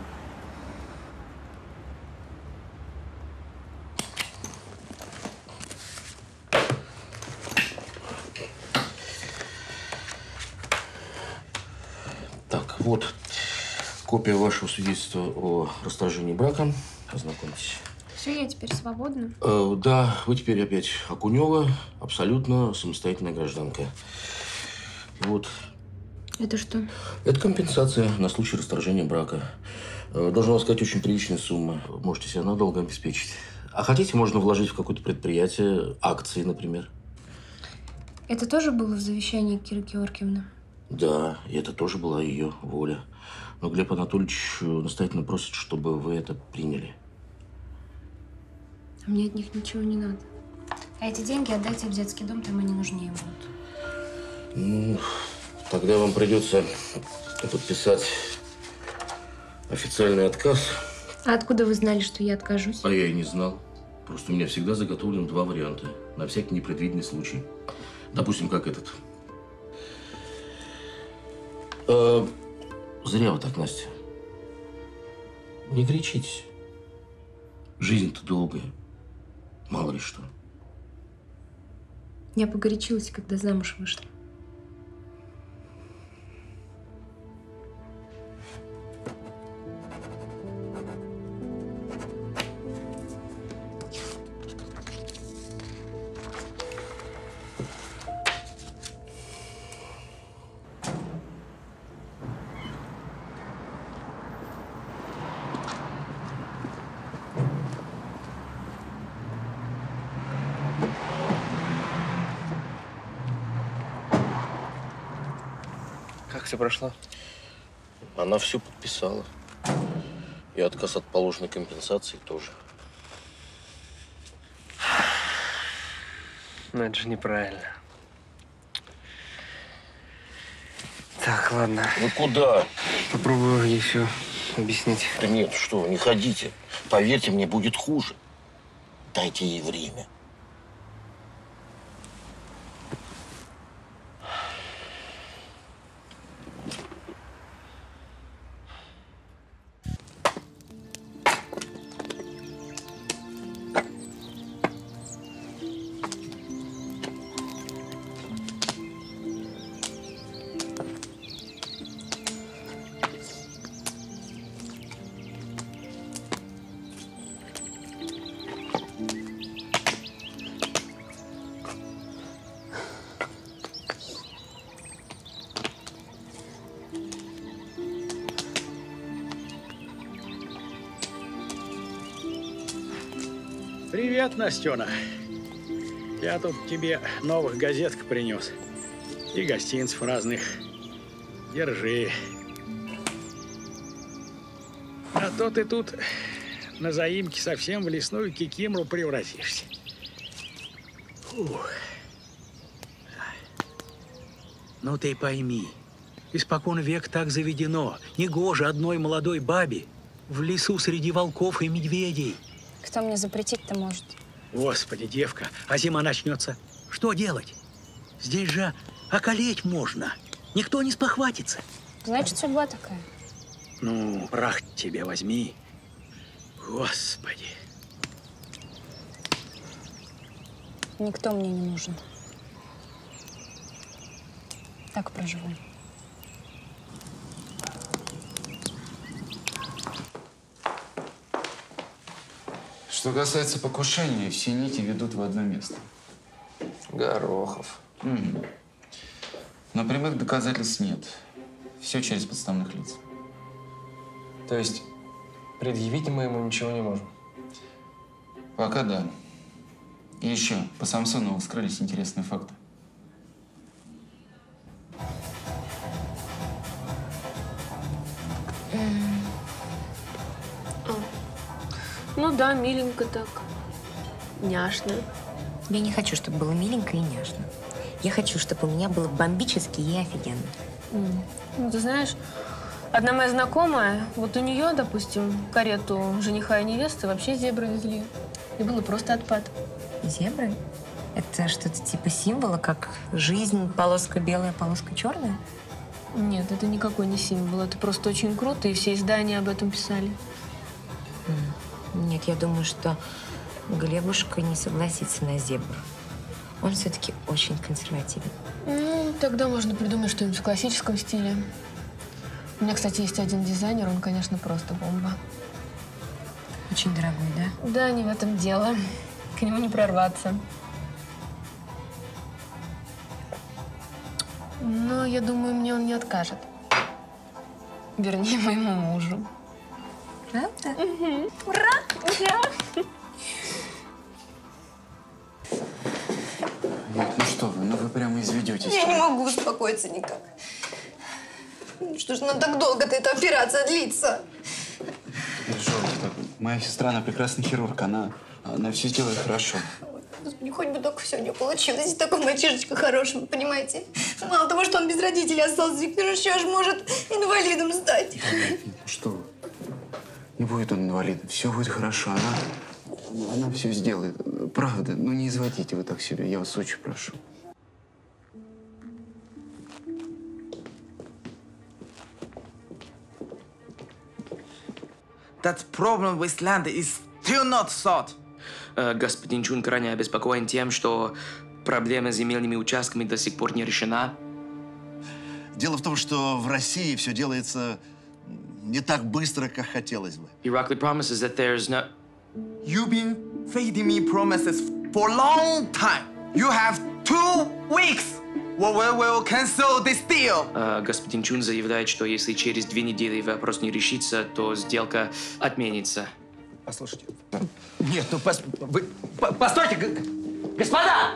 O: Так, вот копия вашего свидетельства о расторжении брака. Ознакомьтесь.
Q: Все, я теперь свободна.
O: Да, вы теперь опять Окунева, абсолютно самостоятельная гражданка. Вот.
Q: Это что?
O: Это компенсация на случай расторжения брака. Должен вам сказать, очень приличная сумма. Можете себя надолго обеспечить. А хотите, можно вложить в какое-то предприятие, акции, например.
Q: Это тоже было в завещании Киры Георгиевны?
O: Да, и это тоже была ее воля. Но Глеб Анатольевич настоятельно просит, чтобы вы это приняли.
Q: А мне от них ничего не надо. А эти деньги отдайте в детский дом, там они нужнее будут.
O: Ну, тогда вам придется подписать официальный отказ.
Q: А откуда вы знали, что я откажусь?
O: А я и не знал. Просто у меня всегда заготовлены 2 варианта. На всякий непредвиденный случай. Допустим, как этот. Зря вы так, Настя. Не кричите. Жизнь-то долгая. Мало ли что.
Q: Я погорячилась, когда замуж вышла.
O: Как все прошло? Она все подписала. И отказ от положенной компенсации тоже.
S: Ну, это же неправильно. Так, ладно.
O: Вы куда?
S: Попробую ей все объяснить.
O: Да нет, что, не ходите. Поверьте мне, будет хуже. Дайте ей время.
K: Привет, Настена. Я тут тебе новых газеток принес. И гостинцев разных. Держи. А то ты тут на заимке совсем в лесную кикимору превратишься. Фух. Ну ты пойми, испокон век так заведено. Негоже одной молодой бабе в лесу среди волков и медведей.
Q: Кто мне запретить-то может?
K: Господи, девка, а зима начнется. Что делать? Здесь же околеть можно. Никто не спохватится.
Q: Значит, судьба такая.
K: Ну, прах тебе возьми. Господи.
Q: Никто мне не нужен. Так проживу.
T: Что касается покушения, все нити ведут в одно место.
S: Горохов.
T: Но прямых доказательств нет. Все через подставных лиц.
S: То есть предъявить мы ему ничего не можем?
T: Пока да. И еще, по Самсонову вскрылись интересные факты.
A: Ну да, миленько так. Няшно.
J: Я не хочу, чтобы было миленько и няшно. Я хочу, чтобы у меня было бомбически и офигенно.
A: Ну, ты знаешь, одна моя знакомая, вот у нее, допустим, карету жениха и невесты вообще зебры везли. И было просто отпад.
J: Зебры? Это что-то типа символа, как жизнь, полоска белая, полоска черная?
A: Нет, это никакой не символ. Это просто очень круто, и все издания об этом писали.
J: Нет, я думаю, что Глебушка не согласится на зебру. Он все-таки очень консервативен.
A: Ну, тогда можно придумать что-нибудь в классическом стиле. У меня, кстати, есть один дизайнер, он, конечно, просто бомба.
J: Очень дорогой, да?
A: Да, не в этом дело. К нему не прорваться. Но я думаю, мне он не откажет. Вернее, моему мужу.
J: Правда?
A: Ура! Ура!
T: Нет, ну что вы, ну вы прямо изведетесь.
P: Я не могу успокоиться никак. Ну что ж нам так долго-то эта операция длится?
T: Моя сестра, она прекрасный хирург, она все сделает хорошо.
P: Господи, хоть бы только все не получилось. И такой мальчишечка хороший, вы понимаете? Мало того, что он без родителей остался, Виктор еще аж может инвалидом стать.
T: Ну что вы? Не будет он инвалидом. Все будет хорошо. Она все сделает. Правда. Ну не изводите вы так себя. Я вас очень прошу.
U: That problem with land is still not solved.
W: Господин Чун крайне обеспокоен тем, что проблема с земельными участками до сих пор не решена.
L: Дело в том, что в России все делается не так быстро, как хотелось бы.
W: Irakli promises that there's no...
U: You've been feeding me promises for a long time. You have 2 weeks. We will cancel this deal.
W: Господин Чун заявляет, что если через 2 недели вопрос не решится, то сделка отменится.
G: Послушайте. Нет, ну вы постойте, господа!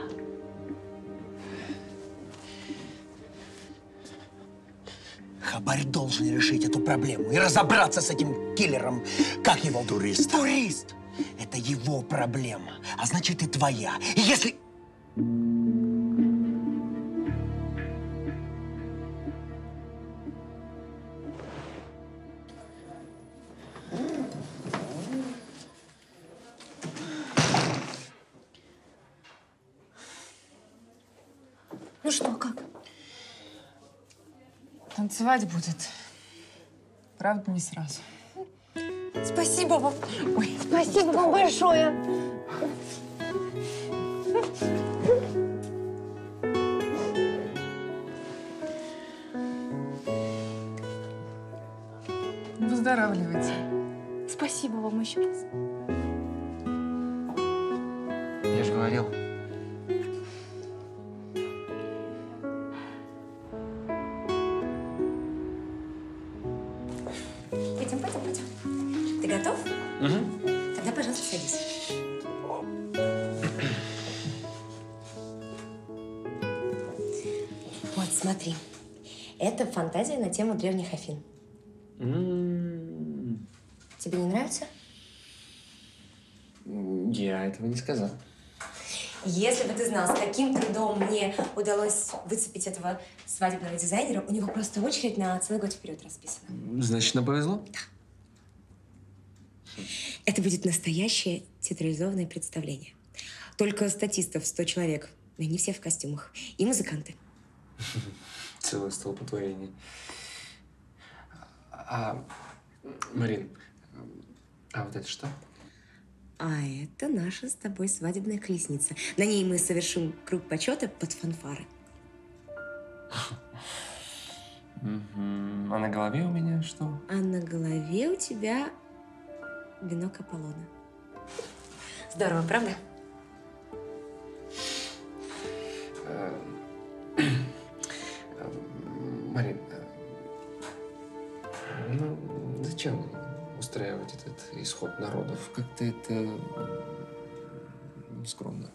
G: Хабарь должен решить эту проблему и разобраться с этим киллером. Как его?
L: Турист.
G: Турист! Это его проблема, а значит и твоя. И если...
A: Ну что, как?
I: Танцевать будет. Правда, не сразу.
P: Спасибо вам. Ой, спасибо вам большое.
I: Выздоравливайте.
B: Спасибо вам еще раз.
T: Я же говорил.
J: Пойдем. Ты готов?
S: Угу.
J: Тогда, пожалуйста, садись.
P: смотри. Это фантазия на тему древних Афин. Тебе не нравится?
S: Я этого не сказал.
P: Если бы ты знал, с каким трудом мне удалось выцепить этого свадебного дизайнера, у него просто очередь на целый год вперед расписана.
S: Значит, нам повезло?
P: Это будет настоящее театрализованное представление. Только статистов 100 человек, но не все в костюмах. И музыканты.
S: Целое столпотворение. Марин, а вот это что?
P: А это наша с тобой свадебная колесница. На ней мы совершим круг почета под фанфары.
S: А на голове у меня что?
P: А на голове у тебя венок Аполлона. Здорово, правда?
S: Марин, ну зачем устраивать этот исход народов? Как-то это нескромно.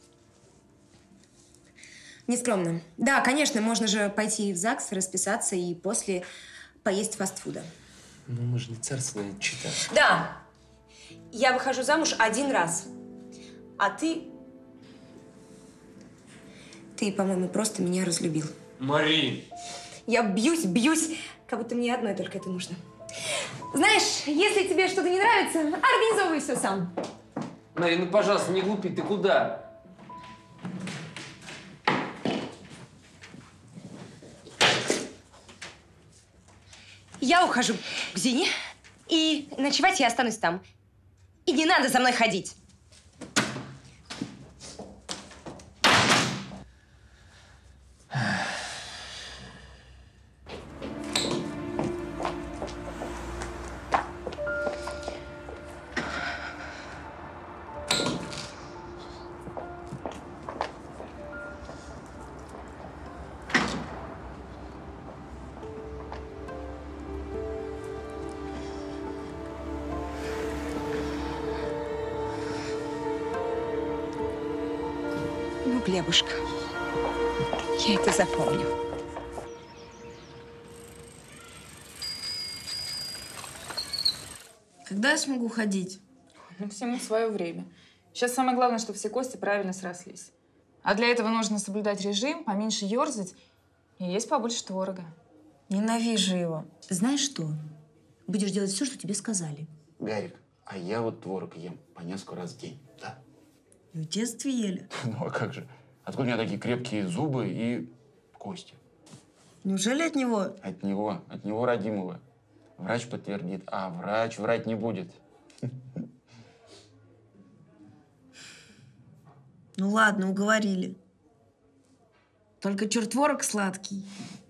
P: Нескромно. Да, конечно, можно же пойти в ЗАГС, расписаться и после поесть фастфуда.
S: Ну, мы же не царственная чита.
P: Да! Я выхожу замуж 1 раз. А ты... Ты, по-моему, просто меня разлюбил.
S: Марин!
P: Я бьюсь, как будто мне одной только это нужно. Знаешь, если тебе что-то не нравится, организовывай все сам.
S: Марин, ну, пожалуйста, не глупи, ты куда?
P: Я ухожу к Зине, и ночевать я останусь там. И не надо за мной ходить. Ну, Глебушка, я это запомню.
I: Когда я смогу ходить? Ну, всему свое время. Сейчас самое главное, чтобы все кости правильно срослись. А для этого нужно соблюдать режим, поменьше ерзать и есть побольше творога.
H: Ненавижу его. Знаешь что? Будешь делать все, что тебе сказали.
N: Гарик, а я вот творог ем по несколько раз в день, да?
H: В детстве ели.
N: Ну а как же? Откуда у меня такие крепкие зубы и кости?
H: Неужели от него?
N: От него родимого. Врач подтвердит, а врач врать не будет.
H: Ну ладно, уговорили. Только черт творог сладкий.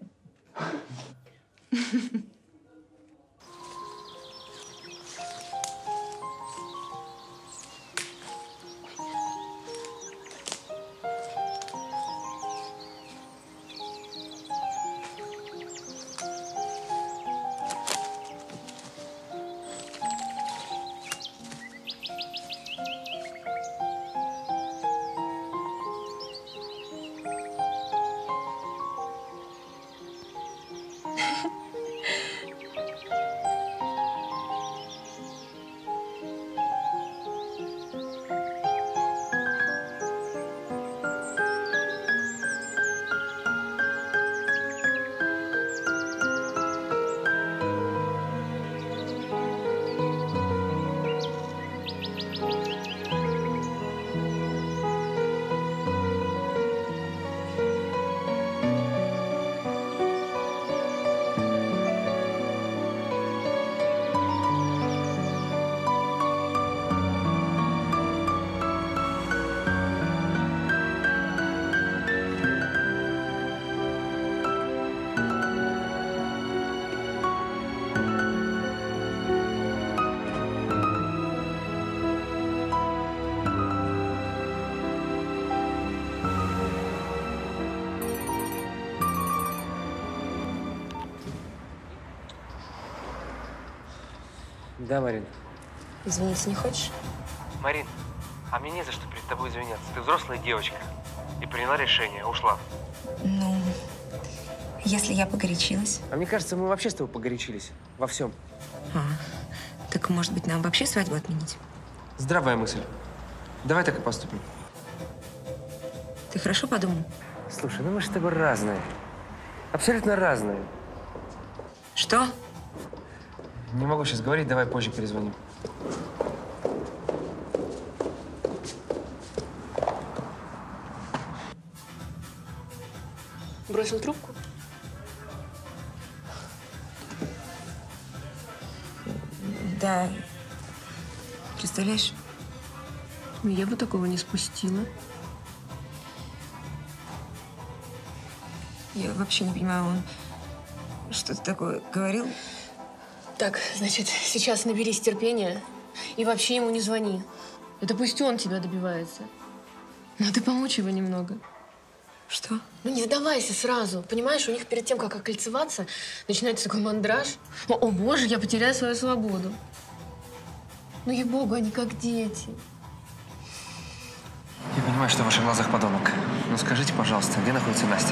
S: Да, Марин.
P: Извиниться не хочешь?
D: Марин, а мне не за что перед тобой извиняться. Ты взрослая девочка и приняла решение, ушла.
P: Ну,
J: Если я погорячилась?
M: А мне кажется, мы вообще с тобой погорячились. Во всем.
J: Так, может быть, нам вообще свадьбу отменить?
M: Здравая мысль. Давай так и поступим.
J: Ты хорошо подумал?
M: Слушай, ну мы же с тобой разные. Абсолютно разные.
J: Что?
M: Не могу сейчас говорить, давай позже перезвоним.
A: Бросил трубку?
J: Да. Представляешь?
A: Я бы такого не спустила.
J: Я вообще не понимаю, он что-то такое говорил?
A: Так, значит, сейчас наберись терпения и вообще ему не звони. Это пусть он тебя добивается. Надо помочь его немного.
J: Что?
A: Ну не сдавайся сразу. Понимаешь, у них перед тем, как окольцеваться, начинается такой мандраж. О боже, я потеряю свою свободу. Ну ей-богу, они как дети.
M: Я понимаю, что в ваших глазах подонок. Но скажите, пожалуйста, где находится Настя?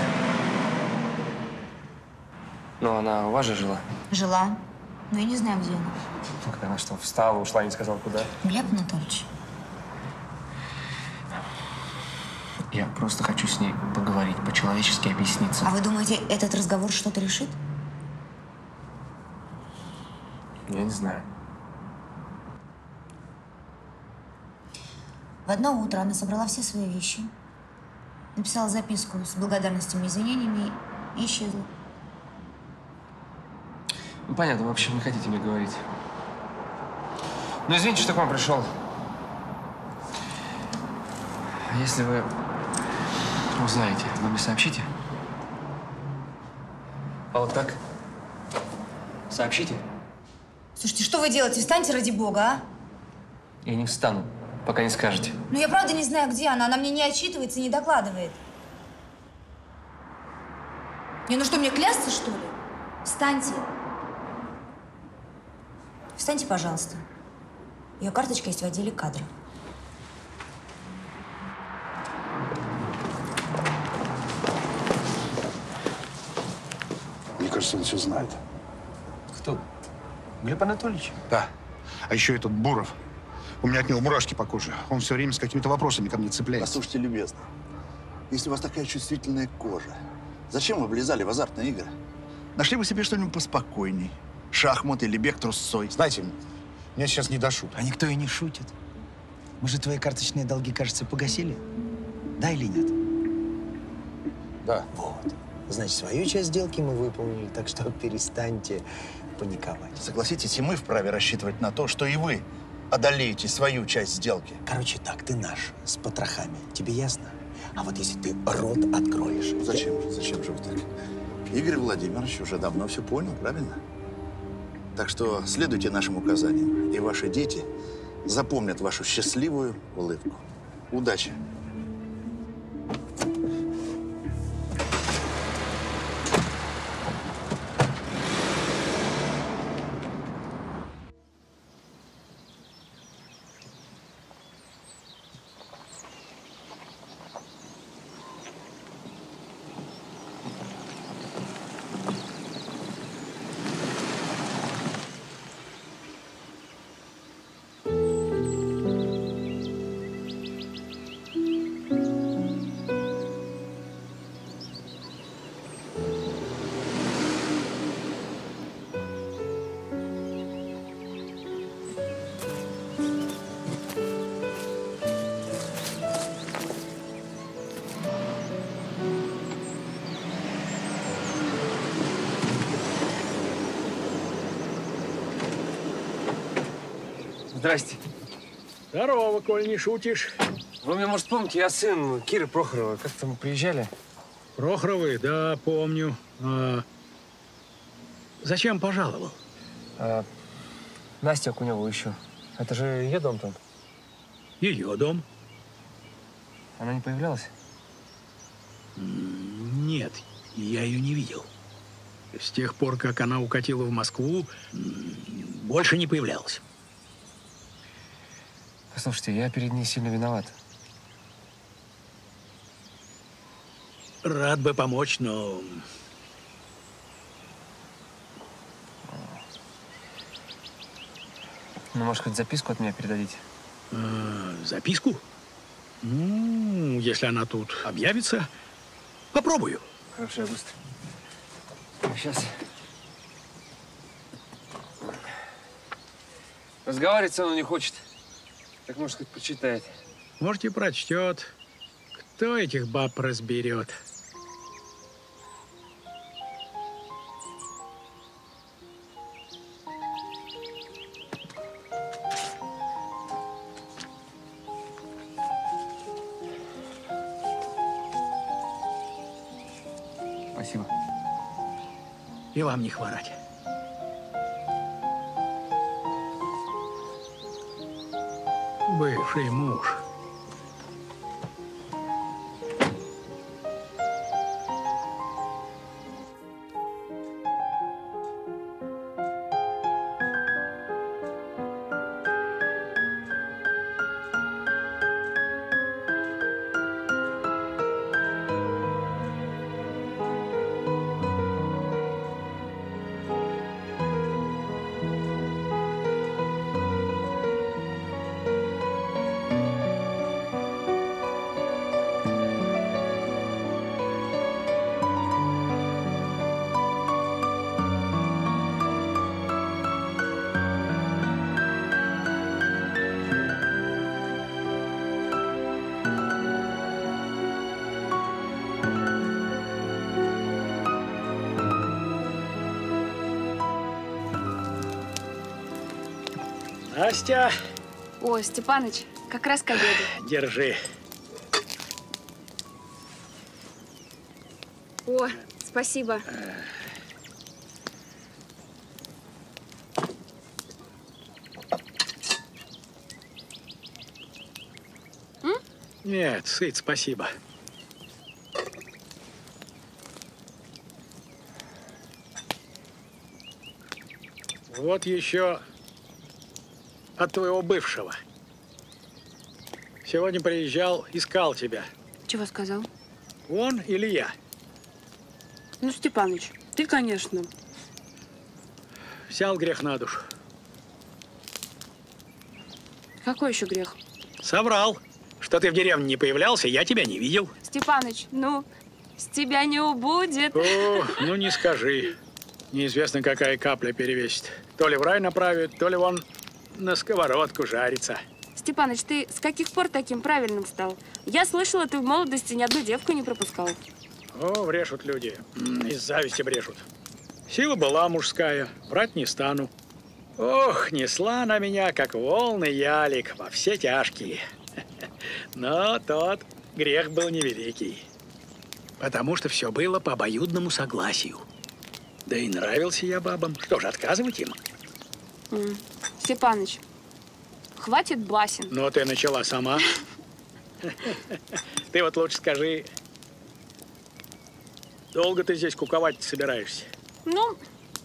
M: Ну, она у вас же жила.
H: Жила. Но я не знаю, где она.
M: Ну, как она что, встала, ушла, не сказала, куда?
H: Глеб Анатольевич.
M: Я просто хочу с ней поговорить, по-человечески объясниться.
H: А вы думаете, этот разговор что-то решит?
M: Я не знаю.
H: В одно утро она собрала все свои вещи, написала записку с благодарностями и извинениями и исчезла.
M: Ну, понятно, в общем, не хотите мне говорить. Ну, извините, что к вам пришел. А если вы узнаете, вы мне сообщите? А вот так? Сообщите?
H: Слушайте, что вы делаете? Встаньте ради бога, а?
M: Я не встану, пока не скажете.
H: Ну, я правда не знаю, где она. Она мне не отчитывается и не докладывает. Не, ну что, мне клясться, что ли? Встаньте. Встаньте, пожалуйста. Ее карточка есть в отделе кадров.
L: Мне кажется, он все знает.
G: Кто? Глеб Анатольевич?
L: Да. А еще этот Буров. У меня от него мурашки по коже. Он все время с какими-то вопросами ко мне цепляется.
C: Послушайте, любезно, если у вас такая чувствительная кожа, зачем вы влезали в азартные игры? Нашли бы себе что-нибудь поспокойней. Шахматы или бег трусцой.
L: Знаете, мне сейчас не до шуток.
G: А никто и не шутит. Мы же твои карточные долги, кажется, погасили. Да или нет?
L: Да.
G: Вот. Значит, свою часть сделки мы выполнили, так что перестаньте паниковать.
C: Согласитесь, и мы вправе рассчитывать на то, что и вы одолеете свою часть сделки.
G: Короче так, ты наш, с потрохами. Тебе ясно? А вот если ты рот откроешь…
C: Зачем же? Зачем же вы так? Игорь Владимирович уже давно все понял, правильно? Так что следуйте нашим указаниям, и ваши дети запомнят вашу счастливую улыбку. Удачи!
M: Здрасте.
K: Здорово, коль не шутишь.
M: Вы меня, может, помните, я сын Киры Прохоровой. Как-то мы приезжали.
K: Прохоровой, да, помню. Зачем пожаловал?
M: Настю Окуневу ищу. Это же ее дом там?
K: Ее дом.
M: Она не появлялась?
K: Нет, я ее не видел. С тех пор, как она укатила в Москву, больше не появлялась.
M: Послушайте, я перед ней сильно виноват.
K: Рад бы помочь, но...
S: Ну, может, хоть записку от меня передадите?
K: Записку? Ну, если она тут объявится, попробую.
S: Хорошо, я быстро. Сейчас. Разговаривать со мной не хочет. Так, может, хоть почитает.
K: Может, и прочтет. Кто этих баб разберет?
S: Спасибо.
K: И вам не хворать. Бывший муж. Настя,
B: О, Степаныч, как раз к обеду.
K: держи.
B: О, спасибо.
K: Нет, сыт, спасибо. Вот еще от твоего бывшего. Сегодня приезжал, искал тебя.
Q: Чего сказал?
K: Он или я?
Q: Ну, Степаныч, ты, конечно.
K: Взял грех на душу.
Q: Какой еще грех?
K: Соврал, что ты в деревне не появлялся, я тебя не видел.
B: Степаныч, ну, с тебя не убудет.
K: О, ну не скажи. Неизвестно, какая капля перевесит. То ли в рай направит, то ли вон на сковородку жарится.
Q: Степаныч, ты с каких пор таким правильным стал? Я слышала, ты в молодости ни одну девку не пропускал.
K: О, брешут люди. Из зависти брешут. Сила была мужская, врать не стану. Ох, несла она меня, как волны ялик, во все тяжкие. Но тот грех был невеликий. Потому что все было по обоюдному согласию. Да и нравился я бабам. Что же, отказывать им?
B: Степаныч, хватит басен.
K: Но ты начала сама. Ты вот лучше скажи, долго ты здесь куковать собираешься?
B: Ну,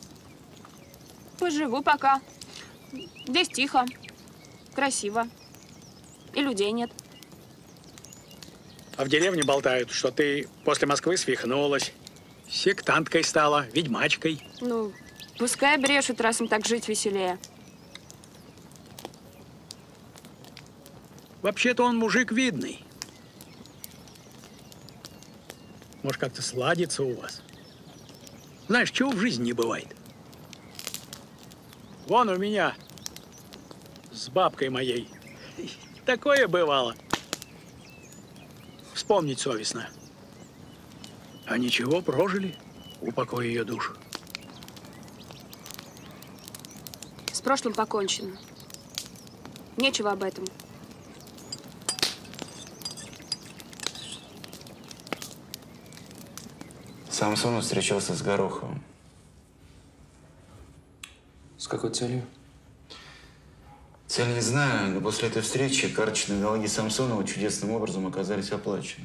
B: поживу пока. Здесь тихо, красиво. И людей нет.
K: А в деревне болтают, что ты после Москвы свихнулась, сектанткой стала, ведьмачкой.
B: Ну, пускай брешут, раз им так жить веселее.
K: Вообще-то он мужик видный. Может, как-то сладится у вас. Знаешь, чего в жизни не бывает? Вон у меня с бабкой моей такое бывало. Вспомнить совестно. А ничего, прожили, упокой ее душу.
B: С прошлым покончено. Нечего об этом.
T: Самсонов встречался с Гороховым.
M: С какой целью?
T: Цель не знаю, но после этой встречи карточные долги Самсонова чудесным образом оказались оплачены.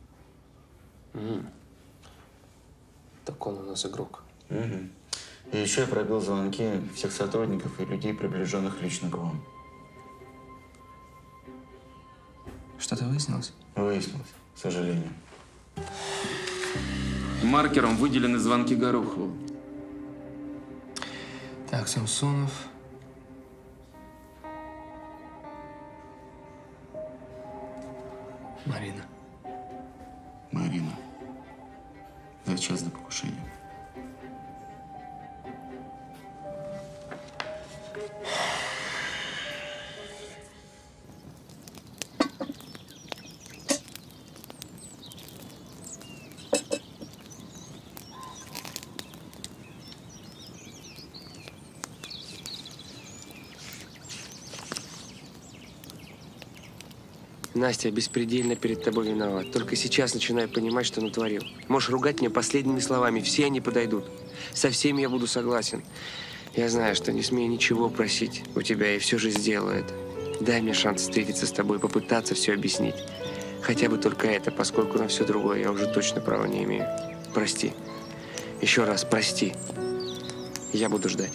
M: Так он у нас игрок.
T: И еще я пробил звонки всех сотрудников и людей, приближенных лично к вам.
S: Что-то выяснилось?
T: Выяснилось, к сожалению.
N: Маркером выделены звонки Горохову.
S: Так, Самсонов. Марина.
T: Марина. За час до покушения.
D: Настя, я беспредельно перед тобой виноват. Только сейчас начинаю понимать, что натворил. Можешь ругать меня последними словами, все они подойдут. Со всеми я буду согласен. Я знаю, что не смею ничего просить у тебя, и все же сделаю это. Дай мне шанс встретиться с тобой, попытаться все объяснить. Хотя бы только это, поскольку на все другое я уже точно права не имею. Прости. Еще раз прости. Я буду ждать.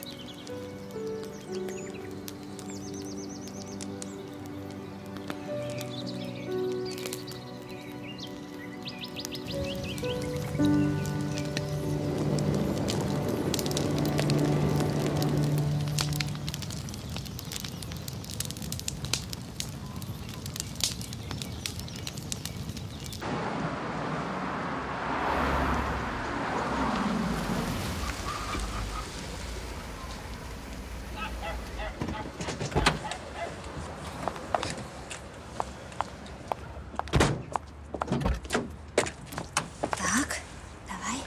H: Так, давай.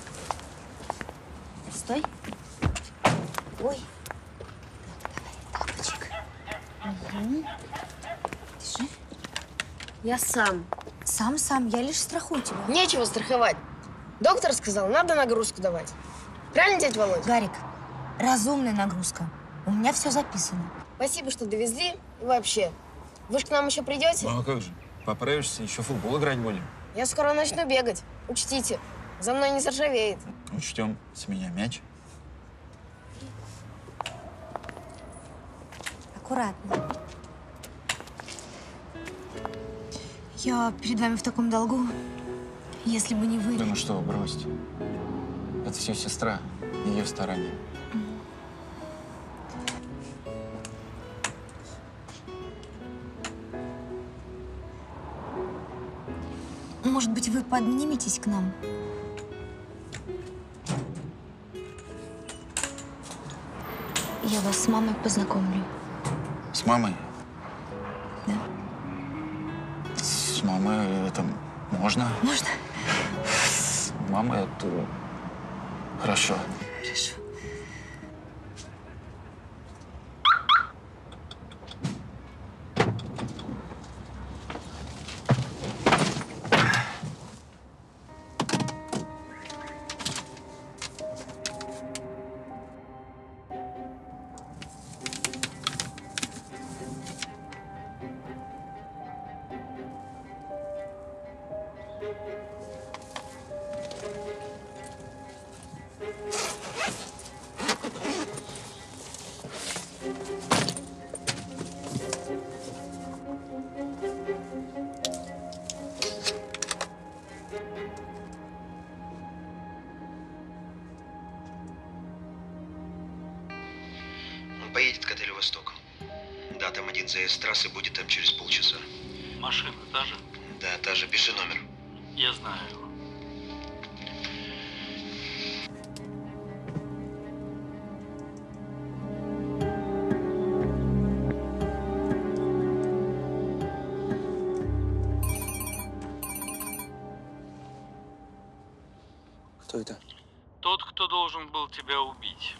H: Стой. Ой. Так, давай, тапочек. Угу. Держи.
A: Я сам.
H: Сам, я лишь страхую тебя.
A: Нечего страховать. Доктор сказал, надо нагрузку давать. Правильно, дядя Володя?
H: Гарик, разумная нагрузка. У меня все записано.
A: Спасибо, что довезли. И вообще, вы же к нам еще придете?
T: Ну а как же? Поправишься, еще в футбол играть будем.
A: Я скоро начну бегать. Учтите, за мной не заржавеет.
T: Учтем. С меня мяч.
H: Аккуратно. Я перед вами в таком долгу. Если бы не вы.
T: Да ну что, бросьте. Это все сестра, ее старания.
H: Может быть, вы подниметесь к нам? Я вас с мамой познакомлю.
T: С мамой?
H: Да.
T: С мамой это можно?
H: Можно?
T: С мамой это хорошо.
H: Хорошо.
E: Он поедет к отелю «Восток». Да, там один заезд с трассы, будет там через полчаса.
R: Машина та же?
E: Да, та же. Пиши номер.
R: Я знаю его.
D: Кто это?
R: Тот, кто должен был тебя убить.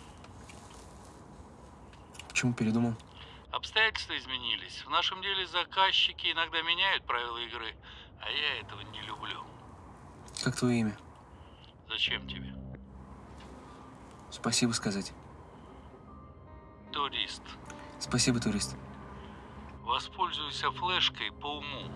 D: Почему передумал?
R: Обстоятельства изменились. В нашем деле заказчики иногда меняют правила игры, а я этого не люблю.
D: Как твое имя?
R: Зачем тебе?
D: Спасибо сказать.
R: Турист.
D: Спасибо, турист.
R: Воспользуйся флешкой по уму.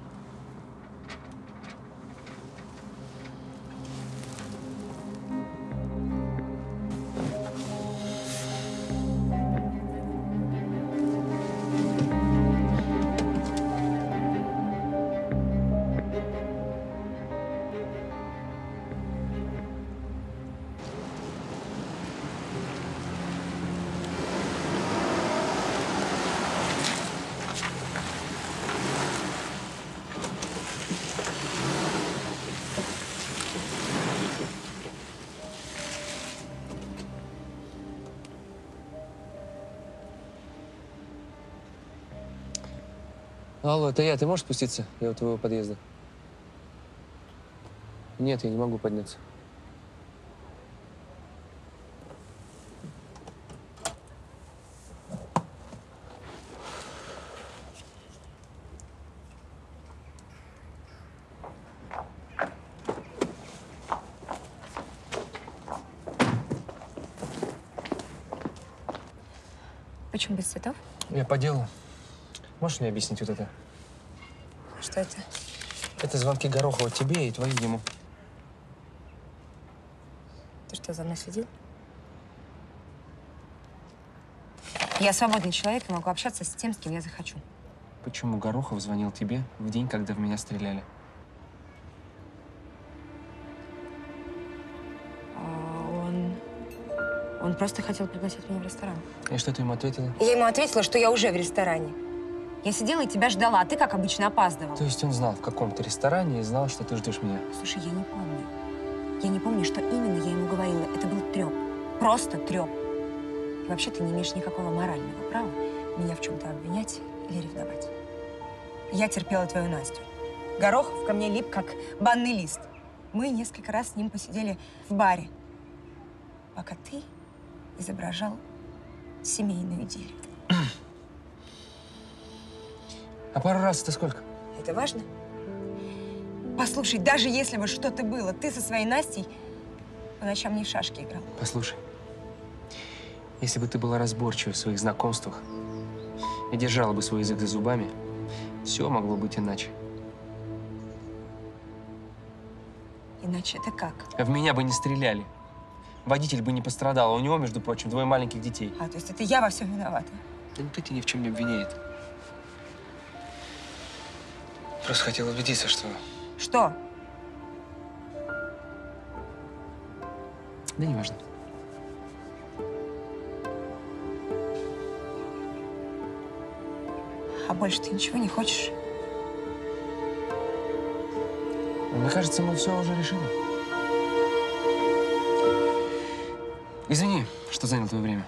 S: Алло, это я. Ты можешь спуститься? Я у твоего подъезда. Нет, я не могу подняться.
J: Почему без цветов?
S: Я по делу. Можешь мне объяснить вот это?
J: Что это?
S: Это звонки Горохова тебе и твои ему.
J: Ты что, за мной следил? Я свободный человек и могу общаться с тем, с кем я захочу.
S: Почему Горохов звонил тебе в день, когда в меня стреляли?
J: Он просто хотел пригласить меня в ресторан.
S: И что ты ему ответила?
J: Я ему ответила, что я уже в ресторане. Я сидела и тебя ждала, а ты, как обычно, опаздывал.
S: То есть он знал, в каком ты ресторане, и знал, что ты ждешь меня?
J: Слушай, я не помню. Я не помню, что именно я ему говорила. Это был трёп. Просто трёп. И вообще ты не имеешь никакого морального права меня в чем-то обвинять или ревновать. Я терпела твою Настю. Горохов ко мне лип, как банный лист. Мы несколько раз с ним посидели в баре, пока ты изображал семейную идиллию.
S: А пару раз это сколько?
J: Это важно? Послушай, даже если бы что-то было, ты со своей Настей по ночам не в шашки играл.
S: Послушай, если бы ты была разборчива в своих знакомствах и держала бы свой язык за зубами, все могло быть иначе.
J: Иначе это как?
S: В меня бы не стреляли. Водитель бы не пострадал, а у него, между прочим, 2 маленьких детей.
J: А, то есть это я во всем виновата?
S: Да никто тебя ни в чем не обвиняет. Просто хотел убедиться, что…
J: Что?
S: Да неважно.
J: А больше ты ничего не хочешь?
S: Мне кажется, мы все уже решили. Извини, что занял твое время.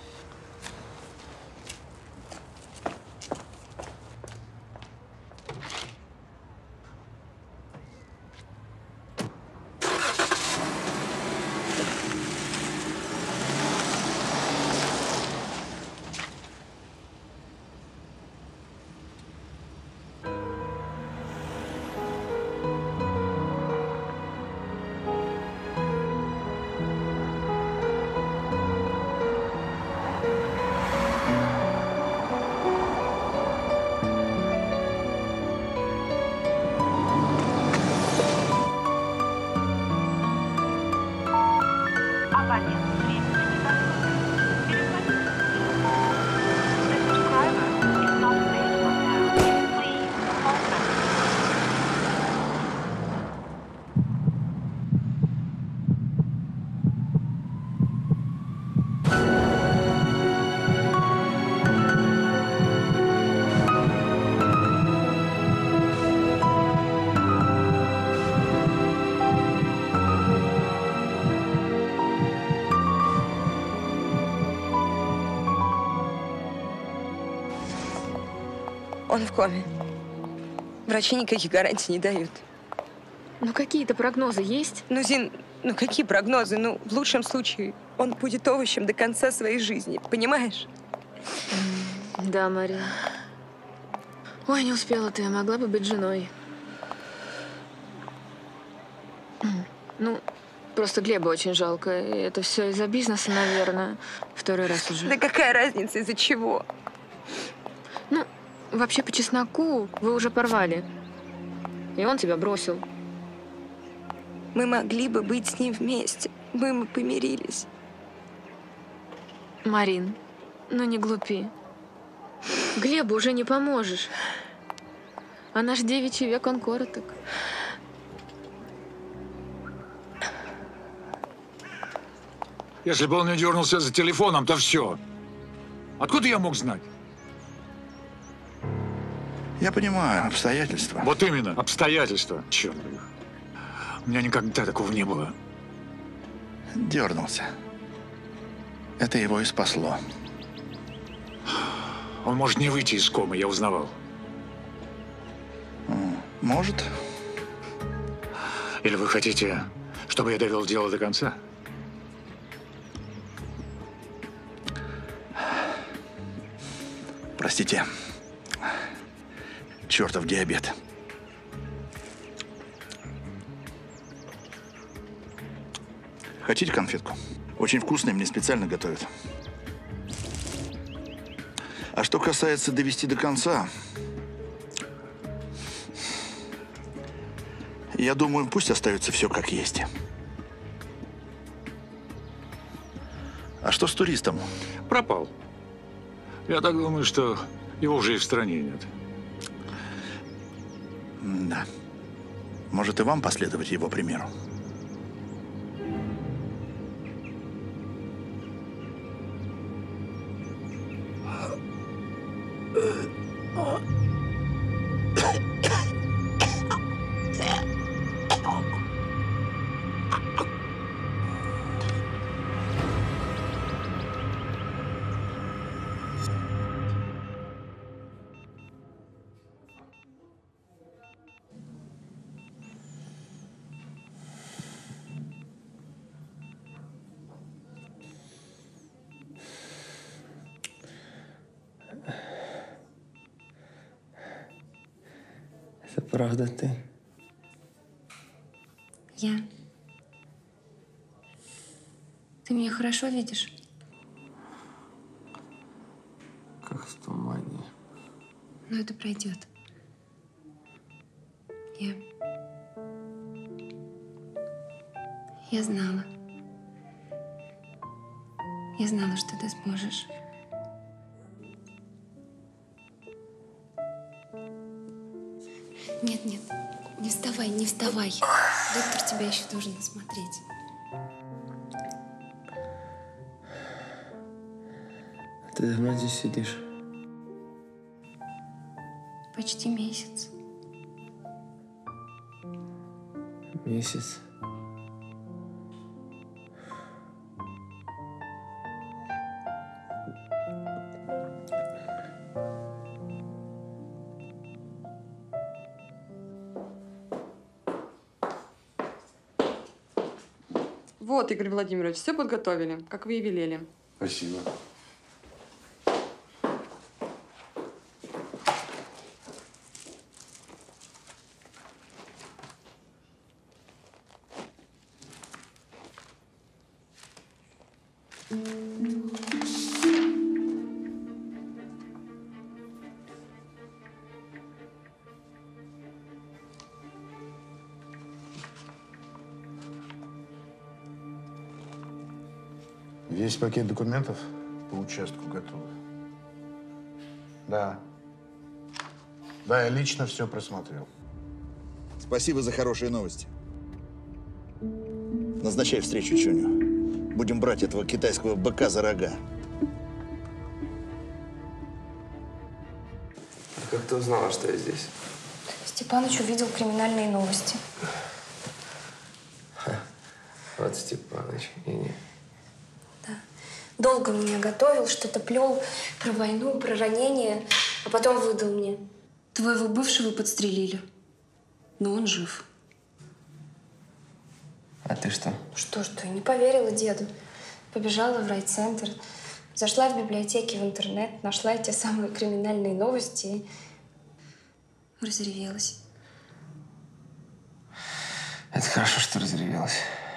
J: Он в коме. Врачи никаких гарантий не дают.
Q: Ну, какие-то прогнозы есть?
J: Ну, Зин, ну какие прогнозы? Ну, в лучшем случае он будет овощем до конца своей жизни. Понимаешь?
Q: Да, Мария. Ой, не успела ты. Могла бы быть женой. Ну, просто Глеба очень жалко. И это все из-за бизнеса, наверное. 2-й раз уже.
J: Да какая разница, из-за чего?
Q: Ну, вообще, по чесноку вы уже порвали. И он тебя бросил.
J: Мы могли бы быть с ним вместе. Мы бы помирились.
Q: Марин, ну не глупи. Глебу уже не поможешь. А наш девичий век, он короток.
K: Если бы он не дернулся за телефоном, то все. Откуда я мог знать?
C: Я понимаю, обстоятельства.
K: Вот именно, обстоятельства. Черт. У меня никогда такого не было.
C: Дернулся. Это его и спасло.
K: Он может не выйти из комы, я узнавал.
L: Может.
K: Или вы хотите, чтобы я довел дело до конца?
L: Простите. Чертов диабет. Хотите конфетку? Очень вкусные, мне специально готовят. А что касается довести до конца, я думаю, пусть остается все как есть. А что с туристом?
K: Пропал. Я так думаю, что его уже и в стране нет.
L: Да. Может, и вам последовать его примеру?
S: Это правда ты?
B: Я. Ты меня хорошо видишь?
S: Как в тумане.
B: Но это пройдет. Я знала. Я знала, что ты сможешь. Нет, не вставай, не вставай. Доктор тебя еще должен осмотреть.
S: Ты давно здесь сидишь?
B: Почти месяц.
S: Месяц?
I: Вот, Игорь Владимирович, все подготовили, как вы и велели.
T: Спасибо. Весь пакет документов по участку готов. Да. Да, я лично все просмотрел.
C: Спасибо за хорошие новости. Назначай встречу Чуню. Будем брать этого китайского быка за рога.
S: Как ты узнала, что я здесь?
Q: Степаныч увидел криминальные новости.
S: Вот Степаныч.
Q: Долго меня готовил, что-то плел про войну, про ранения, а потом выдал мне. Твоего бывшего подстрелили, но он жив.
S: А ты что?
Q: Что, я не поверила деду. Побежала в райцентр, зашла в библиотеке в интернет, нашла те самые криминальные новости и разревелась.
S: Это хорошо, что разревелась.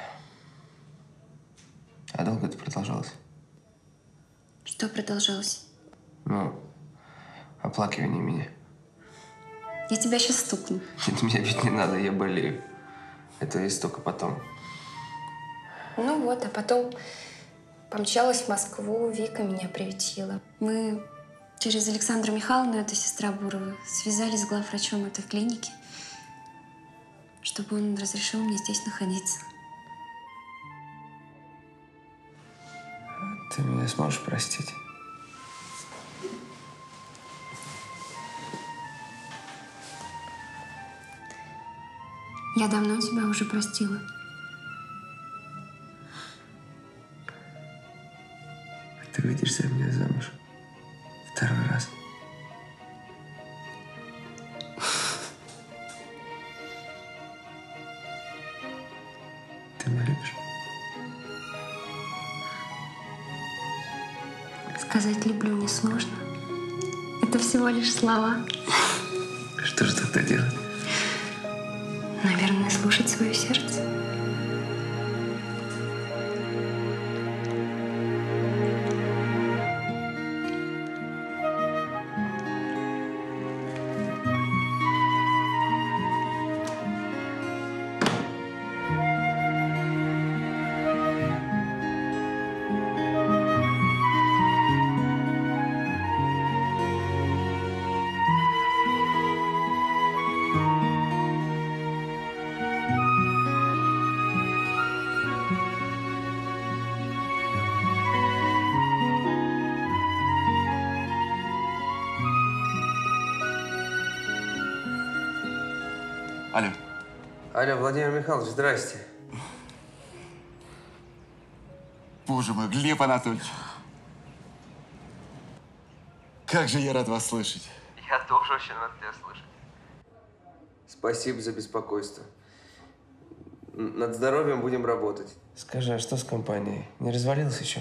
S: А долго это продолжалось?
Q: Что продолжалось?
S: Ну, оплакивание меня.
Q: Я тебя сейчас стукну.
S: Нет, меня бить не надо, я болею. Это и только потом.
Q: Ну вот, а потом помчалась в Москву, Вика меня приютила. Мы через Александру Михайловну, это сестра Бурова, связались с главврачом этой клиники, чтобы он разрешил мне здесь находиться.
S: Ты меня сможешь простить?
Q: Я давно тебя уже простила.
S: Ты выйдешь за меня замуж? Второй раз. Ты меня любишь?
Q: Сказать «люблю» несложно. Это всего лишь слова.
S: Что же тогда делать?
Q: Наверное, слушать свое сердце.
T: Алло.
S: Алло, Владимир Михайлович, здрасте.
T: Боже мой, Глеб Анатольевич. Как же я рад вас слышать.
S: Я тоже очень рад тебя слышать. Спасибо за беспокойство. Над здоровьем будем работать. Скажи, а что с компанией? Не развалилась еще?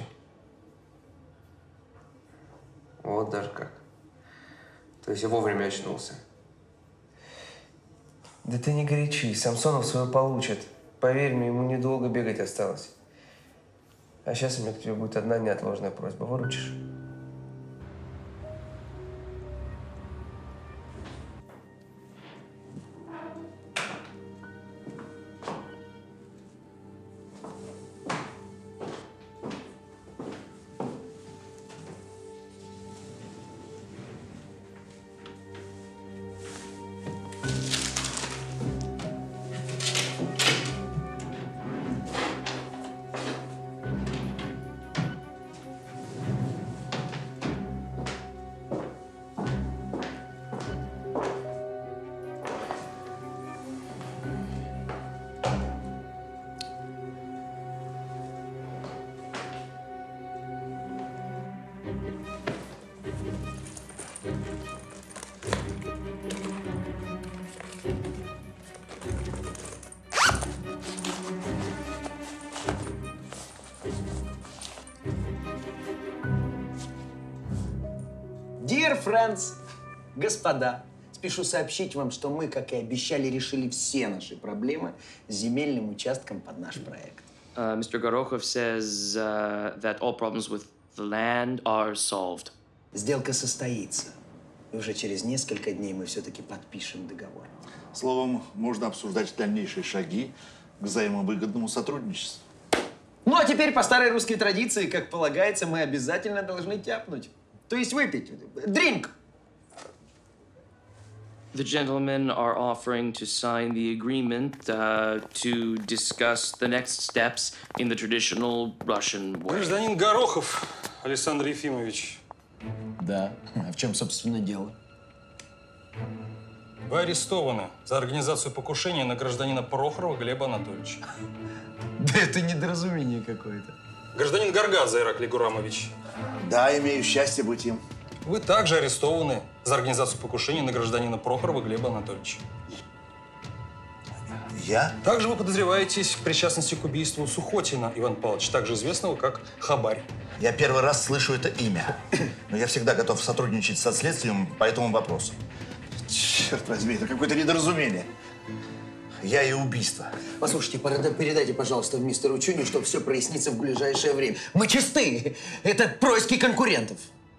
S: Вот даже как. То есть я вовремя очнулся. Да ты не горячись, Самсонов свое получит. Поверь мне, ему недолго бегать осталось. А сейчас у меня к тебе будет одна неотложная просьба. Выручишь?
G: Dear friends, господа, спешу сообщить вам, что мы, как и обещали, решили все наши проблемы с земельным участком под наш проект.
W: Mr. Gorokhov says that all problems with the land are solved.
G: Сделка состоится. И уже через несколько дней мы все-таки подпишем договор.
C: Словом, можно обсуждать дальнейшие шаги к взаимовыгодному сотрудничеству.
G: Ну, а теперь по старой русской традиции, как полагается, мы обязательно должны тяпнуть. То есть выпить. Drink.
W: The gentlemen are offering to sign the agreement to discuss the next steps in the traditional Russian way.
F: Гражданин Горохов Александр Ефимович.
G: Да. А в чем, собственно, дело?
F: Вы арестованы за организацию покушения на гражданина Прохорова Глеба Анатольевича.
G: Да это недоразумение какое-то.
F: Гражданин Гаргадзе Ираклий Гурамович.
C: Да, имею счастье быть им.
F: Вы также арестованы за организацию покушения на гражданина Прохорова Глеба Анатольевича.
C: Я?
F: Также вы подозреваетесь в причастности к убийству Сухотина Ивана Павловича, также известного как Хабарь.
C: Я первый раз слышу это имя. Но я всегда готов сотрудничать со следствием по этому вопросу. Черт возьми, это какое-то недоразумение. Я и убийство.
G: Послушайте, передайте, пожалуйста, мистеру Чуню, что все прояснится в ближайшее время. Мы чисты. Это происки конкурентов.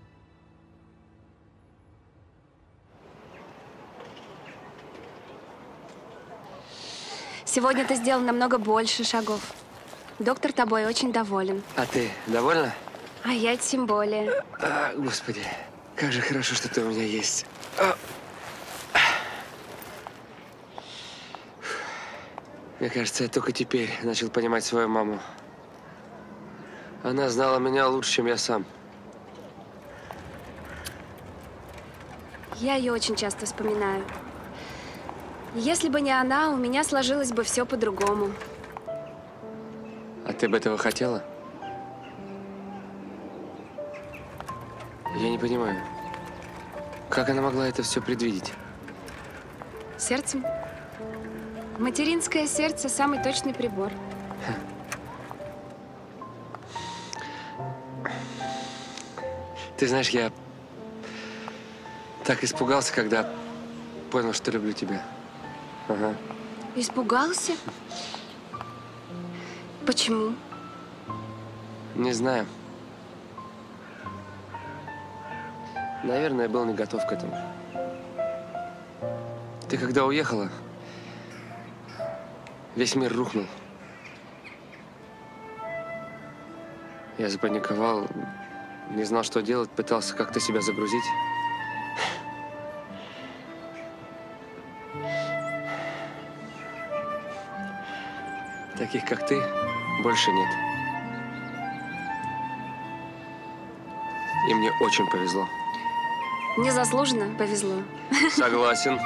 B: Сегодня ты сделал намного больше шагов. Доктор тобой очень доволен.
S: А ты довольна?
B: А я тем более.
S: Господи, как же хорошо, что ты у меня есть. Мне кажется, я только теперь начал понимать свою маму. Она знала меня лучше, чем я сам.
B: Я ее очень часто вспоминаю. Если бы не она, у меня сложилось бы все по-другому.
S: А ты бы этого хотела? Я не понимаю, как она могла это все предвидеть?
B: Сердцем? Материнское сердце – самый точный прибор.
S: Ты знаешь, я так испугался, когда понял, что люблю тебя. Ага.
B: Испугался? Почему?
S: Не знаю. Наверное, я был не готов к этому. Ты когда уехала, весь мир рухнул. Я запаниковал, не знал, что делать, пытался как-то себя загрузить. Таких, как ты, больше нет. И мне очень повезло.
B: Незаслуженно повезло.
S: Согласен.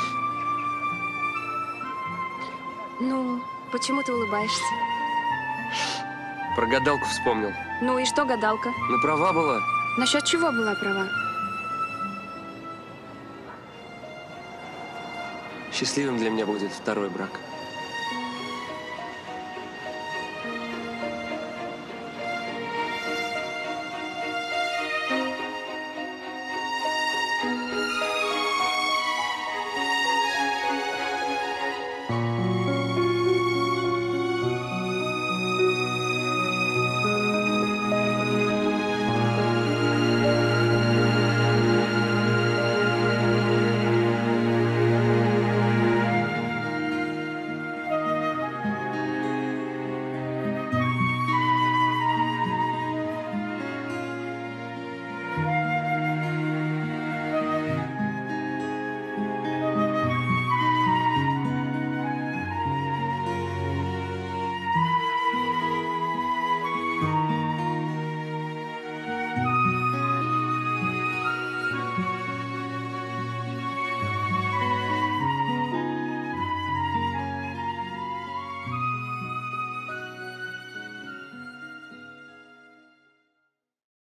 B: Ну, почему ты улыбаешься?
S: Про гадалку вспомнил.
B: Ну и что гадалка?
S: Ну, права была.
B: Насчет чего была права?
S: Счастливым для меня будет второй брак.